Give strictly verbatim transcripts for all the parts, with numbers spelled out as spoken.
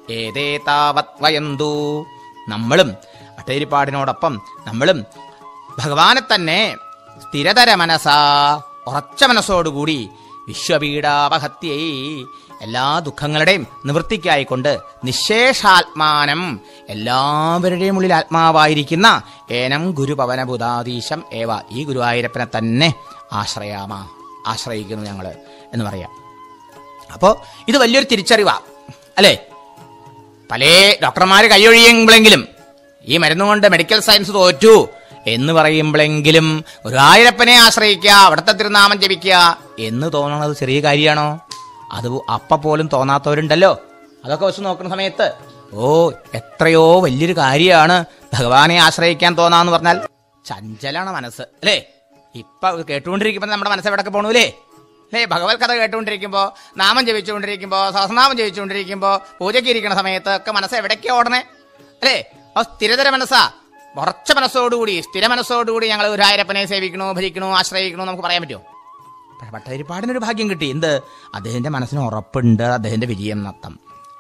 ഏതേ താവത് വയന്തു. നമ്മളും ഭട്ടതിരിപ്പാടിനോടൊപ്പം നമ്മളും ഭഗവാനെ തന്നെ സ്ഥിരതര മനസാ, ഉറച്ച മനസ്സോടുകൂടി വിശ്വപീഡാപഹത്യൈ, എല്ലാ ദുഃഖങ്ങളുടെയും നിവൃത്തിക്കായിക്കൊണ്ട് നിശേഷാത്മാനം, എല്ലാവരുടെയും ഉള്ളിൽ ആത്മാവായിരിക്കുന്ന ഏനം ഗുരുപവനബുധാധീശം ഏവ, ഈ ഗുരുവായൂരപ്പനെ തന്നെ ആശ്രയാമ, ആശ്രയിക്കുന്നു ഞങ്ങൾ എന്ന് പറയാം. അപ്പോൾ ഇത് വലിയൊരു തിരിച്ചറിവാ അല്ലേ? പല ഡോക്ടർമാർ കൈയൊഴിയുമ്പോഴെങ്കിലും, ഈ മരുന്നുകൊണ്ട് മെഡിക്കൽ സയൻസ് തോറ്റു എന്ന് പറയുമ്പോഴെങ്കിലും ഗുരുവായൂരപ്പനെ ആശ്രയിക്കുക, അവിടുത്തെ തിരുനാമം ജപിക്കുക എന്ന് തോന്നണത് ചെറിയ കാര്യമാണോ? അത് അപ്പം പോലും തോന്നാത്തവരുണ്ടല്ലോ. അതൊക്കെ വെച്ച് നോക്കുന്ന സമയത്ത് ഓ എത്രയോ വലിയൊരു കാര്യമാണ് ഭഗവാനെ ആശ്രയിക്കാൻ തോന്നാന്ന് പറഞ്ഞാൽ. ചഞ്ചലാണ് മനസ്സ് അല്ലേ? ഇപ്പൊ കേട്ടുകൊണ്ടിരിക്കുമ്പോൾ നമ്മുടെ മനസ്സ് എവിടൊക്കെ പോണൂലേ അല്ലേ? ഭഗവത് കഥ കേട്ടുകൊണ്ടിരിക്കുമ്പോ, നാമം ജപിച്ചുകൊണ്ടിരിക്കുമ്പോ, സഹസ്രനാമം ജപിച്ചുകൊണ്ടിരിക്കുമ്പോ, പൂജയ്ക്ക് ഇരിക്കുന്ന സമയത്ത് ഒക്കെ മനസ്സ് എവിടേക്കാ ഓടണേ അല്ലേ? അപ്പൊ സ്ഥിരതര മനസ്സാ, ഉറച്ച മനസ്സോടുകൂടി സ്ഥിര മനസ്സോടുകൂടി ഞങ്ങൾ ഗുരുവായൂരപ്പനെ സേവിക്കണോ, ഭരിക്കണോ, ആശ്രയിക്കണോ നമുക്ക് പറയാൻ പറ്റുമോ? ഭട്ടതിരിപ്പാടിനൊരു ഭാഗ്യം കിട്ടി. എന്ത്? അദ്ദേഹത്തിന്റെ മനസ്സിന് ഉറപ്പുണ്ട് അദ്ദേഹത്തിന്റെ വിജയം നത്തം.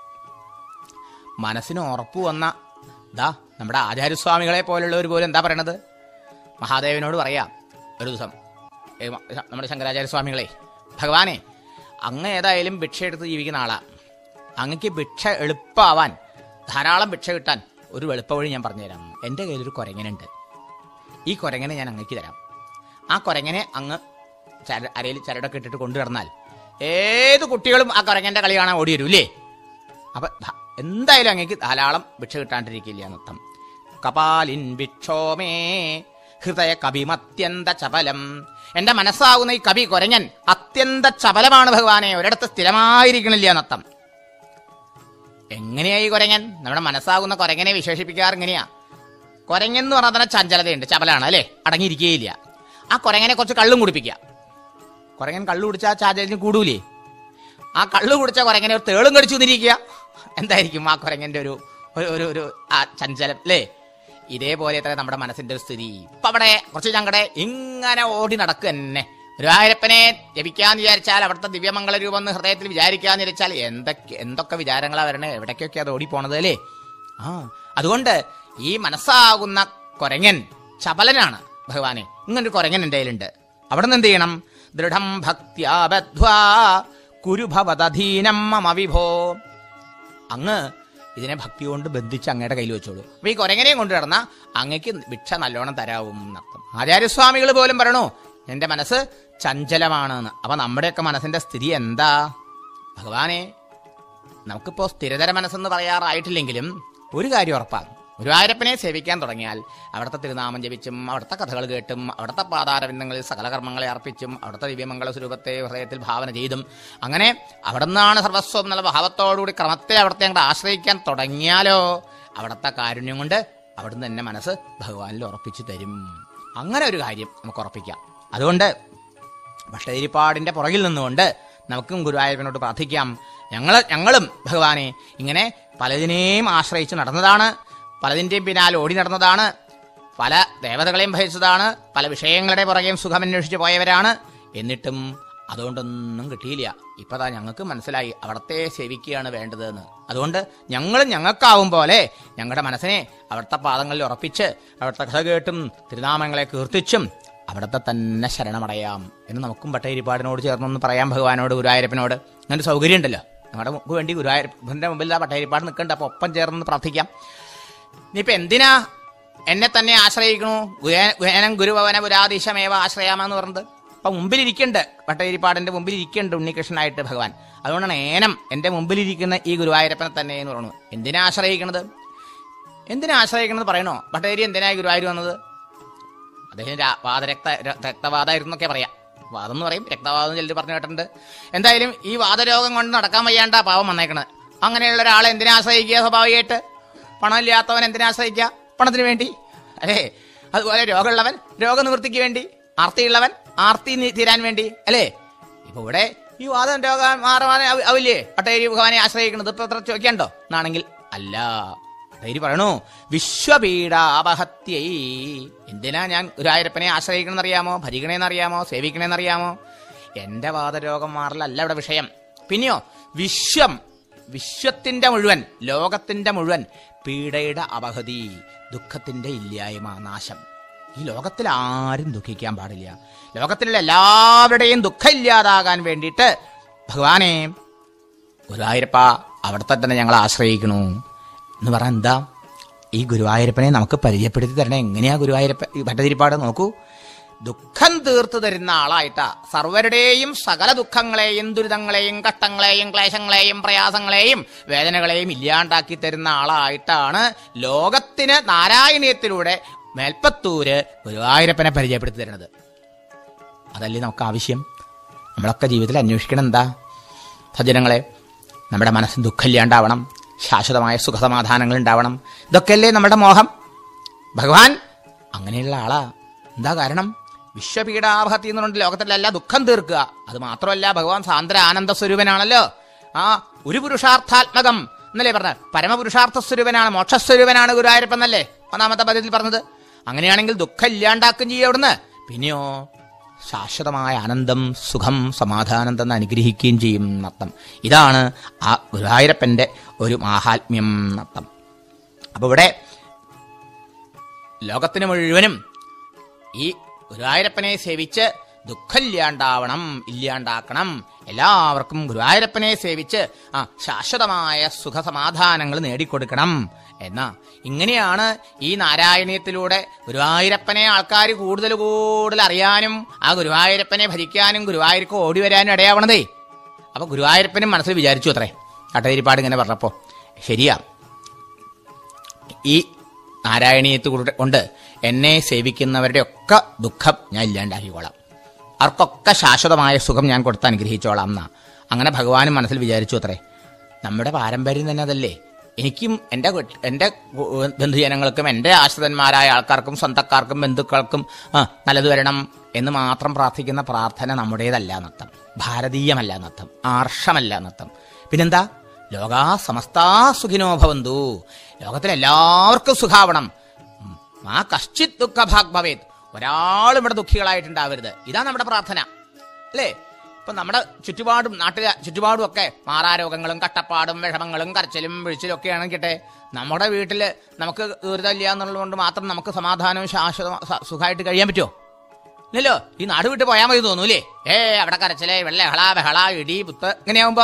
മനസ്സിന് ഉറപ്പ് വന്ന ദാ നമ്മുടെ ആചാര്യസ്വാമികളെ പോലുള്ളവർ പോലും എന്താ പറയണത്? മഹാദേവനോട് പറയാം ഒരു ദിവസം, നമ്മുടെ ശങ്കരാചാര്യസ്വാമികളെ, ഭഗവാനെ അങ്ങ് ഏതായാലും ഭിക്ഷ എടുത്ത് ജീവിക്കുന്ന ആളാ, അങ്ങക്ക് ഭിക്ഷ എളുപ്പമാവാൻ, ധാരാളം ഭിക്ഷ കിട്ടാൻ ഒരു എളുപ്പ വഴി ഞാൻ പറഞ്ഞുതരാം. എൻ്റെ കയ്യിലൊരു കുരങ്ങനുണ്ട്, ഈ കുരങ്ങനെ ഞാൻ അങ്ങക്ക് തരാം. ആ കുരങ്ങനെ അങ്ങ് ചര അരയിൽ ചരടൊക്കെ ഇട്ടിട്ട് കൊണ്ടുവന്നാൽ ഏത് കുട്ടികളും ആ കുരങ്ങൻ്റെ കളി കാണാൻ ഓടി വരൂല്ലേ? അപ്പം എന്തായാലും അങ്ങക്ക് ധാരാളം ഭിക്ഷ കിട്ടാണ്ടിരിക്കില്ല എന്നർത്ഥം. കപാലിൻ ഭിക്ഷോമേ ഹൃദയ കവിമത്യന്ത ചപലം. എന്റെ മനസ്സാകുന്ന ഈ കവി കുരങ്ങൻ അത്യന്ത ചപലമാണ് ഭഗവാനെ, ഒരിടത്ത് സ്ഥിരമായിരിക്കണില്ല എന്നർത്ഥം. എങ്ങനെയാ ഈ കുരങ്ങൻ? നമ്മുടെ മനസ്സാകുന്ന കുരങ്ങനെ വിശേഷിപ്പിക്കാറ് എങ്ങനെയാ? കുരങ്ങൻ എന്ന് പറഞ്ഞാൽ തന്നെ ചഞ്ചലതയുണ്ട്, ചപലാണ് അല്ലേ, അടങ്ങിയിരിക്കുകയില്ല. ആ കുരങ്ങനെ കുറച്ച് കള്ളും കുടിപ്പിക്കുക. കുരങ്ങൻ കള്ളു കുടിച്ചാൽ ചാചല്യം കൂടൂലേ? ആ കള്ളു കുടിച്ച കുരങ്ങനെ ഒരു തേളും കടിച്ചു നിന്നിരിക്കുക, എന്തായിരിക്കും ആ കുരങ്ങന്റെ ഒരു ഒരു ഒരു ആ ചഞ്ചലം അല്ലേ? ഇതേപോലെ തന്നെ നമ്മുടെ മനസ്സിന്റെ ഒരു സ്ഥിതി. ഇപ്പൊ അവിടെ കുറച്ച് ഞങ്ങളുടെ ഇങ്ങനെ ഓടി നടക്കുക തന്നെ. ഗുരുവായൂരപ്പനെ ജപിക്കാന്ന് വിചാരിച്ചാൽ, അവിടുത്തെ ദിവ്യമംഗള രൂപം എന്ന് ഹൃദയത്തിൽ വിചാരിക്കാന്ന് വിചാരിച്ചാൽ എന്തൊക്കെ എന്തൊക്കെ വിചാരങ്ങളാ വരണേ, എവിടേക്കൊക്കെ അത് ഓടിപ്പോണത് അല്ലേ? ആ അതുകൊണ്ട് ഈ മനസ്സാകുന്ന കുരങ്ങൻ ചപലനാണ് ഭഗവാനെ. ഇങ്ങനൊരു കുരങ്ങൻ എൻ്റെ കയ്യിലുണ്ട്. അവിടെ നിന്ന് എന്ത് ചെയ്യണം? ദൃഢം ഭക്ത്യാ ബദ്ധ്വാ കുരുഭവതധീനം മമ വിഭോ. അങ്ങ് ഇതിനെ ഭക്തി കൊണ്ട് ബന്ധിച്ച് അങ്ങയുടെ കയ്യിൽ വെച്ചോളൂ. അപ്പൊ ഈ കുരങ്ങനെയും കൊണ്ടു നടന്ന അങ്ങക്ക് ഭിക്ഷ നല്ലോണം തരാവും എന്നർത്ഥം. ആചാര്യസ്വാമികൾ പോലും പറയണു എന്റെ മനസ്സ് ചഞ്ചലമാണെന്ന്. അപ്പൊ നമ്മുടെയൊക്കെ മനസ്സിന്റെ സ്ഥിതി എന്താ? ഭഗവാനെ, നമുക്കിപ്പോ സ്ഥിരതര മനസ്സെന്ന് പറയാറായിട്ടില്ലെങ്കിലും ഒരു കാര്യം ഉറപ്പാണ്, ഗുരുവായൂരപ്പനെ സേവിക്കാൻ തുടങ്ങിയാൽ അവിടുത്തെ തിരുനാമം ജപിച്ചും അവിടുത്തെ കഥകൾ കേട്ടും അവിടുത്തെ പാതാരവിന്ദങ്ങളിൽ സകല കർമ്മങ്ങളെ അർപ്പിച്ചും അവിടുത്തെ ദിവ്യമംഗള സ്വരൂപത്തെ ഹൃദയത്തിൽ ഭാവന ചെയ്തും അങ്ങനെ അവിടെ നിന്നാണ് സർവസ്വം എന്നുള്ള ഭാവത്തോടുകൂടി ക്രമത്തെ അവിടുത്തെ അങ്ങോട്ട് ആശ്രയിക്കാൻ തുടങ്ങിയാലോ അവിടുത്തെ കാരുണ്യം കൊണ്ട് അവിടുന്ന് തന്നെ മനസ്സ് ഭഗവാനിൽ ഉറപ്പിച്ചു തരും. അങ്ങനെ ഒരു കാര്യം നമുക്ക് ഉറപ്പിക്കാം. അതുകൊണ്ട് ഭട്ടതിരിപ്പാടിന്റെ പുറകിൽ നിന്നുകൊണ്ട് നമുക്കും ഗുരുവായൂരപ്പനോട് പ്രാർത്ഥിക്കാം. ഞങ്ങൾ ഞങ്ങളും ഭഗവാനെ ഇങ്ങനെ പലതിനെയും ആശ്രയിച്ച് നടന്നതാണ്, പലതിൻ്റെയും പിന്നാലെ ഓടി നടന്നതാണ്, പല ദേവതകളെയും ഭജിച്ചതാണ്, പല വിഷയങ്ങളുടെ പുറകെയും സുഖമന്വേഷിച്ച് പോയവരാണ്. എന്നിട്ടും അതുകൊണ്ടൊന്നും കിട്ടിയില്ല. ഇപ്പതാ ഞങ്ങൾക്ക് മനസ്സിലായി അവിടത്തെ സേവിക്കുകയാണ് വേണ്ടതെന്ന്. അതുകൊണ്ട് ഞങ്ങളും ഞങ്ങൾക്കാവും പോലെ ഞങ്ങളുടെ മനസ്സിനെ അവിടുത്തെ പാദങ്ങളിൽ ഉറപ്പിച്ച് അവിടുത്തെ കഥ കേട്ടും തിരുനാമങ്ങളെ കീർത്തിച്ചും അവിടുത്തെ തന്നെ ശരണമടയാം എന്ന് നമുക്കും ഭട്ടതിരിപ്പാടിനോട് ചേർന്നൊന്ന് പറയാം. ഭഗവാനോട്, ഗുരുവായൂരപ്പനോട് അങ്ങനെ സൗകര്യം ഉണ്ടല്ലോ. ഞങ്ങളുടെ മുമ്പ് വേണ്ടി ഗുരുവായൂരപ്പൻ്റെ മുമ്പിൽ ആ ഭട്ടതിരിപ്പാട് നിൽക്കണ്ട, അപ്പോൾ ഒപ്പം ചേർന്ന് പ്രാർത്ഥിക്കാം. ഇനിയിപ്പോൾ എന്തിനാ എന്നെ തന്നെ ആശ്രയിക്കണു? ഗുരുവനം ഗുരുഭവന പുരാധീശമേവ ആശ്രയാമെന്ന് പറഞ്ഞത്. അപ്പം മുമ്പിലിരിക്കുന്നുണ്ട്, ഭട്ടതിരിപ്പാടിൻ്റെ മുമ്പിലിരിക്കുന്നുണ്ട് ഉണ്ണികൃഷ്ണനായിട്ട് ഭഗവാൻ. അതുകൊണ്ടാണ് ഏനം എൻ്റെ മുമ്പിലിരിക്കുന്ന ഈ ഗുരുവായൂരപ്പനെ തന്നെ എന്ന് പറയുന്നത്. എന്തിനാ ആശ്രയിക്കണത്? എന്തിനാ ആശ്രയിക്കണത് പറയണോ? ഭട്ടതിരി എന്തിനായി ഗുരുവായൂർ വന്നത്? അദ്ദേഹം വാദരക്ത രക്തവാദമായിരുന്നു എന്നൊക്കെ പറയാം. വാദം എന്ന് പറയും, രക്തവാദം ചിലർ പറഞ്ഞു കേട്ടിട്ടുണ്ട്. എന്തായാലും ഈ വാദരോഗം കൊണ്ട് നടക്കാൻ വയ്യാണ്ട പാവം വന്നേക്കണത്. അങ്ങനെയുള്ള ഒരാളെ എന്തിനാ ആശ്രയിക്കുക? സ്വാഭാവികമായിട്ട് പണമില്ലാത്തവൻ എന്തിനാ ആശ്രയിക്കുക? പണത്തിന് വേണ്ടി അല്ലേ? അതുപോലെ രോഗമുള്ളവൻ രോഗനിവൃത്തിക്ക് വേണ്ടി, ആർത്തിയുള്ളവൻ ആർത്തി തീരാൻ വേണ്ടി അല്ലേ? ഇപ്പൊ ഇവിടെ ഈ വാദം രോഗം മാറാൻ ആവില്ലേ ഭട്ടതിരി ഭഗവാനെ ആശ്രയിക്കുന്നത്? ഇപ്പൊ എത്ര ചോദിക്കണ്ടോ എന്നാണെങ്കിൽ അല്ല. ഭട്ടതിരി പറയണു വിശ്വപീഡാപഹത്യൈ. എന്തിനാ ഞാൻ ഗുരുവായൂരപ്പനെ ആശ്രയിക്കണമെന്നറിയാമോ, ഭരിക്കണേന്നറിയാമോ, സേവിക്കണേന്നറിയാമോ? എന്റെ വാദരോഗം മാറലല്ല ഇവിടെ വിഷയം. പിന്നെയോ വിശ്വം വിശ്വത്തിന്റെ മുഴുവൻ, ലോകത്തിന്റെ മുഴുവൻ പീഡയുടെ അപഹതി, ദുഃഖത്തിന്റെ ഇല്ലായ്മ, നാശം. ഈ ലോകത്തിൽ ആരും ദുഃഖിക്കാൻ പാടില്ല. ലോകത്തിലുള്ള എല്ലാവരുടെയും ദുഃഖം ഇല്ലാതാകാൻ വേണ്ടിയിട്ട് ഭഗവാനെ ഗുരുവായൂരപ്പ അവിടുത്തെ തന്നെ ഞങ്ങൾ ആശ്രയിക്കണു എന്ന് പറഞ്ഞാൽ എന്താ? ഈ ഗുരുവായൂരപ്പനെ നമുക്ക് പരിചയപ്പെടുത്തി തരണേ. എങ്ങനെയാ ഗുരുവായൂരപ്പ ഈ ഭട്ടതിരിപ്പാട്? നോക്കൂ, ദുഃഖം തീർത്തു തരുന്ന ആളായിട്ടാ സർവരുടെയും സകല ദുഃഖങ്ങളെയും ദുരിതങ്ങളെയും കഷ്ടങ്ങളെയും ക്ലേശങ്ങളെയും പ്രയാസങ്ങളെയും വേദനകളെയും ഇല്ലാണ്ടാക്കി തരുന്ന ആളായിട്ടാണ് ലോകത്തിന് നാരായണീയത്തിലൂടെ മേൽപ്പത്തൂര് ഗുരുവായൂരപ്പനെ പരിചയപ്പെടുത്തി തരുന്നത്. അതല്ലേ നമുക്ക് ആവശ്യം? നമ്മളൊക്കെ ജീവിതത്തിൽ അന്വേഷിക്കണം എന്താ? സജ്ജനങ്ങളെ, നമ്മുടെ മനസ്സിന് ദുഃഖമില്ലാണ്ടാവണം, ശാശ്വതമായ സുഖസമാധാനങ്ങൾ ഉണ്ടാവണം. ഇതൊക്കെയല്ലേ നമ്മുടെ മോഹം. ഭഗവാൻ അങ്ങനെയുള്ള ആളാ. എന്താ കാരണം? വിശ്വപീഡാപഹത്തി എന്നുകൊണ്ട് ലോകത്തിലെ എല്ലാ ദുഃഖം തീർക്കുക. അത് മാത്രമല്ല, ഭഗവാൻ സാന്ദ്ര ആനന്ദ സ്വരൂപനാണല്ലോ. ആ ഒരു പുരുഷാർത്ഥാത്മകം എന്നല്ലേ പറഞ്ഞ? പരമപുരുഷാർത്ഥ സ്വരൂപനാണ്, മോക്ഷസ്വരൂപനാണ് ഗുരുവായൂരപ്പൻ എന്നല്ലേ ഒന്നാമത്തെ പദ്യത്തിൽ പറഞ്ഞത്. അങ്ങനെയാണെങ്കിൽ ദുഃഖം ഇല്ലാണ്ടാക്കും ചെയ്യും അവിടുന്ന്. പിന്നെയോ ശാശ്വതമായ ആനന്ദം, സുഖം, സമാധാനം തന്നെ അനുഗ്രഹിക്കുകയും ചെയ്യും നത്തം. ഇതാണ് ആ ഗുരുവായൂരപ്പന്റെ ഒരു മാഹാത്മ്യം നത്തം. അപ്പൊ ഇവിടെ ലോകത്തിന് മുഴുവനും ഈ ഗുരുവായൂരപ്പനെ സേവിച്ച് ദുഃഖം ഇല്ലാണ്ടാവണം, ഇല്ലാണ്ടാക്കണം. എല്ലാവർക്കും ഗുരുവായൂരപ്പനെ സേവിച്ച് ആ ശാശ്വതമായ സുഖസമാധാനങ്ങൾ നേടിക്കൊടുക്കണം എന്നാ. ഇങ്ങനെയാണ് ഈ നാരായണീയത്തിലൂടെ ഗുരുവായൂരപ്പനെ ആൾക്കാർ കൂടുതൽ കൂടുതൽ അറിയാനും ആ ഗുരുവായൂരപ്പനെ ഭജിക്കാനും ഗുരുവായൂർക്ക് ഓടി വരാനും ഇടയാവണതേ. അപ്പൊ ഗുരുവായൂരപ്പനും മനസ്സിൽ വിചാരിച്ചു അത്രേ. ഭട്ടതിരിപ്പാട് ഇങ്ങനെ പറഞ്ഞപ്പോ, ശരിയാ, ഈ നാരായണീയത്ത് കൊണ്ട് എന്നെ സേവിക്കുന്നവരുടെ ഒക്കെ ദുഃഖം ഞാൻ ഇല്ലാണ്ടാക്കിക്കോളാം, അവർക്കൊക്കെ ശാശ്വതമായ സുഖം ഞാൻ കൊടുത്ത് അനുഗ്രഹിച്ചോളാം എന്നാ. അങ്ങനെ ഭഗവാനും മനസ്സിൽ വിചാരിച്ചു അത്രേ. നമ്മുടെ പാരമ്പര്യം തന്നെ അതല്ലേ. എനിക്കും എൻ്റെ എൻ്റെ ബന്ധുജനങ്ങൾക്കും എൻ്റെ ആശ്രിതന്മാരായ ആൾക്കാർക്കും സ്വന്തക്കാർക്കും ബന്ധുക്കൾക്കും ആ നല്ലത് വരണം എന്ന് മാത്രം പ്രാർത്ഥിക്കുന്ന പ്രാർത്ഥന നമ്മുടേതല്ല നത്തം, ഭാരതീയമല്ല നത്തം, ആർഷമല്ല നത്തം. പിന്നെന്താ? ലോകാ സമസ്താ സുഖിനോ ഭവന്തു, ലോകത്തിലെല്ലാവർക്കും സുഖാവണം. ആ കശ്ചിത് ദുഃഖഭാഗ് ഭവേത്, ഒരാളും ഇവിടെ ദുഃഖികളായിട്ടുണ്ടാവരുത്. ഇതാ നമ്മുടെ പ്രാർത്ഥന അല്ലേ? ഇപ്പൊ നമ്മുടെ ചുറ്റുപാടും നാട്ടിലെ ചുറ്റുപാടും ഒക്കെ മാറാരോഗങ്ങളും കട്ടപ്പാടും വിഷമങ്ങളും കരച്ചിലും വീഴ്ചലും ഒക്കെ ആണെങ്കിട്ടെ, നമ്മുടെ വീട്ടില് നമുക്ക് ദുരിതമില്ല എന്നുള്ളത് കൊണ്ട് മാത്രം നമുക്ക് സമാധാനവും ശാശ്വത സുഖമായിട്ട് കഴിയാൻ പറ്റുമോ? ഇല്ലല്ലോ. ഈ നാട് വിട്ട് പോയാൽ മതി തോന്നൂലേ? ഏ അവിടെ കരച്ചിലേ വെള്ള ഹള ബഹള ഇടി പുത്ത് ഇങ്ങനെയാവുമ്പോ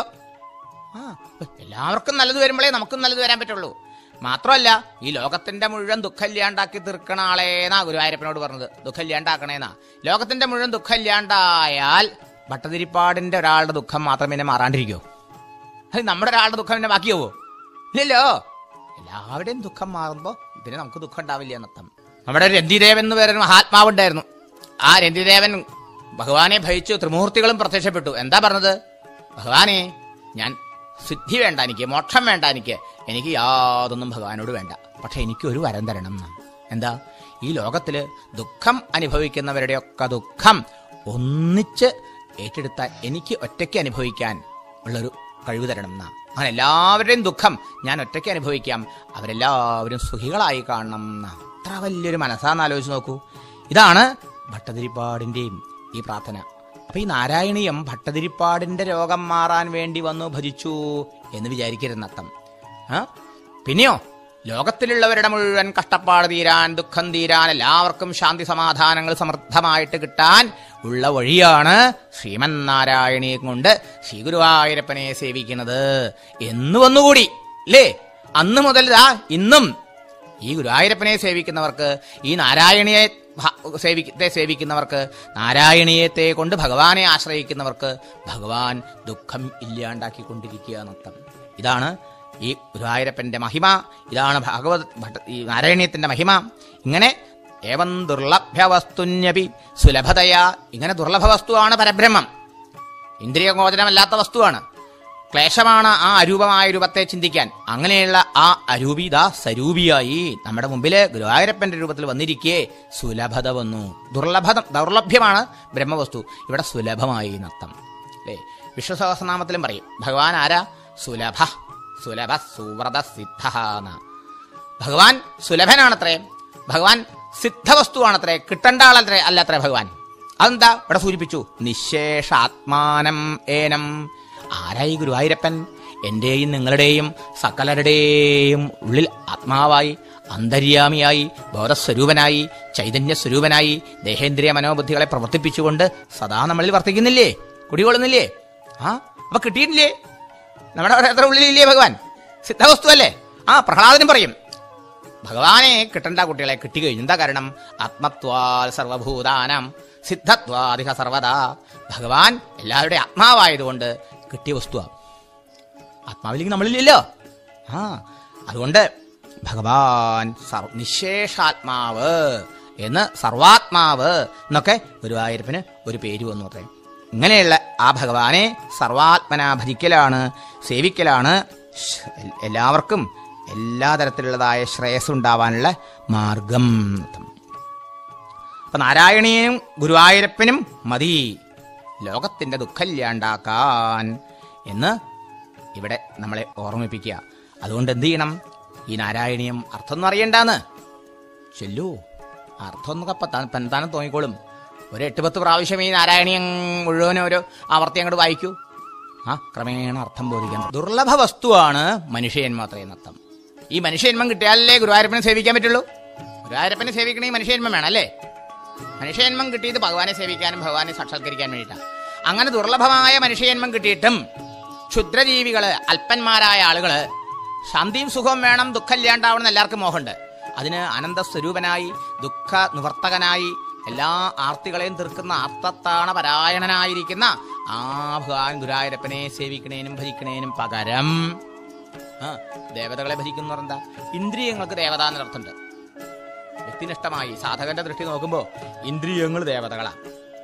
ആ എല്ലാവർക്കും നല്ലത് വരുമ്പോഴേ നമുക്കും നല്ലത് വരാൻ പറ്റുള്ളൂ. മാത്രമല്ല, ഈ ലോകത്തിന്റെ മുഴുവൻ ദുഃഖം ഇല്ലാണ്ടാക്കി തീർക്കണ ആളേന്നാ ഗുരുവായൂരപ്പനോട് പറഞ്ഞത്. ദുഃഖം ഇല്ലാണ്ടാക്കണേന്നാ. ലോകത്തിന്റെ മുഴുവൻ ദുഃഖം ഇല്ലാണ്ടായാൽ ഭട്ടതിരിപ്പാടിന്റെ ഒരാളുടെ ദുഃഖം മാത്രം പിന്നെ മാറാണ്ടിരിക്കുമോ? അത് നമ്മുടെ ഒരാളുടെ ദുഃഖം പിന്നെ ബാക്കിയാവോ? ഇല്ലല്ലോ. എല്ലാവരുടെയും ദുഃഖം മാറുമ്പോ പിന്നെ നമുക്ക് ദുഃഖം ഉണ്ടാവില്ല എന്നർത്ഥം. നമ്മുടെ രന്തിദേവൻ എന്ന് പറയുന്ന മഹാത്മാവ് ഉണ്ടായിരുന്നു. ആ രന്തിദേവൻ ഭഗവാനെ ഭജിച്ചു. ത്രിമൂർത്തികളും പ്രത്യക്ഷപ്പെട്ടു. എന്താ പറഞ്ഞത്? ഭഗവാനെ, ഞാൻ സിദ്ധി വേണ്ട, എനിക്ക് മോക്ഷം വേണ്ട, എനിക്ക് എനിക്ക് യാതൊന്നും ഭഗവാനോട് വേണ്ട, പക്ഷെ എനിക്ക് ഒരു വരം തരണം എന്നാണ്. എന്താ? ഈ ലോകത്തില് ദുഃഖം അനുഭവിക്കുന്നവരുടെയൊക്കെ ദുഃഖം ഒന്നിച്ച് ഏറ്റെടുത്താൽ എനിക്ക് ഒറ്റയ്ക്ക് അനുഭവിക്കാൻ ഉള്ളൊരു കഴിവ് തരണം എന്നാ. അങ്ങനെ എല്ലാവരുടെയും ദുഃഖം ഞാൻ ഒറ്റയ്ക്ക് അനുഭവിക്കാം, അവരെല്ലാവരും സുഖികളായി കാണണം എന്നാ. അത്ര വലിയൊരു മനസ്സാന്ന് ആലോചിച്ച് നോക്കൂ. ഇതാണ് ഭട്ടതിരിപ്പാടിന്റെയും ഈ പ്രാർത്ഥന. അപ്പൊ ഈ നാരായണീയം ഭട്ടതിരിപ്പാടിന്റെ രോഗം മാറാൻ വേണ്ടി വന്നു ഭജിച്ചു എന്ന് വിചാരിക്കരുന്നർത്ഥം. ആ പിന്നെയോ ലോകത്തിലുള്ളവരുടെ മുഴുവൻ കഷ്ടപ്പാട് തീരാൻ, ദുഃഖം തീരാൻ, എല്ലാവർക്കും ശാന്തി സമാധാനങ്ങൾ സമൃദ്ധമായിട്ട് കിട്ടാൻ ഉള്ള വഴിയാണ് ശ്രീമൻ നാരായണിയെ കൊണ്ട് ശ്രീ ഗുരുവായൂരപ്പനെ സേവിക്കുന്നത് എന്ന് വന്നുകൂടി അല്ലേ? അന്ന് മുതൽ ആ ഇന്നും ഈ ഗുരുവായൂരപ്പനെ സേവിക്കുന്നവർക്ക്, ഈ നാരായണീയെ സേവിക്കത്തെ സേവിക്കുന്നവർക്ക്, നാരായണീയത്തെ കൊണ്ട് ഭഗവാനെ ആശ്രയിക്കുന്നവർക്ക് ഭഗവാൻ ദുഃഖം ഇല്ലാണ്ടാക്കിക്കൊണ്ടിരിക്കുക എന്നർത്ഥം. ഇതാണ് ഈ ഗുരുവായൂരപ്പന്റെ മഹിമ. ഇതാണ് ഭാഗവത് ഈ നാരായണീയത്തിന്റെ മഹിമ. ഇങ്ങനെ ഏവം ദുർലഭ്യ വസ്തുന്യപി സുലഭതയാ, ഇങ്ങനെ ദുർലഭ വസ്തുവാണ് പരബ്രഹ്മം. ഇന്ദ്രിയഗോചരമല്ലാത്ത വസ്തുവാണ്. ക്ലേശമാണ് ആ അരൂപമായ രൂപത്തെ ചിന്തിക്കാൻ. അങ്ങനെയുള്ള ആ അരൂപിത സ്വരൂപിയായി നമ്മുടെ മുമ്പില് ഗുരുവായൂരപ്പന്റെ രൂപത്തിൽ വന്നിരിക്കേ സുലഭത വന്നു. ദുർലഭ ദൗർലഭ്യമാണ് ബ്രഹ്മവസ്തു, ഇവിടെ സുലഭമായി നത്തം അല്ലേ? വിശ്വസഹസ്രനാമത്തിലും പറയും ഭഗവാൻ ആരാ? സുലഭ സുലഭ സുവ്രത സിദ്ധ. ഭഗവാൻ സുലഭനാണത്രേ, ഭഗവാൻ സിദ്ധവസ്തുവാണത്രേ, കിട്ടേണ്ട ആളത്രേ അല്ലത്രേ ഭഗവാൻ. അതെന്താ ഇവിടെ സൂചിപ്പിച്ചു? നിശേഷാത്മാനം ഏനം. ആരായി ഗുരുവായൂരപ്പൻ? എന്റെയും നിങ്ങളുടെയും സകലരുടെയും ഉള്ളിൽ ആത്മാവായി, അന്തര്യാമിയായി, ബോധസ്വരൂപനായി, ചൈതന്യസ്വരൂപനായി ദേഹേന്ദ്രിയ മനോബുദ്ധികളെ പ്രവർത്തിപ്പിച്ചുകൊണ്ട് സദാ നമ്മളിൽ വർത്തിക്കുന്നില്ലേ, കുടികൊള്ളുന്നില്ലേ? ആ അപ്പൊ കിട്ടിയിട്ടില്ലേ? നമ്മുടെ എത്ര ഉള്ളിലില്ലേ ഭഗവാൻ? സിദ്ധവസ്തു അല്ലേ? ആ പ്രഹ്ലാദനും പറയും, ഭഗവാനെ കിട്ടണ്ട കുട്ടികളെ കിട്ടിക്കഴിഞ്ഞു. എന്താ കാരണം? ആത്മത്വാൽ സർവഭൂതാനാം സിദ്ധത്വാധിക സർവദാ. ഭഗവാൻ എല്ലാവരുടെയും ആത്മാവായതുകൊണ്ട് കിട്ടിയ വസ്തുവാ. ആത്മാവിലേക്ക് നമ്മളില്ലല്ലോ. ആ അതുകൊണ്ട് ഭഗവാൻ നിശേഷാത്മാവ് എന്ന്, സർവാത്മാവ് എന്നൊക്കെ ഗുരുവായൂരപ്പന് ഒരു പേര് വന്നു അത്രേ. ഇങ്ങനെയുള്ള ആ ഭഗവാനെ സർവാത്മന ഭജിക്കലാണ്, സേവിക്കലാണ് എല്ലാവർക്കും എല്ലാ തരത്തിലുള്ളതായ ശ്രേയസ് ഉണ്ടാവാനുള്ള മാർഗം. അപ്പൊ നാരായണീയനും ഗുരുവായൂരപ്പനും മതി ലോകത്തിന്റെ ദുഃഖമില്ലാണ്ടാക്കാൻ എന്ന് ഇവിടെ നമ്മളെ ഓർമ്മിപ്പിക്കുക. അതുകൊണ്ട് എന്ത് ചെയ്യണം? ഈ നാരായണീയം അർത്ഥം ഒന്നും അറിയണ്ടാന്ന് ചെല്ലൂ. അർത്ഥം എന്നൊക്കെ താനും തോന്നിക്കോളും. ഒരു എട്ട് പത്ത് പ്രാവശ്യം ഈ നാരായണീയം മുഴുവനും ഒരു ആവർത്തി അങ്ങോട്ട് വായിക്കൂ. ആ ക്രമേണ അർത്ഥം ബോധിക്കാൻ. ദുർലഭ വസ്തുവാണ് മനുഷ്യന്മ അത്രയും അർത്ഥം. ഈ മനുഷ്യന്മം കിട്ടിയാലല്ലേ ഗുരുവായൂരപ്പനെ സേവിക്കാൻ പറ്റുള്ളൂ. ഗുരുവായൂരപ്പനെ സേവിക്കണമെങ്കിൽ മനുഷ്യന്മം വേണം അല്ലേ? മനുഷ്യന്മം കിട്ടിയത് ഭഗവാനെ സേവിക്കാനും ഭഗവാനെ സാക്ഷാത്കരിക്കാൻ വേണ്ടിയിട്ടാണ്. അങ്ങനെ ദുർലഭമായ മനുഷ്യന്മം കിട്ടിയിട്ടും ക്ഷുദ്രജീവികള്, അല്പന്മാരായ ആളുകള് ശാന്തിയും സുഖവും വേണം, ദുഃഖമില്ലാണ്ടാവണം എല്ലാവർക്കും മോഹമുണ്ട്. അതിന് അനന്തസ്വരൂപനായി, ദുഃഖ നിവർത്തകനായി, എല്ലാ ആർത്തികളെയും തീർക്കുന്ന ആർത്തത്താണ പരായണനായിരിക്കുന്ന ആ ഭഗവാൻ ഗുരുവായൂരപ്പനെ സേവിക്കണേനും ഭജിക്കണേനും പകരം ആ ദേവതകളെ ഭജിക്കുന്ന എന്താ? ഇന്ദ്രിയങ്ങൾക്ക് ദേവത എന്നർത്ഥമുണ്ട്. വ്യക്തിനിഷ്ഠമായി സാധകന്റെ ദൃഷ്ടി നോക്കുമ്പോൾ ഇന്ദ്രിയങ്ങൾ ദേവതകളാ.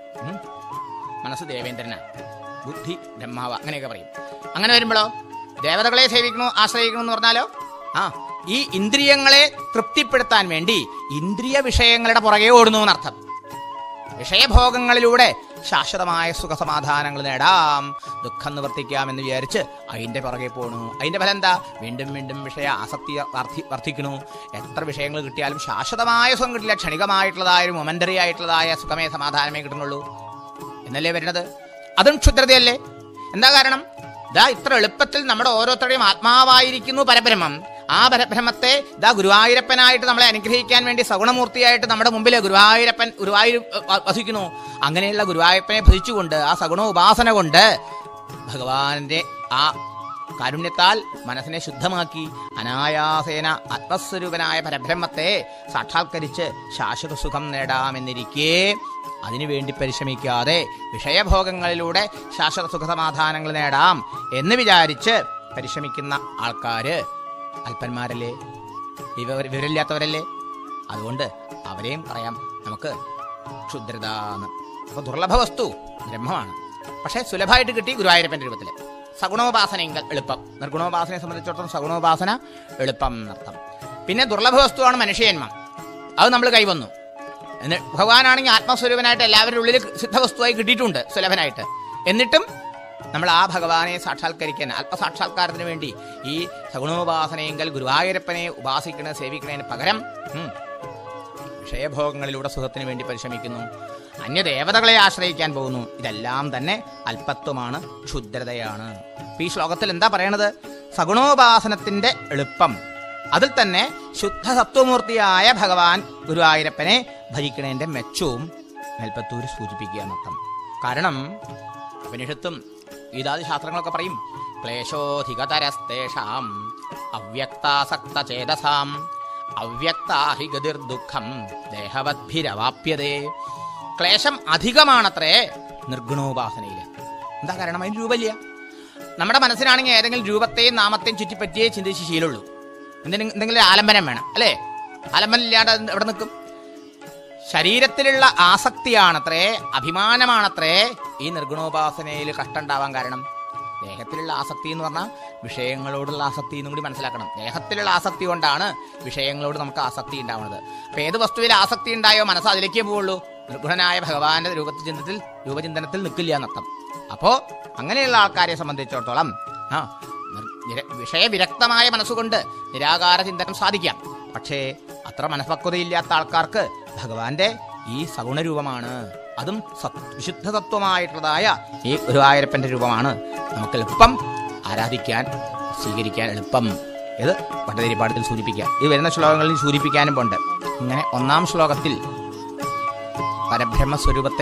മനസ്സ് ദേവേന്ദ്രനാ, ബുദ്ധി ബ്രഹ്മാവ, അങ്ങനെയൊക്കെ പറയും. അങ്ങനെ വരുമ്പോഴോ ദേവതകളെ സേവിക്കണോ ആശ്രയിക്കണോ എന്ന് പറഞ്ഞാലോ ആ ഈ ഇന്ദ്രിയങ്ങളെ തൃപ്തിപ്പെടുത്താൻ വേണ്ടി ഇന്ദ്രിയ വിഷയങ്ങളുടെ പുറകെ ഓടുന്നു എന്നർത്ഥം. വിഷയഭോഗങ്ങളിലൂടെ ശാശ്വതമായ സുഖസമാധാനങ്ങൾ നേടാം, ദുഃഖം നിവർത്തിക്കാമെന്ന് വിചാരിച്ച് അതിന്റെ പുറകെ പോണു. അതിന്റെ ഫലം എന്താ? വീണ്ടും വീണ്ടും വിഷയ ആസക്തി വർദ്ധിക്കണു. എത്ര വിഷയങ്ങൾ കിട്ടിയാലും ശാശ്വതമായ സുഖം കിട്ടില്ല. ക്ഷണികമായിട്ടുള്ളതായ ഒരു മൊമെന്ററി ആയിട്ടുള്ളതായ സുഖമേ സമാധാനമേ കിട്ടുന്നുള്ളൂ എന്നല്ലേ വരുന്നത്. അതും ക്ഷുദ്രതയല്ലേ? എന്താ കാരണം? ഇതാ ഇത്ര എളുപ്പത്തിൽ നമ്മുടെ ഓരോരുത്തരുടെയും ആത്മാവായിരിക്കുന്നു പരബ്രഹ്മം. ആ പരബ്രഹ്മത്തെ ഇതാ ഗുരുവായൂരപ്പനായിട്ട് നമ്മളെ അനുഗ്രഹിക്കാൻ വേണ്ടി സഗുണമൂർത്തിയായിട്ട് നമ്മുടെ മുമ്പിൽ ഗുരുവായൂരപ്പൻ ഗുരുവായൂർ വസിക്കുന്നു. അങ്ങനെയുള്ള ഗുരുവായൂരപ്പനെ ഭജിച്ചുകൊണ്ട് ആ സഗുണ ഉപാസന കൊണ്ട് ഭഗവാന്റെ ആ കാരുണ്യത്താൽ മനസ്സിനെ ശുദ്ധമാക്കി അനായാസേന ആത്മസ്വരൂപനായ പരബ്രഹ്മത്തെ സാക്ഷാത്കരിച്ച് ശാശ്വത സുഖം നേടാമെന്നിരിക്കെ അതിനുവേണ്ടി പരിശ്രമിക്കാതെ വിഷയഭോഗങ്ങളിലൂടെ ശാശ്വത സുഖസമാധാനങ്ങൾ നേടാം എന്ന് വിചാരിച്ച് പരിശ്രമിക്കുന്ന ആൾക്കാര് അല്പന്മാരല്ലേ, വിവരമില്ലാത്തവരല്ലേ? അതുകൊണ്ട് അവരെയും പറയാം നമുക്ക് ക്ഷുദ്രത എന്ന്. അപ്പൊ ദുർലഭ വസ്തു ബ്രഹ്മമാണ്, പക്ഷെ സുലഭമായിട്ട് കിട്ടി ഗുരുവായൂരപ്പന്റെ രൂപത്തില്. സഗുണോപാസനയെങ്കിൽ എളുപ്പം. നിർഗുണോപാസനയെ സംബന്ധിച്ചിടത്തോളം സഗുണോപാസന എളുപ്പം എന്നർത്ഥം. പിന്നെ ദുർലഭ വസ്തുവാണ് മനുഷ്യന്മം. അത് നമ്മൾ കൈവന്നു. ഭഗവാനാണെങ്കിൽ ആത്മസ്വരൂപനായിട്ട് എല്ലാവരുടെ ഉള്ളിൽ സിദ്ധവസ്തുവായി കിട്ടിയിട്ടുണ്ട് സുലഭനായിട്ട്. എന്നിട്ടും നമ്മൾ ആ ഭഗവാനെ സാക്ഷാത്കരിക്കാൻ ആത്മസാക്ഷാത്കാരത്തിന് വേണ്ടി ഈ സഗുണോപാസനയെങ്കിൽ ഗുരുവായൂരപ്പനെ ഉപാസിക്കണ സേവിക്കണതിന് പകരം വിഷയഭോഗങ്ങളിലൂടെ സുഖത്തിന് വേണ്ടി പരിശ്രമിക്കുന്നു, അന്യദേവതകളെ ആശ്രയിക്കാൻ പോകുന്നു. ഇതെല്ലാം തന്നെ അല്പത്വമാണ്, ക്ഷുദ്രതയാണ്. ഈ ശ്ലോകത്തിൽ എന്താ പറയണത്? സഗുണോപാസനത്തിന്റെ എളുപ്പം, അതിൽ തന്നെ ശുദ്ധസത്വമൂർത്തിയായ ഭഗവാൻ ഗുരുവായൂരപ്പനെ ഭജിക്കണേന്റെ മെച്ചവും മേൽപ്പത്തൂര് സൂചിപ്പിക്കുക എന്നർത്ഥം. കാരണം ഉപനിഷത്തും ഗീതാദി ശാസ്ത്രങ്ങളൊക്കെ പറയും, ക്ലേശോധികതരസ്തേഷാം അവ്യക്താസക്തചേതസാം അവ്യക്താഹി ഗതിർദുഃഖം ദേഹവദ്ഭിരവാപ്യതേ. ക്ലേശം അധികമാണത്രേ നിർഗുണോപാസനയില്. എന്താ കാരണം? അതിന് രൂപമില്ല. നമ്മുടെ മനസ്സിനാണെങ്കിൽ ഏതെങ്കിലും രൂപത്തെയും നാമത്തെയും ചുറ്റിപ്പറ്റിയേ ചിന്തിച്ച് ശീലമുള്ളൂ. എന്തെങ്കിലും എന്തെങ്കിലും ആലംബനം വേണം അല്ലേ? ആലംബനം ഇല്ലാണ്ട് എവിടെ നിൽക്കും? ശരീരത്തിലുള്ള ആസക്തിയാണത്രേ, അഭിമാനമാണത്രേ ഈ നിർഗുണോപാസനയിൽ കഷ്ടം ഉണ്ടാവാൻ കാരണം. ദേഹത്തിലുള്ള ആസക്തി എന്ന് പറഞ്ഞാൽ വിഷയങ്ങളോടുള്ള ആസക്തി എന്നും കൂടി മനസ്സിലാക്കണം. ദേഹത്തിലുള്ള ആസക്തി കൊണ്ടാണ് വിഷയങ്ങളോട് നമുക്ക് ആസക്തി ഉണ്ടാവുന്നത്. അപ്പൊ ഏത് വസ്തുവിൽ ആസക്തി ഉണ്ടായോ മനസ്സ് അതിലേക്കേ പോവുള്ളൂ. നിർഗുണനായ ഭഗവാന്റെ രൂപചിന്തനത്തിൽ രൂപചിന്തനത്തിൽ നിൽക്കില്ല എന്നർത്ഥം. അപ്പോ അങ്ങനെയുള്ള ആൾക്കാരെ സംബന്ധിച്ചിടത്തോളം ആ വിഷയവിരക്തമായ മനസ്സുകൊണ്ട് നിരാകാര ചിന്തനം സാധിക്കാം. പക്ഷേ അത്ര മനഃപക്വതയില്ലാത്ത ആൾക്കാർക്ക് ഭഗവാന്റെ ഈ സഗുണരൂപമാണ്, അതും വിശുദ്ധ തത്വമായിട്ടുള്ളതായ ഈ ഗുരുവായൂരപ്പന്റെ രൂപമാണ് നമുക്ക് എളുപ്പം ആരാധിക്കാൻ സ്വീകരിക്കാൻ എളുപ്പം. ഇത് ഭട്ടതിരിപ്പാടത്തിൽ സൂചിപ്പിക്കാം. ഇത് വരുന്ന ശ്ലോകങ്ങളിൽ സൂചിപ്പിക്കാനും ഉണ്ട്. ഇങ്ങനെ ഒന്നാം ശ്ലോകത്തിൽ പരബ്രഹ്മസ്വരൂപത്തെ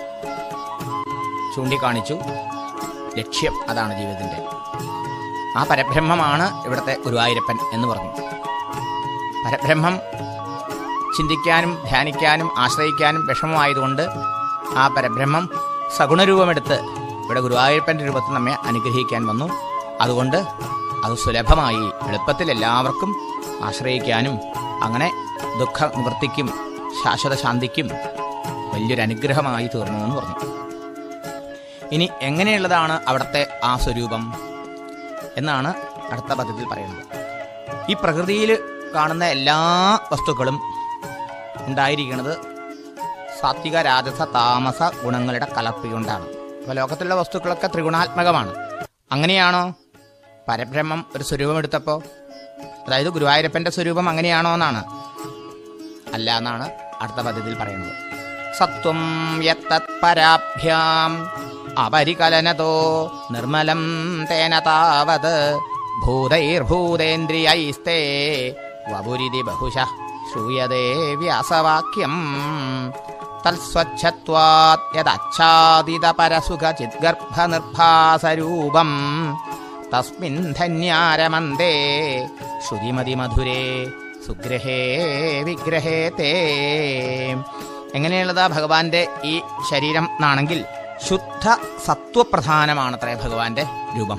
ചൂണ്ടിക്കാണിച്ചു. ലക്ഷ്യം അതാണ് ജീവിതത്തിന്റെ. ആ പരബ്രഹ്മമാണ് ഇവിടുത്തെ ഗുരുവായൂരപ്പൻ എന്ന് പറഞ്ഞു. പരബ്രഹ്മം ചിന്തിക്കാനും ധ്യാനിക്കാനും ആശ്രയിക്കാനും വിഷമമായതുകൊണ്ട് ആ പരബ്രഹ്മം സഗുണരൂപമെടുത്ത് ഇവിടെ ഗുരുവായൂരപ്പൻ്റെ രൂപത്തിൽ നമ്മെ അനുഗ്രഹിക്കാൻ വന്നു. അതുകൊണ്ട് അത് സുലഭമായി എളുപ്പത്തിൽ എല്ലാവർക്കും ആശ്രയിക്കാനും അങ്ങനെ ദുഃഖ നിവൃത്തിക്കും ശാശ്വത ശാന്തിക്കും വലിയൊരു അനുഗ്രഹമായി തീർന്നു എന്ന് പറഞ്ഞു. ഇനി എങ്ങനെയുള്ളതാണ് അവിടുത്തെ ആ സ്വരൂപം എന്നാണ് അടുത്ത പദ്യത്തിൽ പറയുന്നത്. ഈ പ്രകൃതിയിൽ കാണുന്ന എല്ലാ വസ്തുക്കളും ഉണ്ടായിരിക്കുന്നത് സാത്വിക രാജസ താമസ ഗുണങ്ങളുടെ കലർപ്പികൊണ്ടാണ്. അപ്പോൾ ലോകത്തിലുള്ള വസ്തുക്കളൊക്കെ ത്രിഗുണാത്മകമാണ്. അങ്ങനെയാണോ പരബ്രഹ്മം ഒരു സ്വരൂപം എടുത്തപ്പോൾ? അതായത് ഗുരുവായൂരപ്പന്റെ സ്വരൂപം അങ്ങനെയാണോ എന്നാണ്? അല്ല എന്നാണ് അടുത്ത പദ്യത്തിൽ പറയുന്നത്. സത്വം യത്തത് പരാഭ്യാം അപരികലനതോ നിർമ്മലം തേന താവത് ഭൂതൈർഭൂതേന്ദ്രിയൈസ്തേ വപുരിതി ബഹുശഃ ശ്രൂയതേ വ്യാസവാക്യം തൽസ്വച്ഛത്വാത് യദാച്ഛാദിത പരസുഖ ചിദ്ഗർഭ നിർഭാസരൂപം തസ്മിൻ ധന്യാരമന്ദേ ശ്രുതിമതി മധുരേ സുഗ്രഹേ വിഗ്രഹേ തേ. എങ്ങനെയുള്ളതാ ഭഗവാന്റെ ഈ ശരീരം എന്നാണെങ്കിൽ ശുദ്ധ സത്വപ്രധാനമാണത്രേ ഭഗവാന്റെ രൂപം.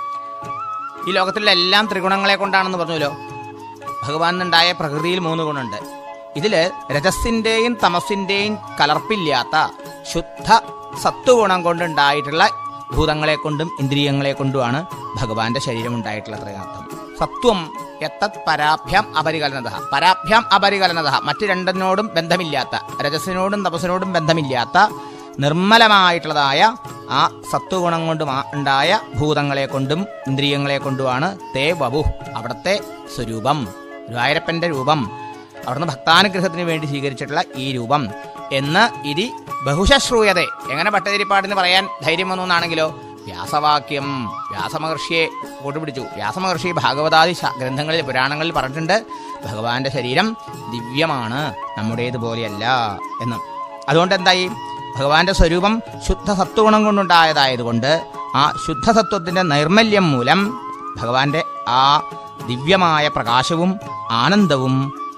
ഈ ലോകത്തിലെ എല്ലാം ത്രിഗുണങ്ങളെ കൊണ്ടാണെന്ന് പറഞ്ഞല്ലോ. ഭഗവാനുണ്ടായ പ്രകൃതിയിൽ മൂന്ന് ഗുണമുണ്ട്. ഇതില് രജസിന്റെയും തമസിന്റെയും കലർപ്പില്ലാത്ത ശുദ്ധ സത്വഗുണം കൊണ്ടുണ്ടായിട്ടുള്ള ഭൂതങ്ങളെ കൊണ്ടും ഇന്ദ്രിയങ്ങളെ കൊണ്ടുമാണ് ഭഗവാന്റെ ശരീരം ഉണ്ടായിട്ടുള്ള അർത്ഥം. സത്വം യത്തത് പരാഭ്യാം അപരികലനത. പരാഭ്യാം അപരികലനത മറ്റു രണ്ടിനോടും ബന്ധമില്ലാത്ത, രജസിനോടും തപസിനോടും ബന്ധമില്ലാത്ത നിർമ്മലമായിട്ടുള്ളതായ ആ സത്വഗുണം കൊണ്ടും ഉണ്ടായ ഭൂതങ്ങളെ കൊണ്ടും ഇന്ദ്രിയങ്ങളെ കൊണ്ടുമാണ് തേ വപു അവിടുത്തെ സ്വരൂപം, ഗുരുവായൂരപ്പന്റെ രൂപം, അവിടുന്ന് ഭക്താനുഗ്രഹത്തിന് വേണ്ടി സ്വീകരിച്ചിട്ടുള്ള ഈ രൂപം എന്ന് ഇതി ബഹുശ്രൂയതേ. എങ്ങനെ ഭട്ടതിരിപ്പാടിന് പറയാൻ ധൈര്യം വന്നു എന്നാണെങ്കിലോ വ്യാസവാക്യം, വ്യാസമഹർഷിയെ കൂട്ടുപിടിച്ചു. വ്യാസമഹർഷി ഭാഗവതാദി ഗ്രന്ഥങ്ങളിൽ പുരാണങ്ങളിൽ പറഞ്ഞിട്ടുണ്ട് ഭഗവാന്റെ ശരീരം ദിവ്യമാണ്, നമ്മുടേതുപോലെയല്ല എന്ന്. അതുകൊണ്ട് എന്തായി? ഭഗവാന്റെ സ്വരൂപം ശുദ്ധ സത്വഗുണം കൊണ്ടുണ്ടായതായതുകൊണ്ട് ആ ശുദ്ധസത്വത്തിന്റെ നൈർമല്യം മൂലം ഭഗവാന്റെ ആ ദിവ്യമായ പ്രകാശവും ആനന്ദവും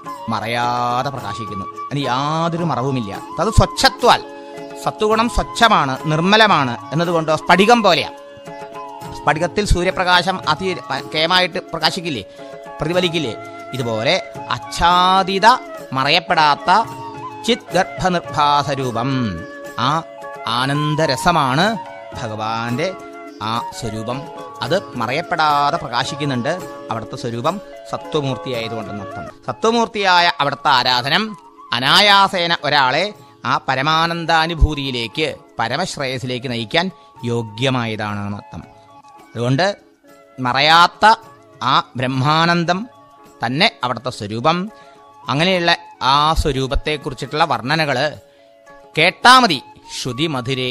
മറയാതെ പ്രകാശിക്കുന്നു. അതിന് യാതൊരു മറവുമില്ല. അത് സ്വച്ഛത്വാൽ, സത്വഗുണം സ്വച്ഛമാണ്, നിർമ്മലമാണ് എന്നതുകൊണ്ട് സ്ഫടികം പോലെയാണ്. സ്ഫടികത്തിൽ സൂര്യപ്രകാശം അതി കേമായിട്ട് പ്രകാശിക്കില്ലേ, പ്രതിഫലിക്കില്ലേ? ഇതുപോലെ ആച്ഛാദിത മറയപ്പെടാത്ത ചിത് ഗർഭനിർഭാസരൂപം, ആ ആനന്ദരസമാണ് ഭഗവാന്റെ ആ സ്വരൂപം. അത് മറയപ്പെടാതെ പ്രകാശിക്കുന്നുണ്ട്. അവിടുത്തെ സ്വരൂപം സത്വമൂർത്തിയായതുകൊണ്ടെന്നർത്ഥം. സത്വമൂർത്തിയായ അവിടുത്തെ ആരാധനം അനായാസേന ഒരാളെ ആ പരമാനന്ദാനുഭൂതിയിലേക്ക്, പരമശ്രേയസിലേക്ക് നയിക്കാൻ യോഗ്യമായതാണ് എന്നർത്ഥം. അതുകൊണ്ട് മറയാത്ത ആ ബ്രഹ്മാനന്ദം തന്നെ അവിടുത്തെ സ്വരൂപം. അങ്ങനെയുള്ള ആ സ്വരൂപത്തെക്കുറിച്ചിട്ടുള്ള വർണ്ണനകള് കേട്ടാ മതി. ശ്രുതി മധുരേ,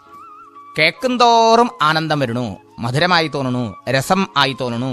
കേൾക്കുന്തോറും ആനന്ദം വരണു, മധുരമായി തോന്നണു, രസം ആയി തോന്നണു.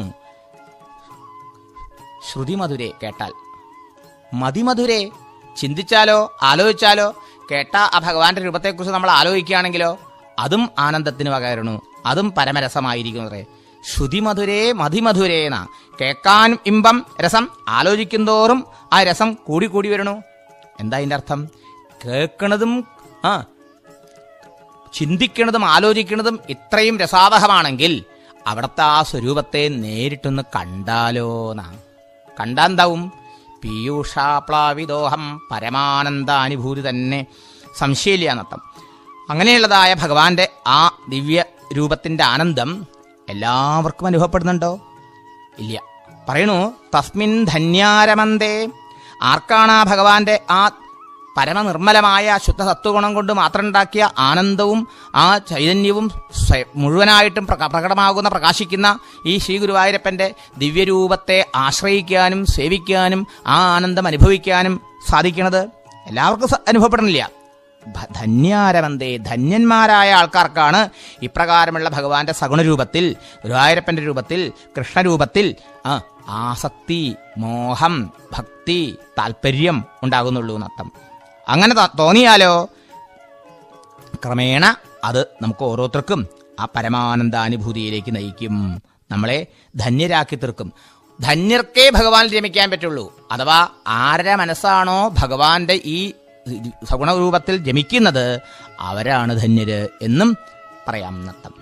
ശ്രുതി മധുരേ കേട്ടാൽ, മതിമധുരേ ചിന്തിച്ചാലോ ആലോചിച്ചാലോ, കേട്ട ആ ഭഗവാന്റെ രൂപത്തെക്കുറിച്ച് നമ്മൾ ആലോചിക്കുകയാണെങ്കിലോ അതും ആനന്ദത്തിന് പകരണു, അതും പരമരസമായിരിക്കുന്നതേ. ശ്രുതിമധുരേ മതിമധുരേന, കേൾക്കാൻ ഇമ്പം രസം, ആലോചിക്കുന്തോറും ആ രസം കൂടി കൂടി വരണു. എന്താ അതിൻ്റെ അർത്ഥം? കേൾക്കണതും ആ ചിന്തിക്കണതും ആലോചിക്കണതും ഇത്രയും രസാവഹമാണെങ്കിൽ അവിടുത്തെ ആ സ്വരൂപത്തെ നേരിട്ടൊന്ന് കണ്ടാലോ എന്നാ. കണ്ടാന്താവും? പീയൂഷാപ്ലാവിദോഹം, പരമാനന്ദാനുഭൂതി തന്നെ, സംശയമില്ല എന്നർത്ഥം. അങ്ങനെയുള്ളതായ ഭഗവാന്റെ ആ ദിവ്യ രൂപത്തിന്റെ ആനന്ദം എല്ലാവർക്കും അനുഭവപ്പെടുന്നുണ്ടോ? ഇല്ല. പറയണു തസ്മിൻ ധന്യാരമന്തേ. ആർക്കാണ് ആ ഭഗവാന്റെ ആ പരമനിർമ്മലമായ ശുദ്ധ സത്വഗുണം കൊണ്ട് മാത്രം ഉണ്ടാക്കിയ ആനന്ദവും ആ ചൈതന്യവും മുഴുവനായിട്ടും പ്രകടമാകുന്ന പ്രകാശിക്കുന്ന ഈ ശ്രീ ഗുരുവായൂരപ്പന്റെ ദിവ്യരൂപത്തെ ആശ്രയിക്കാനും സേവിക്കാനും ആ ആനന്ദം അനുഭവിക്കാനും സാധിക്കണത്? എല്ലാവർക്കും അനുഭവപ്പെടണില്ല. ധന്യാരവന്തേ, ധന്യന്മാരായ ആൾക്കാർക്കാണ് ഇപ്രകാരമുള്ള ഭഗവാന്റെ സഗുണരൂപത്തിൽ, ഗുരുവായൂരപ്പന്റെ രൂപത്തിൽ, കൃഷ്ണരൂപത്തിൽ ആ ആസക്തി, മോഹം, ഭക്തി, താല്പര്യം ഉണ്ടാകുന്നുള്ളൂ എന്നർത്ഥം. അങ്ങനെ തോന്നിയാലോ ക്രമേണ അത് നമുക്ക് ഓരോരുത്തർക്കും ആ പരമാനന്ദാനുഭൂതിയിലേക്ക് നയിക്കും, നമ്മളെ ധന്യരാക്കി തീർക്കും. ധന്യർക്കേ ഭഗവാൻ രമിക്കാൻ പറ്റുള്ളൂ. അഥവാ ആരുടെ മനസ്സാണോ ഭഗവാന്റെ ഈ സഗുണരൂപത്തിൽ രമിക്കുന്നത് അവരാണ് ധന്യര് എന്നും പറയാം എന്നർത്ഥം.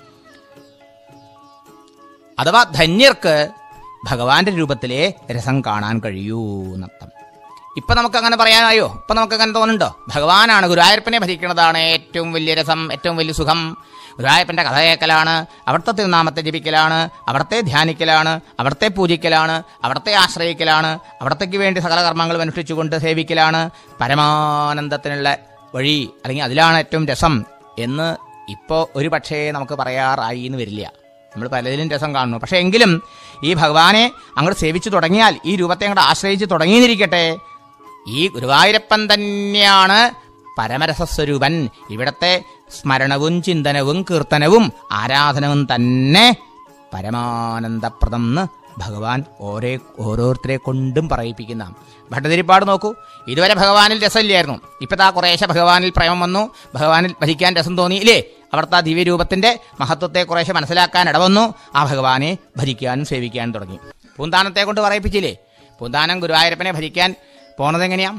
അഥവാ ധന്യർക്ക് ഭഗവാന്റെ രൂപത്തിലെ രസം കാണാൻ കഴിയൂ എന്നർത്ഥം. ഇപ്പൊ നമുക്കങ്ങനെ പറയാനായോ? ഇപ്പൊ നമുക്കങ്ങനെ തോന്നുന്നുണ്ടോ? ഭഗവാനാണ്, ഗുരുവായൂരപ്പനെ ഭജിക്കുന്നതാണ് ഏറ്റവും വലിയ രസം, ഏറ്റവും വലിയ സുഖം. ഗുരുവായൂരപ്പന്റെ കഥ കേൾക്കലാണ്, അവിടുത്തെ തിരുനാമത്തെ ജപിക്കലാണ്, അവിടത്തെ ധ്യാനിക്കലാണ്, അവിടത്തെ പൂജിക്കലാണ്, അവിടത്തെ ആശ്രയിക്കലാണ്, അവിടത്തേക്ക് വേണ്ടി സകല കർമ്മങ്ങളും അനുഷ്ഠിച്ചുകൊണ്ട് സേവിക്കലാണ് പരമാനന്ദത്തിനുള്ള വഴി, അല്ലെങ്കിൽ അതിലാണ് ഏറ്റവും രസം എന്ന് ഇപ്പോൾ ഒരു പക്ഷേ നമുക്ക് പറയാറായി എന്ന് വരില്ല. നമ്മൾ പലതിലും രസം കാണുന്നു. പക്ഷെ എങ്കിലും ഈ ഭഗവാനെ അങ്ങോട്ട് സേവിച്ചു തുടങ്ങിയാൽ, ഈ രൂപത്തെ അങ്ങോട്ട് ആശ്രയിച്ച് തുടങ്ങിയെന്നിരിക്കട്ടെ, ഈ ഗുരുവായൂരപ്പൻ തന്നെയാണ് പരമരസസ്വരൂപൻ. ഇവിടത്തെ സ്മരണവും ചിന്തനവും കീർത്തനവും ആരാധനവും തന്നെ പരമാനന്ദപ്രദം എന്ന് ഭഗവാൻ ഓരോ ഓരോരുത്തരെ കൊണ്ടും പറയിപ്പിക്കുന്ന. ഭട്ടതിരിപ്പാട് നോക്കൂ, ഇതുവരെ ഭഗവാനിൽ രസമില്ലായിരുന്നു, ഇപ്പതാ കുറേശ്ശെ ഭഗവാനിൽ പ്രേമം വന്നു, ഭഗവാനിൽ ഭജിക്കാൻ രസം തോന്നി ഇല്ലേ? അവിടുത്തെ ദിവ്യരൂപത്തിന്റെ മഹത്വത്തെ കുറേശ്ശെ മനസ്സിലാക്കാൻ ഇടവന്നു, ആ ഭഗവാനെ ഭജിക്കാനും സേവിക്കാനും തുടങ്ങി. പൂന്താനത്തെ കൊണ്ട് പറയിപ്പിച്ചില്ലേ? പൂന്താനം ഗുരുവായൂരപ്പനെ ഭജിക്കാൻ പോണതെങ്ങനെയാ?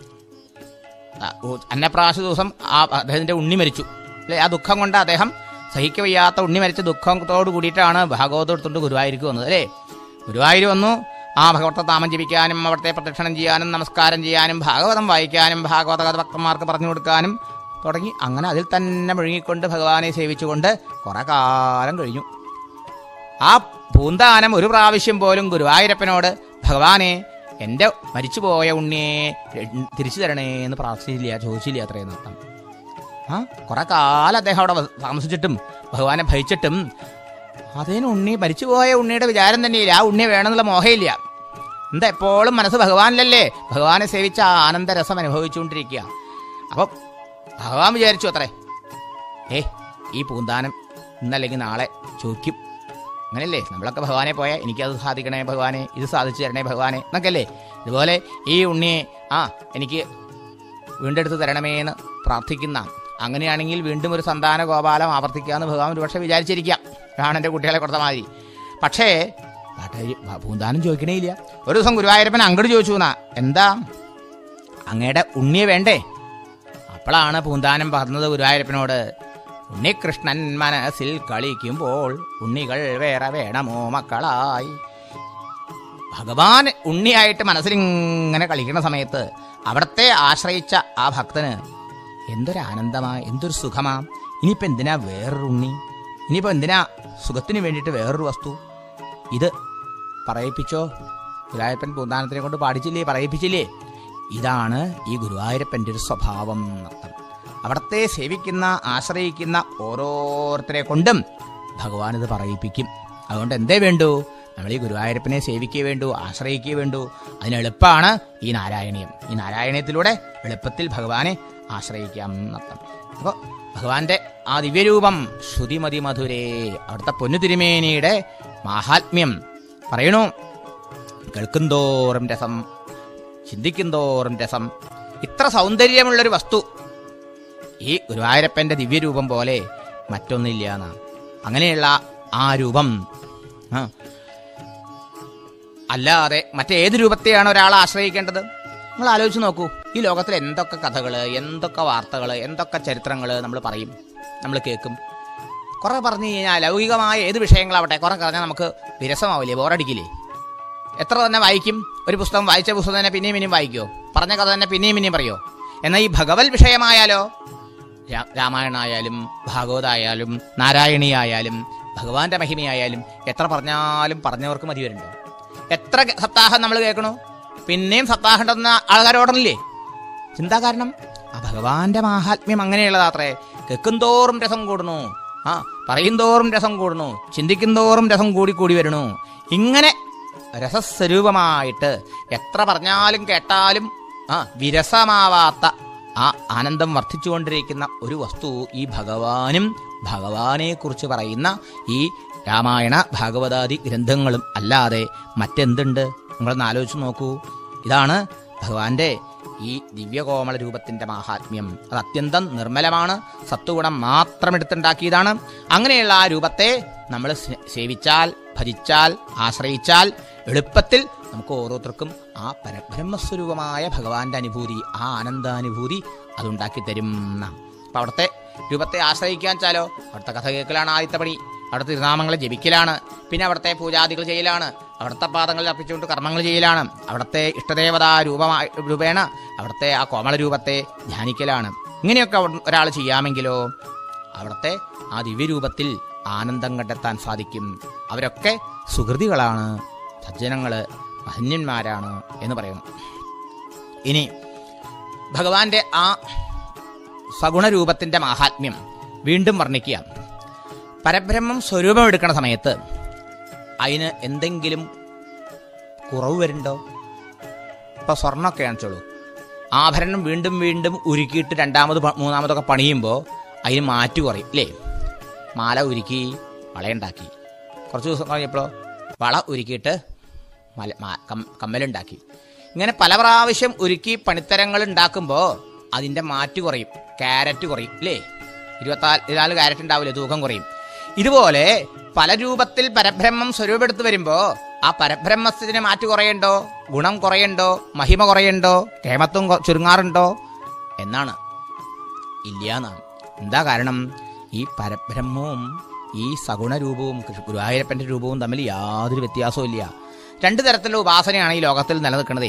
അന്നപ്രാശ ദിവസം ആ അദ്ദേഹത്തിന്റെ ഉണ്ണി മരിച്ചു അല്ലെ? ആ ദുഃഖം കൊണ്ട് അദ്ദേഹം സഹിക്ക വയ്യാത്ത ഉണ്ണി മരിച്ച ദുഃഖത്തോട് കൂടിയിട്ടാണ് ഭാഗവതം എടുത്തുകൊണ്ട് ഗുരുവായൂർക്ക് വന്നത് അല്ലേ? ഗുരുവായൂർ വന്നു ആ ഭഗവത്തെ നാമം ജപിക്കാനും അവിടുത്തെ പ്രദക്ഷിണം ചെയ്യാനും നമസ്കാരം ചെയ്യാനും ഭാഗവതം വായിക്കാനും ഭാഗവത കഥ ഭക്തന്മാർക്ക് പറഞ്ഞു കൊടുക്കാനും തുടങ്ങി. അങ്ങനെ അതിൽ തന്നെ മുഴുകിക്കൊണ്ട് ഭഗവാനെ സേവിച്ചുകൊണ്ട് കുറെ കാലം കഴിഞ്ഞു. ആ പൂന്താനം ഒരു പ്രാവശ്യം പോലും ഗുരുവായൂരപ്പനോട് ഭഗവാനെ എൻ്റെ മരിച്ചുപോയ ഉണ്ണിയെ തിരിച്ചു തരണേ എന്ന് പ്രാർത്ഥിച്ചില്ല, ചോദിച്ചില്ല. അത്രയും നഷ്ടം. ആ കുറെ കാലം അദ്ദേഹം അവിടെ താമസിച്ചിട്ടും ഭഗവാനെ ഭജിച്ചിട്ടും അതിന് ഉണ്ണി മരിച്ചുപോയ ഉണ്ണിയുടെ വിചാരം തന്നെയില്ല, ആ ഉണ്ണിയെ വേണമെന്നുള്ള മോഹമില്ല. എന്താ എപ്പോഴും മനസ്സ് ഭഗവാനിലല്ലേ? ഭഗവാനെ സേവിച്ച ആനന്ദരസം അനുഭവിച്ചുകൊണ്ടിരിക്കുക. അപ്പം ഭഗവാൻ വിചാരിച്ചു അത്രേ, ഏ ഈ പൂന്താനം ഇന്നല്ലെങ്കിൽ നാളെ ചോദിക്കും. അങ്ങനെയല്ലേ നമ്മളൊക്കെ ഭഗവാനെ പോയാൽ എനിക്കത് സാധിക്കണേ ഭഗവാനെ, ഇത് സാധിച്ചു തരണേ ഭഗവാനെ എന്നൊക്കെയല്ലേ? ഇതുപോലെ ഈ ഉണ്ണിയെ ആ എനിക്ക് വീണ്ടെടുത്ത് തരണമേ എന്ന് പ്രാർത്ഥിക്കുന്ന. അങ്ങനെയാണെങ്കിൽ വീണ്ടും ഒരു സന്താന ഗോപാലം ആവർത്തിക്കാമെന്ന് ഭഗവാൻ ഒരു പക്ഷേ വിചാരിച്ചിരിക്കാം, കാണൻ്റെ കുട്ടികളെ കൊടുത്ത മാതിരി. പക്ഷേ പൂന്താനം ചോദിക്കണേ ഇല്ല. ഒരു ദിവസം ഗുരുവായൂരപ്പൻ അങ്ങോട്ട് ചോദിച്ചു എന്നാ, എന്താ അങ്ങയുടെ ഉണ്ണിയെ വേണ്ടേ? അപ്പോഴാണ് പൂന്താനം പറഞ്ഞത് ഗുരുവായൂരപ്പനോട്, ഉണ്ണികൃഷ്ണൻ മനസ്സിൽ കളിക്കുമ്പോൾ ഉണ്ണികൾ വേറെ വേണമോ മക്കളായി. ഭഗവാൻ ഉണ്ണിയായിട്ട് മനസ്സിലിങ്ങനെ കളിക്കുന്ന സമയത്ത് അവിടത്തെ ആശ്രയിച്ച ആ ഭക്തന് എന്തൊരു ആനന്ദമാ, എന്തൊരു സുഖമാ. ഇനിയിപ്പോൾ എന്തിനാ വേറൊരു ഉണ്ണി? ഇനിയിപ്പോൾ എന്തിനാ സുഖത്തിന് വേണ്ടിയിട്ട് വേറൊരു വസ്തു? ഇത് പറയിപ്പിച്ചോ? ഗുരുവായൂരപ്പൻ പൂന്താനത്തിനെ കൊണ്ട് പാടിച്ചില്ലേ, പറയിപ്പിച്ചില്ലേ? ഇതാണ് ഈ ഗുരുവായൂരപ്പൻ്റെ ഒരു സ്വഭാവം എന്നർത്ഥം. അവിടത്തെ സേവിക്കുന്ന ആശ്രയിക്കുന്ന ഓരോരുത്തരെ കൊണ്ടും ഭഗവാൻ ഇത് പറയിപ്പിക്കും. അതുകൊണ്ട് എന്തേ വേണ്ടു? നമ്മൾ ഈ ഗുരുവായൂരപ്പനെ സേവിക്കേ വേണ്ടു, ആശ്രയിക്കേ വേണ്ടു. അതിന് എളുപ്പമാണ് ഈ നാരായണീയം. ഈ നാരായണീയത്തിലൂടെ എളുപ്പത്തിൽ ഭഗവാനെ ആശ്രയിക്കാം എന്നർത്ഥം. അപ്പോൾ ഭഗവാന്റെ ആ ദിവ്യരൂപം ശ്രുതിമതി മധുരേ, അവിടുത്തെ പൊന്നു തിരുമേനിയുടെ മാഹാത്മ്യം പറയണു. കേൾക്കുന്തോറും രസം, ചിന്തിക്കുന്തോറും രസം. ഇത്ര സൗന്ദര്യമുള്ളൊരു വസ്തു ഈ ഗുരുവായൂരപ്പന്റെ ദിവ്യരൂപം പോലെ മറ്റൊന്നില്ല എന്നാണ്. അങ്ങനെയുള്ള ആ രൂപം അല്ലാതെ മറ്റേത് രൂപത്തെയാണ് ഒരാൾ ആശ്രയിക്കേണ്ടത്? നിങ്ങൾ ആലോചിച്ച് നോക്കൂ. ഈ ലോകത്തിൽ എന്തൊക്കെ കഥകൾ, എന്തൊക്കെ വാർത്തകൾ, എന്തൊക്കെ ചരിത്രങ്ങൾ നമ്മൾ പറയും, നമ്മൾ കേൾക്കും. കുറെ പറഞ്ഞു കഴിഞ്ഞാൽ ലൗകികമായ ഏത് വിഷയങ്ങളാവട്ടെ കുറെ പറഞ്ഞാൽ നമുക്ക് വിരസമാവില്ലേ, ബോറടിക്കില്ലേ? എത്ര തന്നെ വായിക്കും? ഒരു പുസ്തകം വായിച്ച പുസ്തകം തന്നെ പിന്നെയും പിന്നെയും വായിക്കുമോ? പറഞ്ഞ കഥ തന്നെ പിന്നെയും പിന്നെയും പറയുമോ? എന്നാൽ ഈ ഭഗവത് വിഷയമായാലോ, രാമായണായാലും ഭാഗവതായാലും നാരായണീയായാലും ഭഗവാന്റെ മഹിമയായാലും എത്ര പറഞ്ഞാലും പറഞ്ഞവർക്ക് മതി വരുന്നുണ്ടോ? എത്ര സപ്താഹം നമ്മൾ കേൾക്കണു, പിന്നെയും സപ്താഹം ഉണ്ടെന്ന ആൾക്കാരോടല്ലേ? ചിന്താ കാരണം ആ ഭഗവാന്റെ മാഹാത്മ്യം അങ്ങനെയുള്ളതാത്രേ. കേൾക്കുന്തോറും രസം കൂടുന്നു, ആ പറയുന്തോറും രസം കൂടുന്നു, ചിന്തിക്കുന്തോറും രസം കൂടി കൂടി വരണു. ഇങ്ങനെ രസസ്വരൂപമായിട്ട് എത്ര പറഞ്ഞാലും കേട്ടാലും ആ വിരസമാവാത്ത ആ ആനന്ദം വർദ്ധിച്ചുകൊണ്ടിരിക്കുന്ന ഒരു വസ്തു ഈ ഭഗവാനും ഭഗവാനെ കുറിച്ച് പറയുന്ന ഈ രാമായണ ഭാഗവതാദി ഗ്രന്ഥങ്ങളും അല്ലാതെ മറ്റെന്തുണ്ട്? നിങ്ങളൊന്ന് ആലോചിച്ച് നോക്കൂ. ഇതാണ് ഭഗവാന്റെ ഈ ദിവ്യകോമള രൂപത്തിന്റെ മാഹാത്മ്യം. അത് അത്യന്തം നിർമ്മലമാണ്, സത്വഗുണം മാത്രം എടുത്തുണ്ടാക്കിയതാണ്. അങ്ങനെയുള്ള ആ രൂപത്തെ നമ്മൾ സേവിച്ചാൽ, ഭജിച്ചാൽ, ആശ്രയിച്ചാൽ എളുപ്പത്തിൽ നമുക്ക് ഓരോരുത്തർക്കും ആ പരബ്രഹ്മസ്വരൂപമായ ഭഗവാന്റെ അനുഭൂതി, ആ ആനന്ദാനുഭൂതി അതുണ്ടാക്കി തരും. അപ്പൊ അവിടുത്തെ രൂപത്തെ ആശ്രയിക്കാൻ വെച്ചാലോ അവിടുത്തെ കഥ കേൾക്കലാണ് ആദ്യത്തെ പണി. അവിടുത്തെ തിരുനാമങ്ങളെ ജപിക്കലാണ്. പിന്നെ അവിടുത്തെ പൂജാദികൾ ചെയ്യലാണ്. അവിടുത്തെ പാദങ്ങളിൽ അർപ്പിച്ചുകൊണ്ട് കർമ്മങ്ങൾ ചെയ്യലാണ്. അവിടുത്തെ ഇഷ്ടദേവതാ രൂപമായി രൂപേണ അവിടുത്തെ ആ കോമള രൂപത്തെ ധ്യാനിക്കലാണ്. ഇങ്ങനെയൊക്കെ ഒരാൾ ചെയ്യാമെങ്കിലോ അവിടുത്തെ ആ ദിവ്യരൂപത്തിൽ ആനന്ദം കണ്ടെത്താൻ സാധിക്കും. അവരൊക്കെ സുഹൃതികളാണ്, സജ്ജനങ്ങള്, മഹന്യന്മാരാണ് എന്ന് പറയുന്നു. ഇനി ഭഗവാന്റെ ആ സഗുണരൂപത്തിന്റെ മാഹാത്മ്യം വീണ്ടും വർണ്ണിക്കുക. പരബ്രഹ്മം സ്വരൂപം എടുക്കുന്ന സമയത്ത് അതിന് എന്തെങ്കിലും കുറവ് വരുന്നുണ്ടോ? ഇപ്പൊ സ്വർണ്ണമൊക്കെ കാണിച്ചോളൂ. ആഭരണം വീണ്ടും വീണ്ടും ഉരുക്കിയിട്ട് രണ്ടാമത് മൂന്നാമതൊക്കെ പണിയുമ്പോൾ അതിന് മാറ്റു കുറയും ഇല്ലേ? മാല ഉരുക്കി വളയുണ്ടാക്കി, കുറച്ച് ദിവസം കഴിഞ്ഞപ്പോഴോ വള ഉരുക്കിയിട്ട് മല കമ്മലുണ്ടാക്കി. ഇങ്ങനെ പല പ്രാവശ്യം ഉരുക്കി പണിത്തരങ്ങൾ ഉണ്ടാക്കുമ്പോൾ അതിൻ്റെ മാറ്റ് കുറയും, ക്യാരറ്റ് കുറയും ഇല്ലേ? ഇരുപത്തിനാല് ഇരുപത്തിനാല് ക്യാരറ്റ് ഉണ്ടാവില്ലേ, തൂക്കം കുറയും. ഇതുപോലെ പല രൂപത്തിൽ പരബ്രഹ്മം സ്വരൂപെടുത്ത് വരുമ്പോൾ ആ പരബ്രഹ്മത്തിന് മാറ്റ് കുറയണ്ടോ? ഗുണം കുറയണ്ടോ? മഹിമ കുറയണ്ടോ? കേമത്വം ചുരുങ്ങാറുണ്ടോ എന്നാണ്? ഇല്ല എന്നാണ്. എന്താ കാരണം? ഈ പരബ്രഹ്മവും ഈ സഗുണരൂപവും ഗുരുവായൂരപ്പന്റെ രൂപവും തമ്മിൽ യാതൊരു വ്യത്യാസവും ഇല്ല. രണ്ടു തരത്തിലുള്ള ഉപാസനയാണ് ഈ ലോകത്തിൽ നിലനിൽക്കുന്നതേ.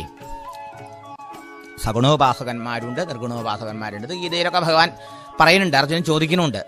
സഗുണോപാസകന്മാരുണ്ട്, നിർഗുണോപാസകന്മാരുണ്ട്. ഗീതയിലൊക്കെ ഭഗവാൻ പറയുന്നുണ്ട്, അർജുനൻ ചോദിക്കുന്നുണ്ട്.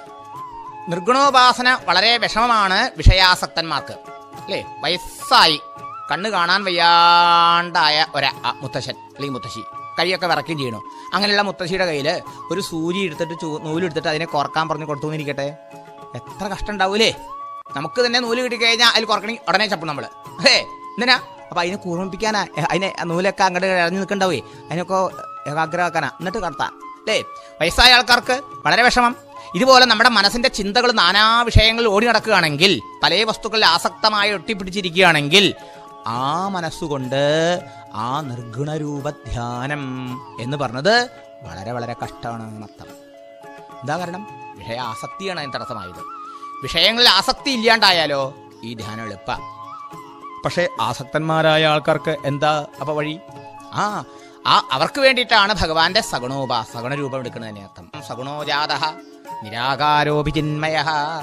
നിർഗുണോപാസന വളരെ വിഷമമാണ് വിഷയാസക്തന്മാർക്ക് അല്ലേ? വയസ്സായി കണ്ണ് കാണാൻ വയ്യാണ്ടായ ഒരാ മുത്തശ്ശൻ അല്ലെങ്കിൽ മുത്തശ്ശി കൈയൊക്കെ വിറക്കുകയും ചെയ്യണു. അങ്ങനെയുള്ള മുത്തശ്ശിയുടെ കയ്യിൽ ഒരു സൂചി എടുത്തിട്ട് ചൂ നൂലെടുത്തിട്ട് അതിനെ കുറക്കാൻ പറഞ്ഞു കൊടുത്തു എന്നിരിക്കട്ടെ, എത്ര കഷ്ടം ഉണ്ടാവൂലേ? നമുക്ക് തന്നെ നൂല് കിട്ടിക്കഴിഞ്ഞാൽ അതിൽ കുറക്കണി ഉടനെ ചപ്പും നമ്മള് അല്ലേ? എന്തിനാ? അപ്പൊ അതിനെ കൂർമ്മിപ്പിക്കാനാ, അതിനെ നൂലൊക്കെ അങ്ങോട്ട് ഇഴഞ്ഞു നിൽക്കണ്ടാവേ, അതിനൊക്കെ ഏകാഗ്രമാക്കാനാ, എന്നിട്ട് കടത്താം അല്ലേ? വയസ്സായ ആൾക്കാർക്ക് വളരെ വിഷമം. ഇതുപോലെ നമ്മുടെ മനസ്സിന്റെ ചിന്തകൾ നാനാ വിഷയങ്ങളിൽ ഓടി നടക്കുകയാണെങ്കിൽ, പല വസ്തുക്കളിൽ ആസക്തമായി ഒട്ടിപ്പിടിച്ചിരിക്കുകയാണെങ്കിൽ, ആ മനസ്സുകൊണ്ട് ആ നിർഗുണരൂപ ധ്യാനം എന്ന് പറഞ്ഞത് വളരെ വളരെ കഷ്ടമാണ് അർത്ഥം. എന്താ കാരണം? വിഷയ ആസക്തിയാണ് അതിന് തടസ്സമായത്. വിഷയങ്ങളിൽ ആസക്തി ഇല്ലാണ്ടായാലോ ഈ ധ്യാനം എളുപ്പ. പക്ഷെ ആസക്തന്മാരായ ആൾക്കാർക്ക് എന്താ അപ്പൊ വഴി? ആ ആ അവർക്ക് വേണ്ടിയിട്ടാണ് ഭഗവാന്റെ സഗുണോപാ സഗുണരൂപം എടുക്കുന്നത് തന്നെ അർത്ഥം. സഗുണോജാത നിരാകാരോപിചിന്മയ.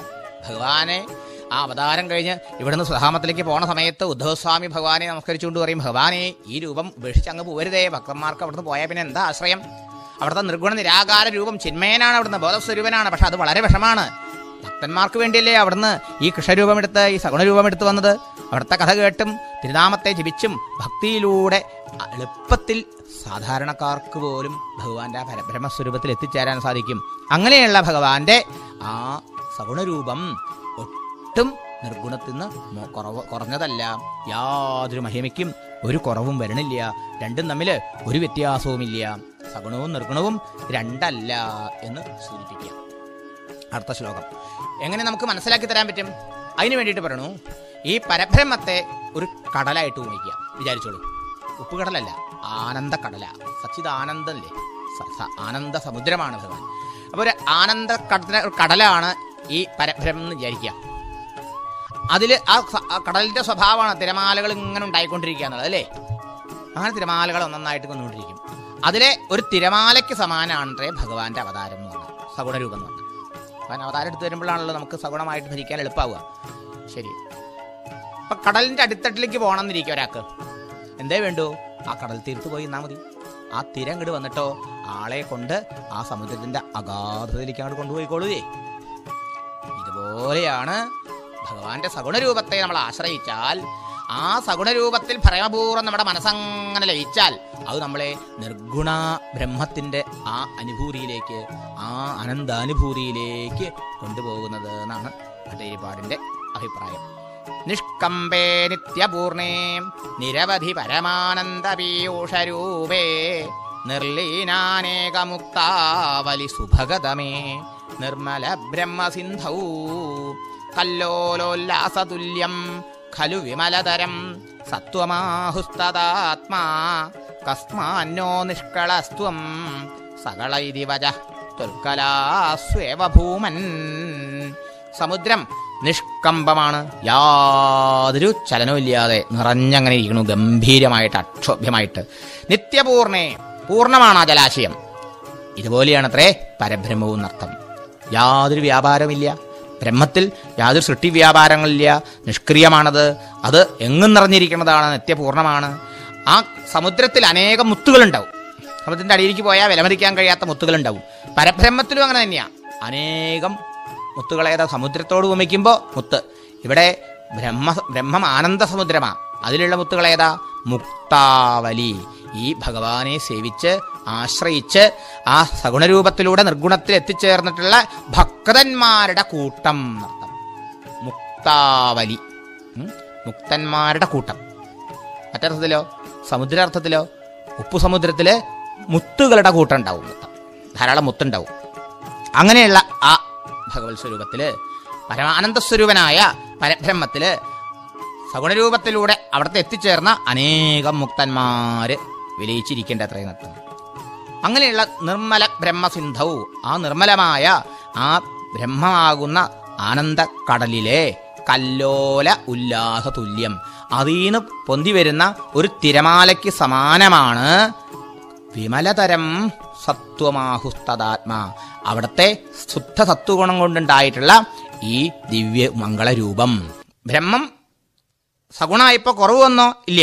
ഭഗവാനെ ആ അവതാരം കഴിഞ്ഞ് ഇവിടുന്ന് സുധാമത്തിലേക്ക് പോണ സമയത്ത് ഉദ്ധവസ്വാമി ഭഗവാനെ നമസ്കരിച്ചുകൊണ്ട് പറയും, ഭഗവാനെ ഈ രൂപം ഉപേക്ഷിച്ച് അങ്ങ് പോരുതേ, ഭക്തന്മാർക്ക് അവിടുന്ന് പോയാൽ പിന്നെ എന്താ ആശ്രയം? അവിടുത്തെ നിർഗുണ നിരാകാര രൂപം ചിന്മയനാണ്, അവിടുന്ന് ബോധസ്വരൂപനാണ്. പക്ഷെ അത് വളരെ വിഷമാണ്. ഭക്തന്മാർക്ക് വേണ്ടിയല്ലേ അവിടുന്ന് ഈ കൃഷ്ണരൂപമെടുത്ത് ഈ സഗുണരൂപമെടുത്ത് വന്നത്. അവിടുത്തെ കഥ കേട്ടും തിരുനാമത്തെ ജപിച്ചും ഭക്തിയിലൂടെ എളുപ്പത്തിൽ സാധാരണക്കാർക്ക് പോലും ഭഗവാന്റെ പരബ്രഹ്മസ്വരൂപത്തിൽ എത്തിച്ചേരാൻ സാധിക്കും. അങ്ങനെയുള്ള ഭഗവാന്റെ ആ സഗുണരൂപം ഒട്ടും നിർഗുണത്തിൽ നിന്ന് കുറവ് കുറഞ്ഞതല്ല. യാതൊരു മഹിമയ്ക്കും ഒരു കുറവും വരണില്ല. രണ്ടും തമ്മിൽ ഒരു വ്യത്യാസവുമില്ല. സഗുണവും നിർഗുണവും രണ്ടല്ല എന്ന് സൂചിപ്പിക്കാം. അടുത്ത ശ്ലോകം എങ്ങനെ നമുക്ക് മനസ്സിലാക്കി തരാൻ പറ്റും? അതിനു വേണ്ടിയിട്ട് പറയണു, ഈ പരബ്രഹ്മത്തെ ഒരു കടലായിട്ട് ഊഹിക്കുക. വിചാരിച്ചോളൂ, ഉപ്പുകടലല്ല, ആനന്ദ കടല, സച്ചിദാനന്ദല്ലേ, ആനന്ദ സമുദ്രമാണ് ഭഗവാൻ. അപ്പൊ ഒരു ആനന്ദ കടലാണ് ഈ പരബ്രഹ്മം എന്ന് വിചാരിക്കുക. അതിൽ ആ കടലിന്റെ സ്വഭാവമാണ് തിരമാലകൾ ഇങ്ങനെ ഉണ്ടായിക്കൊണ്ടിരിക്കുക എന്നുള്ളത് അല്ലേ? അങ്ങനെ തിരമാലകൾ ഒന്നൊന്നായിട്ട് വന്നുകൊണ്ടിരിക്കും. അതിലെ ഒരു തിരമാലയ്ക്ക് സമാനാണ് ഭഗവാന്റെ അവതാരം എന്ന് പറഞ്ഞാൽ, സഗുണരൂപം എന്ന് പറഞ്ഞാൽ. ഭഗവാൻ അവതാരം എടുത്ത് വരുമ്പോഴാണല്ലോ നമുക്ക് സഗുണമായിട്ട് ഭരിക്കാൻ എളുപ്പമാവുക. ശരി, അപ്പൊ കടലിന്റെ അടിത്തട്ടിലേക്ക് പോകണം എന്നിരിക്കും ഒരാൾക്ക്. എന്തേ വേണ്ടു? ആ കടൽ തീർത്ത് പോയി എന്നാൽ മതി. ആ തിര അങ്ങോട്ട് വന്നിട്ടോ ആളെ കൊണ്ട് ആ സമുദ്രത്തിന്റെ അഗാധതയിലേക്ക് അങ്ങോട്ട് കൊണ്ടുപോയിക്കോളൂയേ. ഇതുപോലെയാണ് ഭഗവാന്റെ സഗുണരൂപത്തെ നമ്മൾ ആശ്രയിച്ചാൽ, ആ സഗുണരൂപത്തിൽ പരമപൂർവ്വം നമ്മുടെ മനസ്സങ്ങനെ ലയിച്ചാൽ അത് നമ്മളെ നിർഗുണ ബ്രഹ്മത്തിന്റെ ആ അനുഭൂതിയിലേക്ക്, ആ അനന്താനുഭൂതിയിലേക്ക് കൊണ്ടുപോകുന്നത് എന്നാണ് ഭട്ടതിരിപ്പാടിന്റെ അഭിപ്രായം. നിഷ്കമ്പേ നിത്യപൂർണേ നിരവധി പരമാനന്ദ പീയൂഷരൂപേ നിർലീനാനേകമുക്താവലി സുഭഗതമേ നിർമ്മല ബ്രഹ്മസിന്ധൗ കല്ലോലോല്ലാസതുല്യം ഖലു വിമലതരം സത്വമാഹുസ്തദാത്മാ കസ്മാന്നോ നിഷ്കളസ്ത്വം സകളൈതി വചഃ തുൽക്കലാസ്വേവ ഭൂമൻ. സമുദ്രം നിഷ്കമ്പമാണ്, യാതൊരു ചലനവുമില്ലാതെ നിറഞ്ഞങ്ങനെ ഇരിക്കണു, ഗംഭീരമായിട്ട് അക്ഷോഭ്യമായിട്ട്. നിത്യപൂർണേ, പൂർണ്ണമാണ് ആ ജലാശയം. ഇതുപോലെയാണത്രേ പരബ്രഹ്മവും എന്നർത്ഥം. യാതൊരു വ്യാപാരമില്ല ബ്രഹ്മത്തിൽ, യാതൊരു സൃഷ്ടി വ്യാപാരങ്ങളില്ല, നിഷ്ക്രിയമാണത്. അത് എങ്ങും നിറഞ്ഞിരിക്കുന്നതാണ്, നിത്യപൂർണ്ണമാണ്. ആ സമുദ്രത്തിൽ അനേകം മുത്തുകളുണ്ടാവും. സമുദ്രത്തിന്റെ അടിയിലേക്ക് പോയാൽ വിലമതിക്കാൻ കഴിയാത്ത മുത്തുകളുണ്ടാവും. പരബ്രഹ്മത്തിലും അങ്ങനെ തന്നെയാണ്, അനേകം മുത്തുകളേതാ സമുദ്രത്തോട് ഉപമിക്കുമ്പോൾ മുത്ത്. ഇവിടെ ബ്രഹ്മ ബ്രഹ്മം ആനന്ദ സമുദ്രമാ. അതിലുള്ള മുത്തുകളേതാ? മുക്താവലി. ഈ ഭഗവാനെ സേവിച്ച് ആശ്രയിച്ച് ആ സഗുണരൂപത്തിലൂടെ നിർഗുണത്തിൽ എത്തിച്ചേർന്നിട്ടുള്ള ഭക്തന്മാരുടെ കൂട്ടം എന്നർത്ഥം. മുക്താവലി, മുക്തന്മാരുടെ കൂട്ടം. മറ്റർത്ഥത്തിലോ? സമുദ്രാർത്ഥത്തിലോ? ഉപ്പു സമുദ്രത്തില് മുത്തുകളുടെ കൂട്ടം ഉണ്ടാവും, ധാരാളം മുത്തുണ്ടാവും. അങ്ങനെയുള്ള ആ ഭഗവത് സ്വരൂപത്തില്, പരമാനന്ദ സ്വരൂപനായ പരബ്രഹ്മത്തില് സഗുണരൂപത്തിലൂടെ അവിടത്തെ എത്തിച്ചേർന്ന അനേകം മുക്തന്മാര് വിലയിച്ചിരിക്കേണ്ട അത്രയും നൃത്തം. അങ്ങനെയുള്ള നിർമ്മല ബ്രഹ്മസിന്ധൗ, ആ നിർമ്മലമായ ആ ബ്രഹ്മമാകുന്ന ആനന്ദ കടലിലെ കല്ലോല ഉല്ലാസ തുല്യം, അതീന്ന് പൊന്തി വരുന്ന ഒരു തിരമാലയ്ക്ക് സമാനമാണ് വിമലതരം സത്വമാഹുസ്തദാത്മാ, അവിടത്തെ ശുദ്ധ സത്വഗുണം കൊണ്ടുണ്ടായിട്ടുള്ള ഈ ദിവ്യ മംഗളരൂപം. ബ്രഹ്മം സഗുണമായിപ്പോ കുറവ് വന്നോ? ഇല്ല.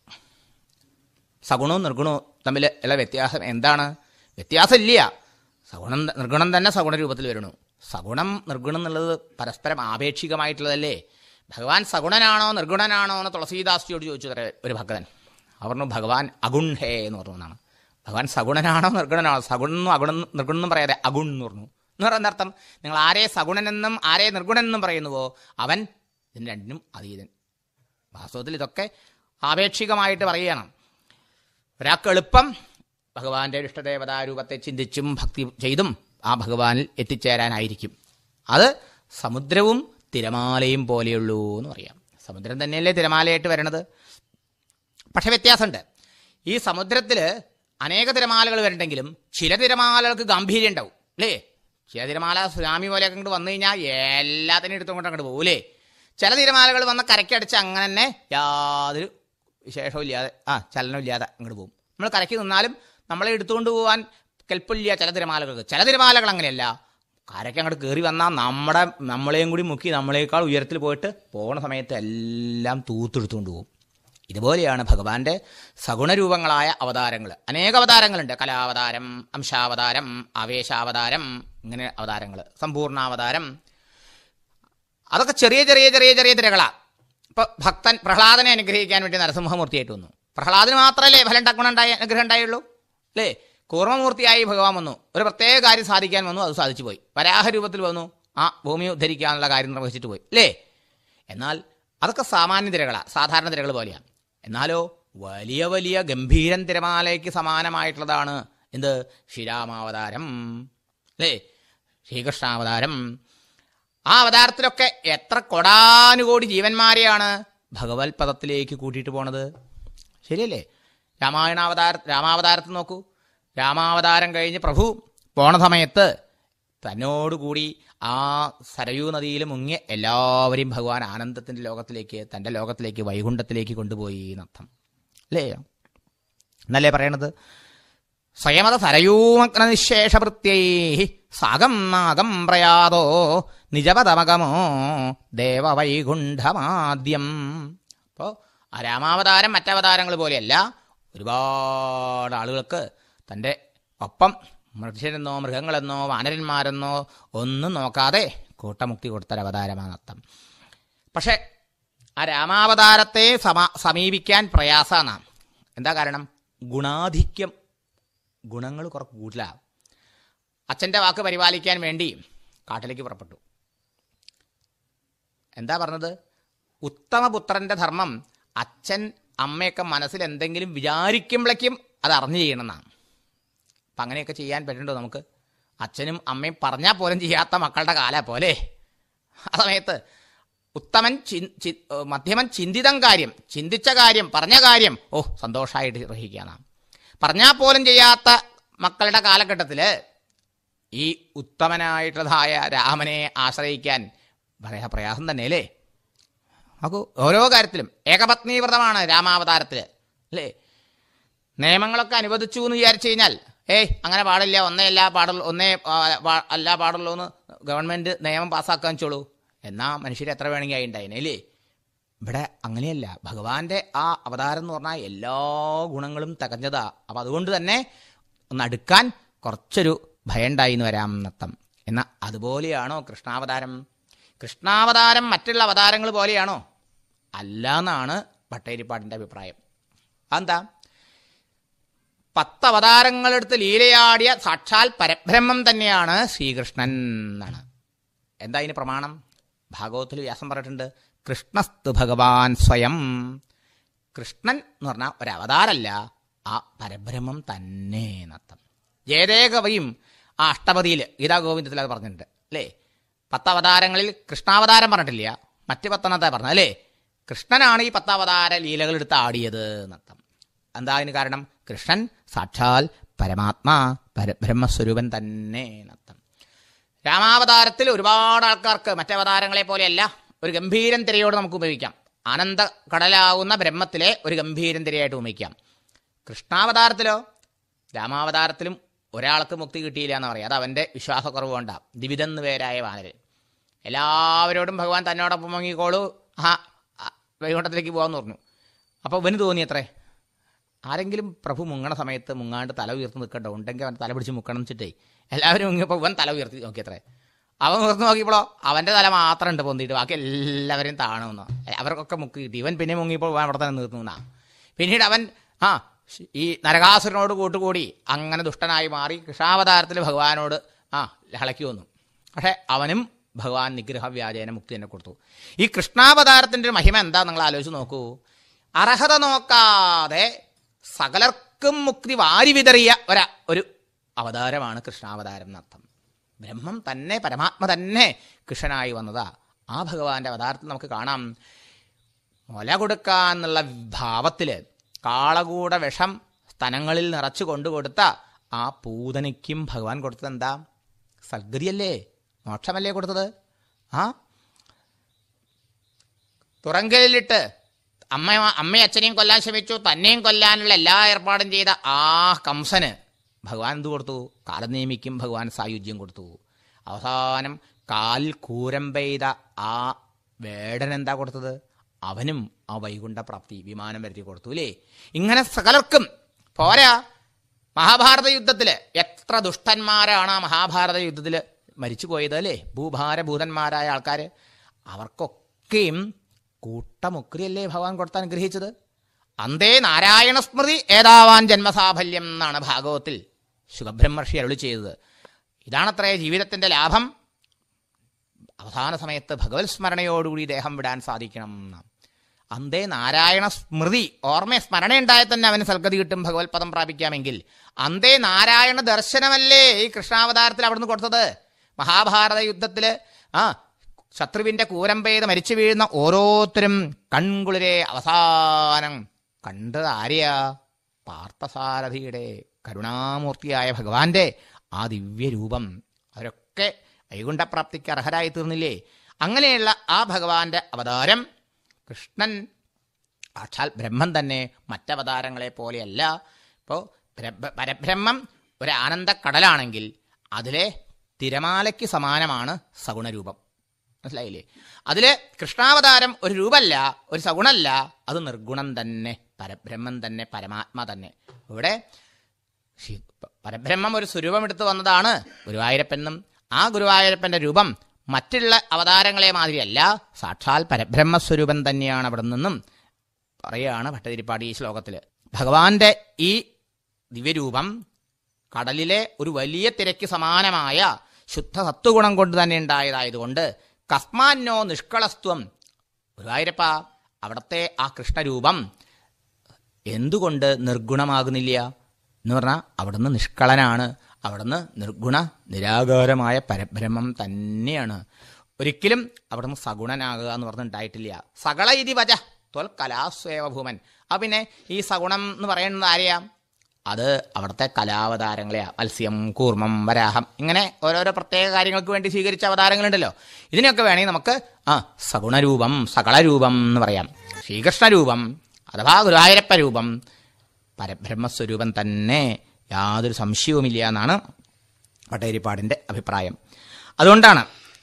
സഗുണവും നിർഗുണവും തമ്മിൽ ഉള്ള വ്യത്യാസം എന്താണ്? വ്യത്യാസം ഇല്ല. സഗുണം നിർഗുണം തന്നെ സഗുണരൂപത്തിൽ വരണു. സഗുണം നിർഗുണം എന്നുള്ളത് പരസ്പരം ആപേക്ഷികമായിട്ടുള്ളതല്ലേ. ഭഗവാൻ സഗുണനാണോ നിർഗുണനാണോ എന്ന് തുളസീദാസിയോട് ചോദിച്ചു തരേ ഒരു ഭക്തൻ. പറഞ്ഞു ഭഗവാൻ അഗുൺ ഹേ എന്ന് പറഞ്ഞതാണ്. ഭഗവാൻ സഗുണനാണോ നിർഗുണനാണോ? സഗുണെന്നും അഗുണം നിർഗുണെന്നും പറയാതെ അഗുൺ എന്ന് പറഞ്ഞു. എന്ന് പറയുന്ന അർത്ഥം, നിങ്ങൾ ആരെ സഗുണനെന്നും ആരെ നിർഗുണനെന്നും പറയുന്നുവോ അവൻ ഇതിന് രണ്ടിനും അതീതൻ. വാസ്തവത്തിൽ ഇതൊക്കെ ആപേക്ഷികമായിട്ട് പറയുകയാണ്. ഒരാൾക്ക് എളുപ്പം ഭഗവാന്റെ ഇഷ്ടദേവതാരൂപത്തെ ചിന്തിച്ചും ഭക്തി ചെയ്തും ആ ഭഗവാനിൽ എത്തിച്ചേരാനായിരിക്കും. അത് സമുദ്രവും തിരമാലയും പോലെയുള്ളൂ എന്ന് പറയാം. സമുദ്രം തന്നെയല്ലേ തിരമാലയായിട്ട് വരണത്. പക്ഷെ വ്യത്യാസമുണ്ട്. ഈ സമുദ്രത്തിൽ അനേക തിരമാലകൾ വരണ്ടെങ്കിലും ചില തിരമാലകൾക്ക് ഗാംഭീര്യം ഉണ്ടാവും അല്ലേ. ചില തിരമാല സുനാമി പോലെയൊക്കെ അങ്ങോട്ട് വന്നു കഴിഞ്ഞാൽ എല്ലാത്തിനും എടുത്തുകൊണ്ട് അങ്ങോട്ട് പോകും അല്ലേ. ചില തിരമാലകൾ വന്ന് കരയ്ക്കടിച്ച് അങ്ങനെ തന്നെ യാതൊരു വിശേഷവും ഇല്ലാതെ ആ ചലനവും ഇല്ലാതെ അങ്ങോട്ട് പോകും. നമ്മൾ കരയ്ക്ക് നിന്നാലും നമ്മളെ എടുത്തുകൊണ്ട് പോകാൻ കെൽപ്പില്ല ചില തിരമാലകൾക്ക്. ചില തിരമാലകൾ അങ്ങനെയല്ല, കരയ്ക്ക് അങ്ങോട്ട് കയറി വന്നാൽ നമ്മുടെ നമ്മളെയും കൂടി മുക്കി നമ്മളെക്കാൾ ഉയരത്തിൽ പോയിട്ട് പോകുന്ന സമയത്ത് എല്ലാം തൂത്തെടുത്തുകൊണ്ട് പോകും. ഇതുപോലെയാണ് ഭഗവാന്റെ സഗുണരൂപങ്ങളായ അവതാരങ്ങൾ. അനേക അവതാരങ്ങളുണ്ട്. കലാവതാരം, അംശാവതാരം, ആവേശാവതാരം, ഇങ്ങനെ അവതാരങ്ങൾ, സമ്പൂർണ്ണാവതാരം. അതൊക്കെ ചെറിയ ചെറിയ ചെറിയ ചെറിയ തിരകളാണ്. ഇപ്പൊ ഭക്തൻ പ്രഹ്ലാദനെ അനുഗ്രഹിക്കാൻ വേണ്ടി നരസിംഹമൂർത്തിയായിട്ട് വന്നു. പ്രഹ്ലാദന് മാത്രമല്ലേ ഫലം ഉണ്ടാക്കണം ഉണ്ടായി അനുഗ്രഹം ഉണ്ടായുള്ളൂ അല്ലേ. കൂർമ്മമൂർത്തിയായി ഭഗവാൻ വന്നു, ഒരു പ്രത്യേക കാര്യം സാധിക്കാൻ വന്നു, അത് സാധിച്ചു പോയി. വരാഹരൂപത്തിൽ വന്നു, ആ ഭൂമി ഉദ്ധരിക്കാനുള്ള കാര്യം നിർവഹിച്ചിട്ട് പോയി അല്ലേ. എന്നാൽ അതൊക്കെ സാമാന്യ തിരകളാണ്, സാധാരണ തിരകൾ പോലെയാണ്. എന്നാലോ വലിയ വലിയ ഗംഭീരൻ തിരമാലയ്ക്ക് സമാനമായിട്ടുള്ളതാണ് എന്ത്? ശ്രീരാമാവതാരം അല്ലേ, ശ്രീകൃഷ്ണാവതാരം. ആ അവതാരത്തിലൊക്കെ എത്ര കൊടാനുകോടി ജീവന്മാരെയാണ് ഭഗവത് പദത്തിലേക്ക് കൂട്ടിയിട്ട് പോണത്. ശരിയല്ലേ. രാമായണാവതാര രാമാവതാരത്തിൽ നോക്കൂ. രാമാവതാരം കഴിഞ്ഞ് പ്രഭു പോണ സമയത്ത് തന്നോടുകൂടി ആ സരയൂ നദിയിൽ മുങ്ങിയ എല്ലാവരെയും ഭഗവാൻ ആനന്ദത്തിൻ്റെ ലോകത്തിലേക്ക്, തൻ്റെ ലോകത്തിലേക്ക്, വൈകുണ്ഠത്തിലേക്ക് കൊണ്ടുപോയി എന്നർത്ഥം അല്ലേ. എന്നല്ലേ പറയണത്. സ്വയമത സരയൂമഗ്ന നിശേഷവൃത്യൈ സാഗം നാഗം പ്രയാതോ നിജപദമകമോ ദേവവൈകുണ്ഠമാദ്യം. അപ്പോൾ ആ രാമാവതാരം മറ്റവതാരങ്ങൾ പോലെയല്ല. ഒരുപാട് ആളുകൾക്ക് തൻ്റെ ഒപ്പം മനുഷ്യരെന്നോ മൃഗങ്ങളെന്നോ വാനരന്മാരെന്നോ ഒന്നും നോക്കാതെ കൂട്ടമുക്തി കൊടുത്തൊരവതാരമാണർത്ഥം. പക്ഷെ ആ രാമാവതാരത്തെ സമ സമീപിക്കാൻ പ്രയാസമാണ്. എന്താ കാരണം? ഗുണാധിക്യം, ഗുണങ്ങൾ കുറച്ച് കൂടുതലാണ്. അച്ഛൻ്റെ വാക്ക് പരിപാലിക്കാൻ വേണ്ടി കാട്ടിലേക്ക് പുറപ്പെട്ടു. എന്താ പറഞ്ഞത്? ഉത്തമപുത്രൻ്റെ ധർമ്മം അച്ഛൻ അമ്മയൊക്കെ മനസ്സിൽ എന്തെങ്കിലും വിചാരിക്കുമ്പോഴേക്കും അത് അറിഞ്ഞു ചെയ്യണമെന്നാണ്. അപ്പം അങ്ങനെയൊക്കെ ചെയ്യാൻ പറ്റുന്നുണ്ടോ നമുക്ക്? അച്ഛനും അമ്മയും പറഞ്ഞാൽ പോലും ചെയ്യാത്ത മക്കളുടെ കാല പോലെ. ആ സമയത്ത് ഉത്തമൻ ചി മധ്യമൻ ചിന്തിതം കാര്യം, ചിന്തിച്ച കാര്യം, പറഞ്ഞ കാര്യം ഓ സന്തോഷമായിട്ട് ഗ്രഹിക്കുക. നാം പറഞ്ഞാൽ പോലും ചെയ്യാത്ത മക്കളുടെ കാലഘട്ടത്തിൽ ഈ ഉത്തമനായിട്ടുള്ളതായ രാമനെ ആശ്രയിക്കാൻ പറയാ പ്രയാസം തന്നെ അല്ലേ? നോക്കൂ, ഓരോ കാര്യത്തിലും ഏകപത്നി വ്രതമാണ് രാമാവതാരത്തിൽ അല്ലേ? നിയമങ്ങളൊക്കെ അനുവദിച്ചു എന്ന് വിചാരിച്ചു കഴിഞ്ഞാൽ ഏയ് അങ്ങനെ പാടില്ല, ഒന്നേ എല്ലാ പാടുള്ളൂ, ഒന്നേ അല്ല പാടുള്ളൂ എന്ന് ഗവൺമെൻറ് നിയമം പാസ്സാക്കാൻ ചോളൂ. എന്നാൽ മനുഷ്യർ എത്ര വേണമെങ്കിൽ ആയി ഉണ്ടായിനെ അല്ലേ? ഇവിടെ അങ്ങനെയല്ല. ഭഗവാന്റെ ആ അവതാരം എന്ന് പറഞ്ഞാൽ എല്ലാ ഗുണങ്ങളും തികഞ്ഞതാ. അപ്പം അതുകൊണ്ട് തന്നെ ഒന്ന് അടുക്കാൻ കുറച്ചൊരു ഭയം ഉണ്ടായി എന്ന് വരാം നത്തം. എന്നാൽ അതുപോലെയാണോ കൃഷ്ണാവതാരം? കൃഷ്ണാവതാരം മറ്റുള്ള അവതാരങ്ങൾ പോലെയാണോ? അല്ല എന്നാണ് ഭട്ടതിരിപ്പാടിൻ്റെ അഭിപ്രായം. അതെന്താ? പത്ത് അവതാരങ്ങളെടുത്ത് ലീലയാടിയ സാക്ഷാൽ പരബ്രഹ്മം തന്നെയാണ് ശ്രീകൃഷ്ണൻ എന്നാണ്. എന്താ ഇതിന് പ്രമാണം? ഭാഗവത്തിൽ വ്യാസം പറഞ്ഞിട്ടുണ്ട്, കൃഷ്ണസ്തു ഭഗവാൻ സ്വയം. കൃഷ്ണൻ എന്ന് പറഞ്ഞാൽ ഒരവതാരമല്ല, ആ പരബ്രഹ്മം തന്നെ എന്നർത്ഥം. ജയദേകവയും ആ അഷ്ടപതിയിൽ ഗീതാ ഗോവിന്ദത്തിൽ അത് പറഞ്ഞിട്ടുണ്ട് അല്ലേ? പത്തവതാരങ്ങളിൽ കൃഷ്ണാവതാരം പറഞ്ഞിട്ടില്ല, മറ്റ് പത്തെണ്ണത്തെ പറഞ്ഞത് അല്ലേ? കൃഷ്ണനാണ് ഈ പത്തവതാര ലീലകൾ എടുത്ത് ആടിയത് എന്നർത്ഥം. എന്താ അതിന് കാരണം? കൃഷ്ണൻ സാക്ഷാൽ പരമാത്മാ പരബ്രഹ്മസ്വരൂപൻ തന്നെ എന്നർത്ഥം. രാമാവതാരത്തിൽ ഒരുപാട് ആൾക്കാർക്ക് മറ്റവതാരങ്ങളെ പോലെയല്ല ഒരു ഗംഭീരൻ തിരയോട് നമുക്ക് ഉപയോഗിക്കാം. ആനന്ദ കടലാവുന്ന ബ്രഹ്മത്തിലെ ഒരു ഗംഭീരൻ തിരയായിട്ട് ഉപയോഗിക്കാം. കൃഷ്ണാവതാരത്തിലോ രാമാവതാരത്തിലും ഒരാൾക്ക് മുക്തി കിട്ടിയില്ല എന്ന് പറയാം. അത് അവൻ്റെ വിശ്വാസക്കുറവ് കൊണ്ടാണ്. ദിവിതെന്ന് പേരായ വാനരൻ എല്ലാവരോടും ഭഗവാൻ തന്നോടൊപ്പം മുങ്ങിക്കോളൂ, ആ വൈകുണ്ഠത്തിലേക്ക് പോകാമെന്ന് പറഞ്ഞു. അപ്പോൾ ഇവന് തോന്നി അത്രേ, ആരെങ്കിലും പ്രഭു മുങ്ങണ സമയത്ത് മുങ്ങാണ്ട് തല ഉയർത്തി നിൽക്കണ്ടോ, ഉണ്ടെങ്കിൽ അവൻ തല പിടിച്ച് മുക്കണം വെച്ചിട്ടേ എല്ലാവരും മുങ്ങിയപ്പോൾ ഇവൻ തല ഉയർത്തി നോക്കിയത്രേ. അവൻ ഉയർത്തി നോക്കിയപ്പോഴോ അവൻ്റെ തല മാത്രം ഉണ്ട് പൊന്തിയിട്ട്, ബാക്കി എല്ലാവരും താണമെന്നോ. അവർക്കൊക്കെ മുക്കി കിട്ടി. ഇവൻ പിന്നെ മുങ്ങിയപ്പോൾ അവിടെ തന്നെ നിർത്തുന്ന. പിന്നീട് അവൻ ആ ഈ നരകാസുരനോട് കൂട്ടുകൂടി അങ്ങനെ ദുഷ്ടനായി മാറി കൃഷ്ണാവതാരത്തിൽ ഭഗവാനോട് ആ ലഹളയ്ക്ക് വന്നു. പക്ഷേ അവനും ഭഗവാൻ നിഗ്രഹ വ്യാജേന മുക്തി തന്നെ കൊടുത്തു. ഈ കൃഷ്ണാവതാരത്തിൻ്റെ ഒരു മഹിമ എന്താ നിങ്ങൾ ആലോചിച്ച് നോക്കൂ. അർഹത നോക്കാതെ സകലർക്കും മുക്തി വാരി വിതറിയ ഒരാ ഒരു അവതാരമാണ് കൃഷ്ണാവതാരം എന്നർത്ഥം. ബ്രഹ്മം തന്നെ പരമാത്മ തന്നെ കൃഷ്ണനായി വന്നതാ. ആ ഭഗവാന്റെ അവതാരത്തിൽ നമുക്ക് കാണാം, മുല കൊടുക്കാന്നുള്ള ഭാവത്തിൽ കാളകൂട വിഷം സ്തനങ്ങളിൽ നിറച്ചു കൊണ്ടുകൊടുത്ത ആ പൂതനയ്ക്കും ഭഗവാൻ കൊടുത്തത് എന്താ? സദ്ഗതിയല്ലേ, മോക്ഷമല്ലേ കൊടുത്തത്. ആ തുറങ്കലിലിട്ട് അമ്മ അമ്മയും അച്ഛനെയും കൊല്ലാൻ ശ്രമിച്ചു, തന്നെയും കൊല്ലാനുള്ള എല്ലാ ഏർപ്പാടും ചെയ്ത ആ കംസന് ഭഗവാൻ എന്ത് കൊടുത്തു? കാലം നിയമിക്കും ഭഗവാൻ സായുജ്യം കൊടുത്തു. അവസാനം കാൽ കൂരം പെയ്ത ആ വേടൻ എന്താ കൊടുത്തത്? അവനും ആ വൈകുണ്ഠപ്രാപ്തി വിമാനം വരുത്തി കൊടുത്തു അല്ലേ? ഇങ്ങനെ സകലർക്കും പോരാ. മഹാഭാരത യുദ്ധത്തിൽ എത്ര ദുഷ്ടന്മാരാണ് ആ മഹാഭാരത യുദ്ധത്തിൽ മരിച്ചു പോയത് അല്ലേ? ഭൂഭാരഭൂതന്മാരായ ആൾക്കാർ, അവർക്കൊക്കെയും കൂട്ടമുക്രിയല്ലേ ഭഗവാൻ കൊടുത്ത് അനുഗ്രഹിച്ചത്. അന്തേ നാരായണ സ്മൃതി ഏതാവാൻ ജന്മസാഫല്യം എന്നാണ് ഭാഗവത്തിൽ ശുഖബ്രഹ്മർഷി അരുളി ചെയ്തത്. ഇതാണത്രേ ജീവിതത്തിൻ്റെ ലാഭം. അവസാന സമയത്ത് ഭഗവത് സ്മരണയോടുകൂടി ദേഹം വിടാൻ സാധിക്കണം. അന്തേ നാരായണ സ്മൃതി, ഓർമ്മ സ്മരണയുണ്ടായാൽ തന്നെ അവന് സൽഗതി കിട്ടും, ഭഗവത് പദം പ്രാപിക്കാമെങ്കിൽ. അന്തേ നാരായണ ദർശനമല്ലേ ഈ കൃഷ്ണാവതാരത്തിൽ അവിടുന്ന് കൊടുത്തത്. മഹാഭാരത യുദ്ധത്തിൽ ആ ശത്രുവിൻ്റെ കൂരം പെയ്ത് മരിച്ചു വീഴുന്ന ഓരോരുത്തരും കൺകുളിരെ അവസാനം കണ്ടത് ആരെയാ? പാർത്ഥസാരഥിയുടെ കരുണാമൂർത്തിയായ ഭഗവാന്റെ ആ ദിവ്യരൂപം. അവരൊക്കെ വൈകുണ്ഠപ്രാപ്തിക്ക് അർഹരായി തീർന്നില്ലേ? അങ്ങനെയുള്ള ആ ഭഗവാന്റെ അവതാരം കൃഷ്ണൻ സാക്ഷാൽ ബ്രഹ്മം തന്നെ, മറ്റവതാരങ്ങളെ പോലെയല്ല. ഇപ്പോൾ പരബ്രഹ്മം ഒരു ആനന്ദക്കടലാണെങ്കിൽ അതിലെ തിരമാലയ്ക്ക് സമാനമാണ് സഗുണരൂപം. മനസ്സിലായില്ലേ? അതിൽ കൃഷ്ണാവതാരം ഒരു രൂപമല്ല, ഒരു സഗുണമല്ല, അത് നിർഗുണം തന്നെ, പരബ്രഹ്മം തന്നെ, പരമാത്മ തന്നെ. ഇവിടെ പരബ്രഹ്മം ഒരു സ്വരൂപമെടുത്ത് വന്നതാണ് ഗുരുവായൂരപ്പനും. ആ ഗുരുവായൂരപ്പൻ്റെ രൂപം മറ്റുള്ള അവതാരങ്ങളെ മാതിരിയല്ല, സാക്ഷാൽ പരബ്രഹ്മസ്വരൂപം തന്നെയാണ് അവിടെ നിന്നും പറയുകയാണ് ഭട്ടതിരിപ്പാടി ഈ ശ്ലോകത്തിൽ. ഭഗവാന്റെ ഈ ദിവ്യരൂപം കടലിലെ ഒരു വലിയ തിരക്ക് സമാനമായ ശുദ്ധ സത്വഗുണം കൊണ്ട് തന്നെ ഉണ്ടായതായതുകൊണ്ട് കസ്മാന്നോ നിഷ്കളസ്ത്വം, ഗുരുവായൂരപ്പ അവിടുത്തെ ആ കൃഷ്ണരൂപം എന്തുകൊണ്ട് നിർഗുണമാകുന്നില്ല? എന്ന് പറഞ്ഞാൽ അവിടുന്ന് നിഷ്കളനാണ്, അവിടുന്ന് നിർഗുണ നിരാകാരമായ പരബ്രഹ്മം തന്നെയാണ്. ഒരിക്കലും അവിടുന്ന് സഗുണനാകുക എന്ന് പറഞ്ഞിട്ടുണ്ടായിട്ടില്ല. സകള ഇതി വച ത്വൽ കലാസ്വേവ ഭൂമൻ. അപ്പം പിന്നെ ഈ സഗുണം എന്ന് പറയുന്നത് ആരെയാ? അത് അവിടുത്തെ കലാവതാരങ്ങളെയാ. മത്സ്യം, കൂർമ്മം, വരാഹം, ഇങ്ങനെ ഓരോരോ പ്രത്യേക കാര്യങ്ങൾക്ക് വേണ്ടി സ്വീകരിച്ച അവതാരങ്ങളുണ്ടല്ലോ. ഇതിനെയൊക്കെ വേണമെങ്കിൽ നമുക്ക് ആ സഗുണരൂപം, സകളരൂപം എന്ന് പറയാം. ശ്രീകൃഷ്ണരൂപം അഥവാ ഗുരുവായൂരപ്പ രൂപം പരബ്രഹ്മസ്വരൂപം തന്നെ, യാതൊരു സംശയവുമില്ല എന്നാണ് ഭട്ടതിരിപ്പാടിൻ്റെ അഭിപ്രായം. അതുകൊണ്ടാണ്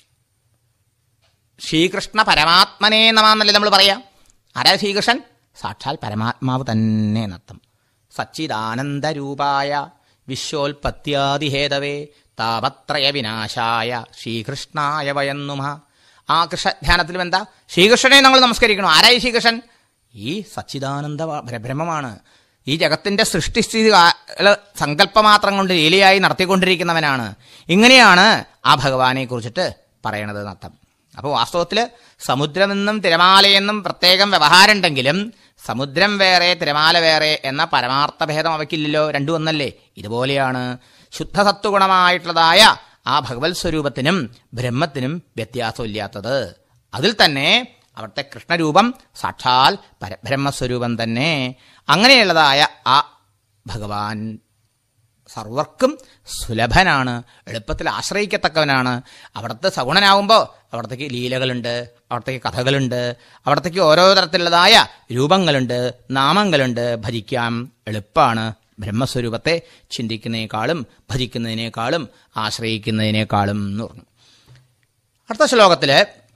ശ്രീകൃഷ്ണ പരമാത്മനെ നമാന്നല്ലേ നമ്മൾ പറയാം. ആരാ ശ്രീകൃഷ്ണൻ? സാക്ഷാൽ പരമാത്മാവ് തന്നെ എന്നർത്ഥം. സച്ചിദാനന്ദരൂപായ വിശ്വോൽപത്യാദിഹേതവേ താപത്രയ വിനാശായ ശ്രീകൃഷ്ണായ വയം നുമഃ. ആ കൃഷ്ണധ്യാനത്തിലും എന്താ? ശ്രീകൃഷ്ണനെ നമ്മൾ നമസ്കരിക്കണം. ആരായി ശ്രീകൃഷ്ണൻ? ഈ സച്ചിദാനന്ദ പരബ്രഹ്മമാണ്. ഈ ജഗത്തിന്റെ സൃഷ്ടിസ്ഥിതി സങ്കല്പമാത്രം കൊണ്ട് ലീലയായി നടത്തിക്കൊണ്ടിരിക്കുന്നവനാണ്. ഇങ്ങനെയാണ് ആ ഭഗവാനെ കുറിച്ചിട്ട് പറയണത് എന്നർത്ഥം. അപ്പോൾ വാസ്തവത്തിൽ സമുദ്രമെന്നും തിരമാലയെന്നും പ്രത്യേകം വ്യവഹാരം ഉണ്ടെങ്കിലും സമുദ്രം വേറെ തിരമാല വേറെ എന്ന പരമാർത്ഥ ഭേദം അവയ്ക്കില്ലല്ലോ, രണ്ടും ഒന്നല്ലേ. ഇതുപോലെയാണ് ശുദ്ധസത്വഗുണമായിട്ടുള്ളതായ ആ ഭഗവത് സ്വരൂപത്തിനും ബ്രഹ്മത്തിനും വ്യത്യാസമില്ലാത്തത്. അതിൽ തന്നെ അവിടുത്തെ കൃഷ്ണരൂപം സാക്ഷാൽ പരബ്രഹ്മസ്വരൂപം തന്നെ. അങ്ങനെയുള്ളതായ ആ ഭഗവാൻ സർവർക്കും സുലഭനാണ്, എളുപ്പത്തിൽ ആശ്രയിക്കത്തക്കവനാണ്. അവിടുത്തെ സഗുണനാവുമ്പോൾ അവിടത്തേക്ക് ലീലകളുണ്ട്, അവിടത്തേക്ക് കഥകളുണ്ട്, അവിടത്തേക്ക് ഓരോ തരത്തിലുള്ളതായ രൂപങ്ങളുണ്ട്, നാമങ്ങളുണ്ട്. ഭജിക്കാൻ എളുപ്പമാണ് ബ്രഹ്മസ്വരൂപത്തെ ചിന്തിക്കുന്നതിനേക്കാളും ഭജിക്കുന്നതിനേക്കാളും ആശ്രയിക്കുന്നതിനേക്കാളും എന്ന് പറഞ്ഞു. അടുത്ത ശ്ലോകത്തിൽ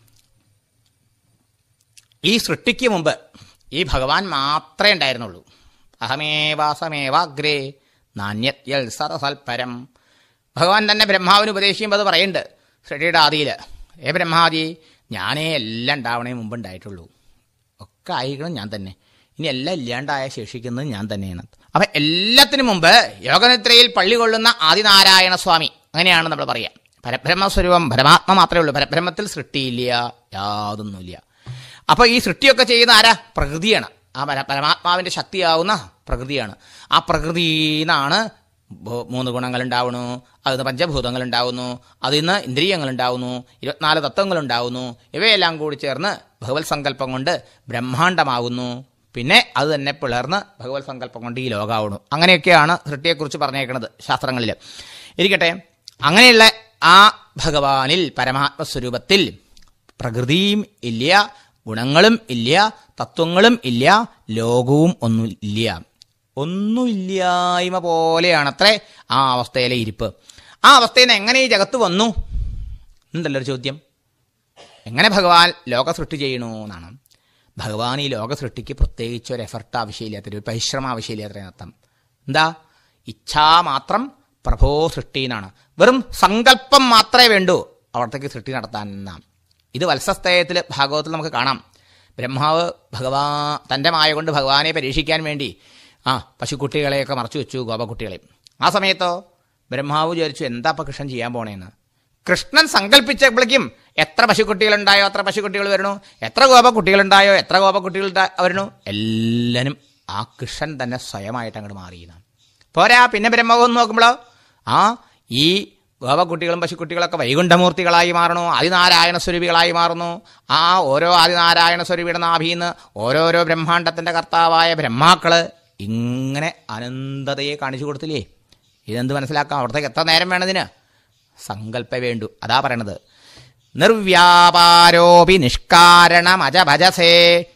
ഈ സൃഷ്ടിക്ക് മുമ്പ് ഈ ഭഗവാൻ മാത്രമേ ഉണ്ടായിരുന്നുള്ളൂ. അഹമേവാസമേവാഗ്രേ നാണ്യത്യൽ സരസൽപരം. ഭഗവാൻ തന്നെ ബ്രഹ്മാവിന് ഉപദേശിക്കുമ്പോൾ അത് പറയുന്നുണ്ട് സൃഷ്ടിയുടെ ആദിയിൽ, ഏ ബ്രഹ്മാദി, ഞാനേ എല്ലാം ഉണ്ടാവണേ മുമ്പ് ഉണ്ടായിട്ടുള്ളൂ, ഒക്കെ ആയിരിക്കണം ഞാൻ തന്നെ, ഇനി എല്ലാം ഇല്ലാണ്ടായ ശേഷിക്കുന്നത് ഞാൻ തന്നെയാണ്. അപ്പം എല്ലാത്തിനും മുമ്പ് യോഗനിദ്രയിൽ പള്ളി കൊള്ളുന്ന ആദിനാരായണ സ്വാമി, അങ്ങനെയാണ് നമ്മൾ പറയുക. പരബ്രഹ്മസ്വരൂപം പരമാത്മ മാത്രമേ ഉള്ളൂ. പരബ്രഹ്മത്തിൽ സൃഷ്ടിയില്ല, യാതൊന്നുമില്ല. അപ്പോൾ ഈ സൃഷ്ടിയൊക്കെ ചെയ്യുന്ന ആരാ? പ്രകൃതിയാണ്. ആ പര പരമാത്മാവിൻ്റെ ശക്തിയാവുന്ന പ്രകൃതിയാണ്. ആ പ്രകൃതിയിൽ നിന്നാണ് മൂന്ന് ഗുണങ്ങളുണ്ടാവുന്നു, അതിൽ നിന്ന് പഞ്ചഭൂതങ്ങളുണ്ടാവുന്നു, അതിൽ നിന്ന് ഇന്ദ്രിയങ്ങളുണ്ടാവുന്നു, ഇരുപത്തിനാല് തത്വങ്ങളുണ്ടാവുന്നു. ഇവയെല്ലാം കൂടി ചേർന്ന് ഭഗവത് സങ്കല്പം കൊണ്ട് ബ്രഹ്മാണ്ടമാവുന്നു. പിന്നെ അത് തന്നെ പിളർന്ന് ഭഗവത് സങ്കല്പം കൊണ്ട് ഈ ലോകമാവുന്നു. അങ്ങനെയൊക്കെയാണ് സൃഷ്ടിയെക്കുറിച്ച് പറഞ്ഞേക്കുന്നത് ശാസ്ത്രങ്ങളിൽ. ഇരിക്കട്ടെ, അങ്ങനെയുള്ള ആ ഭഗവാനിൽ പരമാത്മസ്വരൂപത്തിൽ പ്രകൃതിയും ഇല്ല, ഗുണങ്ങളും ഇല്ല, തത്വങ്ങളും ഇല്ല, ലോകവും ഒന്നും ഇല്ല. ഒന്നുമില്ലായ്മ പോലെയാണത്രേ ആ അവസ്ഥയിലെ ഇരിപ്പ്. ആ അവസ്ഥയിൽ നിന്ന് എങ്ങനെ ഈ ജഗത്ത് വന്നു എന്തല്ലോ ഒരു ചോദ്യം. എങ്ങനെ ഭഗവാൻ ലോക സൃഷ്ടി ചെയ്യണു എന്നാണ്. ഭഗവാൻ ഈ ലോക സൃഷ്ടിക്ക് പ്രത്യേകിച്ച് ഒരു എഫർട്ട് ആവശ്യമില്ലാത്തൊരു പരിശ്രമം ആവശ്യമില്ലാത്ത അർത്ഥം. എന്താ? ഇച്ഛാ മാത്രം പ്രഭോ സൃഷ്ടി എന്നാണ്. വെറും സങ്കല്പം മാത്രമേ വേണ്ടൂ അവിടത്തേക്ക് സൃഷ്ടി നടത്താൻ എന്നാണ്. ഇത് വത്സസ്തയത്തിൽ ഭാഗവത്തിൽ നമുക്ക് കാണാം. ബ്രഹ്മാവ് ഭഗവാ തൻ്റെ മായ കൊണ്ട് ഭഗവാനെ പരീക്ഷിക്കാൻ വേണ്ടി ആ പശുക്കുട്ടികളെയൊക്കെ മറച്ചു വെച്ചു, ഗോപക്കുട്ടികളെ. ആ സമയത്തോ ബ്രഹ്മാവ് വിചാരിച്ചു എന്താ ഇപ്പം കൃഷ്ണൻ ചെയ്യാൻ പോണേന്ന്. കൃഷ്ണൻ സങ്കല്പിച്ചപ്പോഴേക്കും എത്ര പശുക്കുട്ടികളുണ്ടായോ അത്ര പശുക്കുട്ടികൾ വരണു, എത്ര ഗോപക്കുട്ടികളുണ്ടായോ എത്ര ഗോപക്കുട്ടികൾ വരണു, എല്ലാവരും ആ കൃഷ്ണൻ തന്നെ സ്വയമായിട്ട് അങ്ങോട്ട് മാറിയെന്നാണ്. പോരാ, പിന്നെ ബ്രഹ്മാവ് ഒന്ന് നോക്കുമ്പോഴോ ആ ഈ ഗോപക്കുട്ടികളും പശുക്കുട്ടികളൊക്കെ വൈകുണ്ഠമൂർത്തികളായി മാറണു, ആദിനാരായണ സ്വരൂപികളായി മാറുന്നു. ആ ഓരോ ആദിനാരായണ സ്വരൂപിയുടെ നാഭിന്ന് ഓരോരോ ബ്രഹ്മാണ്ടത്തിൻ്റെ കർത്താവായ ബ്രഹ്മാക്കള് ഇങ്ങനെ അനന്തതയെ കാണിച്ചു കൊടുത്തില്ലേ. ഇതെന്ത് മനസ്സിലാക്കാം? അവിടത്തേക്ക് എത്ര നേരം വേണതിന്? സങ്കല്പ വേണ്ടു. അതാ പറയണത്, നിർവ്യാപാരോപി നിഷ്കാരണമജഭജസേ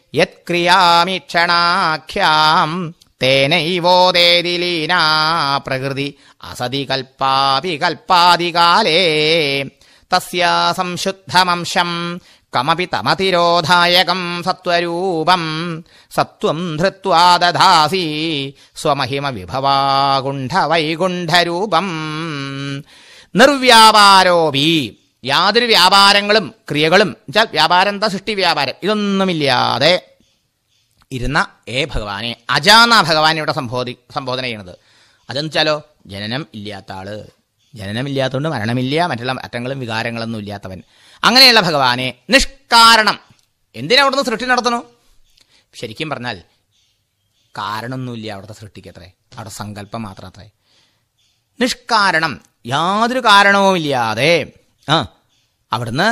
യത്ക്രിയാമീക്ഷണാഖ്യാം തേനൈവോദേതി ലീനാ പ്രകൃതി അസതി കൽപ്പാപി കൽപ്പാദികാലേ തസ്യാ സംശുദ്ധമംശം കമപി തമതിരോധായകം സത്വരൂപം സത്വം ധൃത്വാ ദധാസി സ്വമഹിമ വിഭവാഗുണ്ഠ വൈകുണ്ഠരൂപം. നിർവ്യാപാരോപി, യാതൊരു വ്യാപാരങ്ങളും ക്രിയകളും വെച്ചാൽ വ്യാപാരം എന്താ? സൃഷ്ടി വ്യാപാരം ഇതൊന്നുമില്ലാതെ ഇരുന്ന ഏ ഭഗവാനെ, അജാന്ന ഭഗവാൻ ഇവിടെ സംബോധി സംബോധന ചെയ്യണത്. അതെന്ന് വെച്ചാലോ ജനനം ഇല്ലാത്ത ആള്, ജനനമില്ലാത്തതുകൊണ്ട് മരണമില്ല, മറ്റുള്ള അറ്റങ്ങളും വികാരങ്ങളൊന്നും ഇല്ലാത്തവൻ. അങ്ങനെയുള്ള ഭഗവാനെ നിഷ്കാരണം എന്തിനാ അവിടുന്ന് സൃഷ്ടി നടത്തണു? ശരിക്കും പറഞ്ഞാൽ കാരണമൊന്നുമില്ല അവിടുത്തെ സൃഷ്ടിക്കത്രേ, അവിടെ സങ്കല്പം മാത്രം അത്രേ. നിഷ്കാരണം, യാതൊരു കാരണവുമില്ലാതെ ആ അവിടുന്ന്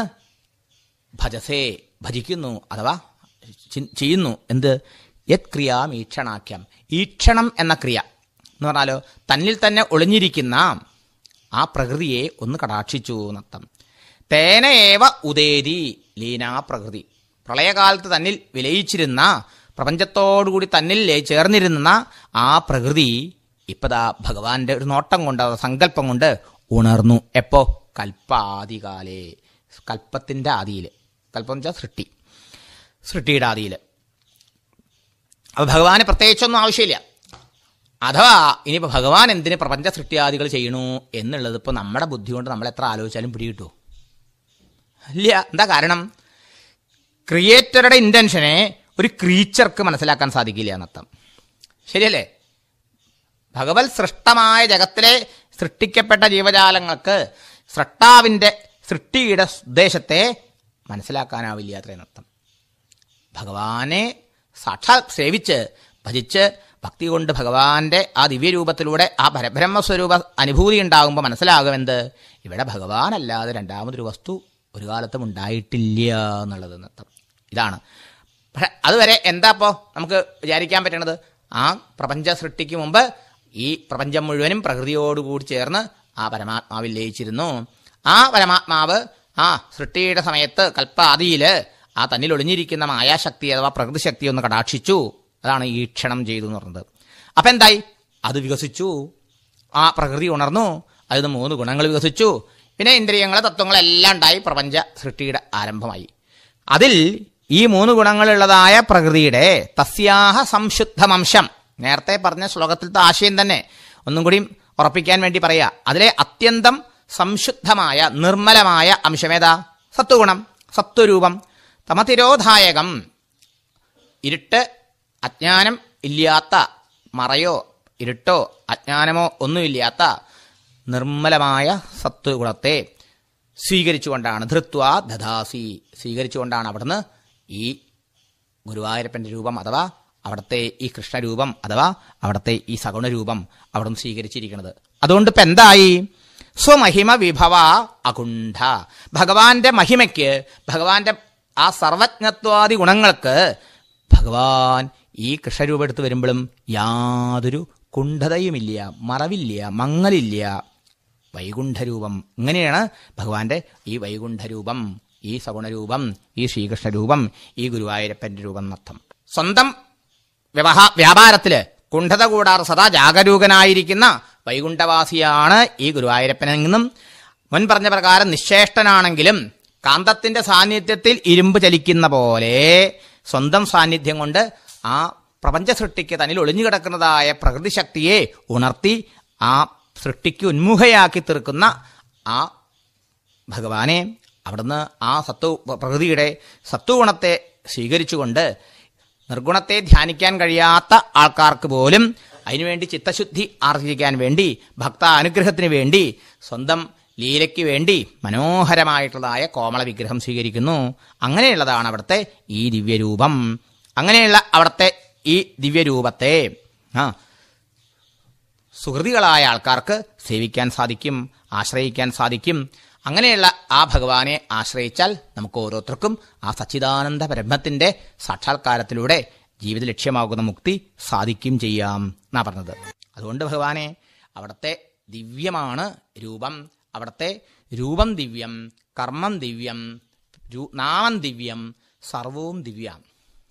ഭജസേ ഭജിക്കുന്നു, അഥവാ ചെയ്യുന്നു. എന്ത്? യത് ക്രിയാം ഈക്ഷണാഖ്യം. ഈക്ഷണം എന്ന ക്രിയ എന്ന് പറഞ്ഞാലോ തന്നിൽ തന്നെ ഒളിഞ്ഞിരിക്കുന്ന ആ പ്രകൃതിയെ ഒന്ന് കടാക്ഷിച്ചു എന്നർത്ഥം. തേനയേവ ഉദേതി ലീനാ പ്രകൃതി. പ്രളയകാലത്ത് തന്നിൽ വിലയിച്ചിരുന്ന, പ്രപഞ്ചത്തോടുകൂടി തന്നിൽ ചേർന്നിരുന്ന ആ പ്രകൃതി ഇപ്പതാ ഭഗവാന്റെ ഒരു നോട്ടം കൊണ്ട്, സങ്കല്പം കൊണ്ട് ഉണർന്നു. എപ്പോ? കൽപ്പാദികാലേ, കൽപ്പത്തിന്റെ ആദിയിൽ. കൽപ്പം എന്ന് വെച്ചാൽ സൃഷ്ടി, സൃഷ്ടിയുടെ ആദിയിൽ. അപ്പൊ ഭഗവാന് പ്രത്യേകിച്ചൊന്നും ആവശ്യമില്ല. അഥവാ ഇനിയിപ്പോൾ ഭഗവാൻ എന്തിന് പ്രപഞ്ച സൃഷ്ടിയാദികൾ ചെയ്യണു എന്നുള്ളത് ഇപ്പോൾ നമ്മുടെ ബുദ്ധി കൊണ്ട് നമ്മൾ എത്ര ആലോചിച്ചാലും പിടികിട്ടുമോ? ഇല്ല. എന്താ കാരണം? ക്രിയേറ്ററുടെ ഇൻറ്റൻഷനെ ഒരു ക്രീച്ചർക്ക് മനസ്സിലാക്കാൻ സാധിക്കില്ല എന്നർത്ഥം. ശരിയല്ലേ? ഭഗവത് സൃഷ്ടമായ ജഗത്തിലെ സൃഷ്ടിക്കപ്പെട്ട ജീവജാലങ്ങൾക്ക് സൃഷ്ടാവിൻ്റെ സൃഷ്ടിയുടെ ഉദ്ദേശത്തെ മനസ്സിലാക്കാനാവില്ല അത്രയെന്നർത്ഥം. ഭഗവാനെ സാക്ഷാൽ സേവിച്ച് ഭജിച്ച് ഭക്തി കൊണ്ട് ഭഗവാന്റെ ആ ദിവ്യരൂപത്തിലൂടെ ആ പരബ്രഹ്മസ്വരൂപ അനുഭൂതി ഉണ്ടാകുമ്പോൾ മനസ്സിലാകുമെന്ത്? ഇവിടെ ഭഗവാനല്ലാതെ രണ്ടാമതൊരു വസ്തു ഒരു കാലത്തും ഉണ്ടായിട്ടില്ല എന്നുള്ളത് എന്നർത്ഥം. ഇതാണ്. പക്ഷെ അതുവരെ എന്താ ഇപ്പോൾ നമുക്ക് വിചാരിക്കാൻ പറ്റണത്? ആ പ്രപഞ്ച സൃഷ്ടിക്ക് മുമ്പ് ഈ പ്രപഞ്ചം മുഴുവനും പ്രകൃതിയോടുകൂടി ചേർന്ന് ആ പരമാത്മാവിൽ ലയിച്ചിരുന്നു. ആ പരമാത്മാവ് ആ സൃഷ്ടിയുടെ സമയത്ത് കൽപ്പാദിയിൽ ആ തന്നിൽ ഒളിഞ്ഞിരിക്കുന്ന മായാശക്തി അഥവാ പ്രകൃതിശക്തി ഒന്ന് കടാക്ഷിച്ചു. അതാണ് ഈക്ഷണം ചെയ്തു എന്ന് പറഞ്ഞത്. അപ്പം എന്തായി? അത് വികസിച്ചു, ആ പ്രകൃതി ഉണർന്നു, അതിന് മൂന്ന് ഗുണങ്ങൾ വികസിച്ചു, പിന്നെ ഇന്ദ്രിയങ്ങൾ തത്വങ്ങളെല്ലാം ഉണ്ടായി, പ്രപഞ്ച സൃഷ്ടിയുടെ ആരംഭമായി. അതിൽ ഈ മൂന്ന് ഗുണങ്ങളുള്ളതായ പ്രകൃതിയുടെ തസ്യാഹ സംശുദ്ധമംശം, നേരത്തെ പറഞ്ഞ ശ്ലോകത്തിലത്തെ ആശയം തന്നെ ഒന്നും കൂടി ഉറപ്പിക്കാൻ വേണ്ടി പറയുക. അതിലെ അത്യന്തം സംശുദ്ധമായ നിർമ്മലമായ അംശമേതാ? സത്വഗുണം, സത്വരൂപം. തമതിരോധായകം, ഇരുട്ട് അജ്ഞാനം ഇല്ലാത്ത, മറയോ ഇരുട്ടോ അജ്ഞാനമോ ഒന്നുമില്ലാത്ത നിർമ്മലമായ സത്വഗുണത്തെ സ്വീകരിച്ചുകൊണ്ടാണ് ധൃത്വാ ദധാസി, സ്വീകരിച്ചുകൊണ്ടാണ് അവിടുന്ന് ഈ ഗുരുവായൂരപ്പൻ്റെ രൂപം അഥവാ അവിടുത്തെ ഈ കൃഷ്ണരൂപം അഥവാ അവിടുത്തെ ഈ സഗുണരൂപം അവിടുന്ന് സ്വീകരിച്ചിരിക്കുന്നത്. അതുകൊണ്ട് ഇപ്പം എന്തായി? സ്വമഹിമ വിഭവ അകുണ്ഠ. ഭഗവാന്റെ മഹിമയ്ക്ക്, ഭഗവാന്റെ ആ സർവജ്ഞത്വാദി ഗുണങ്ങൾക്ക് ഭഗവാൻ ഈ കൃഷ്ണരൂപം എടുത്ത് വരുമ്പോഴും യാതൊരു കുണ്ഠതയുമില്ല, മറവില്ല, മങ്ങലില്ല. വൈകുണ്ഠരൂപം, ഇങ്ങനെയാണ് ഭഗവാന്റെ ഈ വൈകുണ്ഠരൂപം, ഈ സഗുണരൂപം, ഈ ശ്രീകൃഷ്ണരൂപം, ഈ ഗുരുവായൂരപ്പൻ്റെ രൂപം എന്നർത്ഥം. സ്വന്തം വ്യവഹാ വ്യാപാരത്തില് കുണ്ഠത കൂടാതെ സദാ ജാഗരൂകനായിരിക്കുന്ന വൈകുണ്ഠവാസിയാണ് ഈ ഗുരുവായൂരപ്പനെന്നും മുൻ പറഞ്ഞ പ്രകാരം നിശ്ചേഷ്ടനാണെങ്കിലും കാന്തത്തിന്റെ സാന്നിധ്യത്തിൽ ഇരുമ്പ് ചലിക്കുന്ന പോലെ സ്വന്തം സാന്നിധ്യം കൊണ്ട് ആ പ്രപഞ്ച സൃഷ്ടിക്ക് തന്നിൽ ഒളിഞ്ഞു കിടക്കുന്നതായ പ്രകൃതി ശക്തിയെ ഉണർത്തി ആ സൃഷ്ടിക്ക് ഉന്മുഖയാക്കി തീർക്കുന്ന ആ ഭഗവാനെ അവിടുന്ന് ആ സത്വ പ്രകൃതിയുടെ സത്വഗുണത്തെ സ്വീകരിച്ചുകൊണ്ട് നിർഗുണത്തെ ധ്യാനിക്കാൻ കഴിയാത്ത ആൾക്കാർക്ക് പോലും അതിനുവേണ്ടി ചിത്തശുദ്ധി ആർജിക്കാൻ വേണ്ടി ഭക്ത അനുഗ്രഹത്തിന് വേണ്ടി സ്വന്തം ലീലയ്ക്ക് വേണ്ടി മനോഹരമായിട്ടുള്ളതായ കോമള വിഗ്രഹം സ്വീകരിക്കുന്നു. അങ്ങനെയുള്ളതാണ് അവിടുത്തെ ഈ ദിവ്യരൂപം. അങ്ങനെയുള്ള അവിടുത്തെ ഈ ദിവ്യരൂപത്തെ ആ സുഹൃതികളായ ആൾക്കാർക്ക് സേവിക്കാൻ സാധിക്കും, ആശ്രയിക്കാൻ സാധിക്കും. അങ്ങനെയുള്ള ആ ഭഗവാനെ ആശ്രയിച്ചാൽ നമുക്ക് ഓരോരുത്തർക്കും ആ സച്ചിദാനന്ദ ബ്രഹ്മത്തിന്റെ സാക്ഷാത്കാരത്തിലൂടെ ജീവിത ലക്ഷ്യമാകുന്ന മുക്തി സാധിക്കും ചെയ്യാം എന്നാ പറഞ്ഞത്. അതുകൊണ്ട് ഭഗവാനെ അവിടുത്തെ ദിവ്യമാണ് രൂപം, അവിടുത്തെ രൂപം ദിവ്യം, കർമ്മം ദിവ്യം, നാമം ദിവ്യം, സർവവും ദിവ്യം.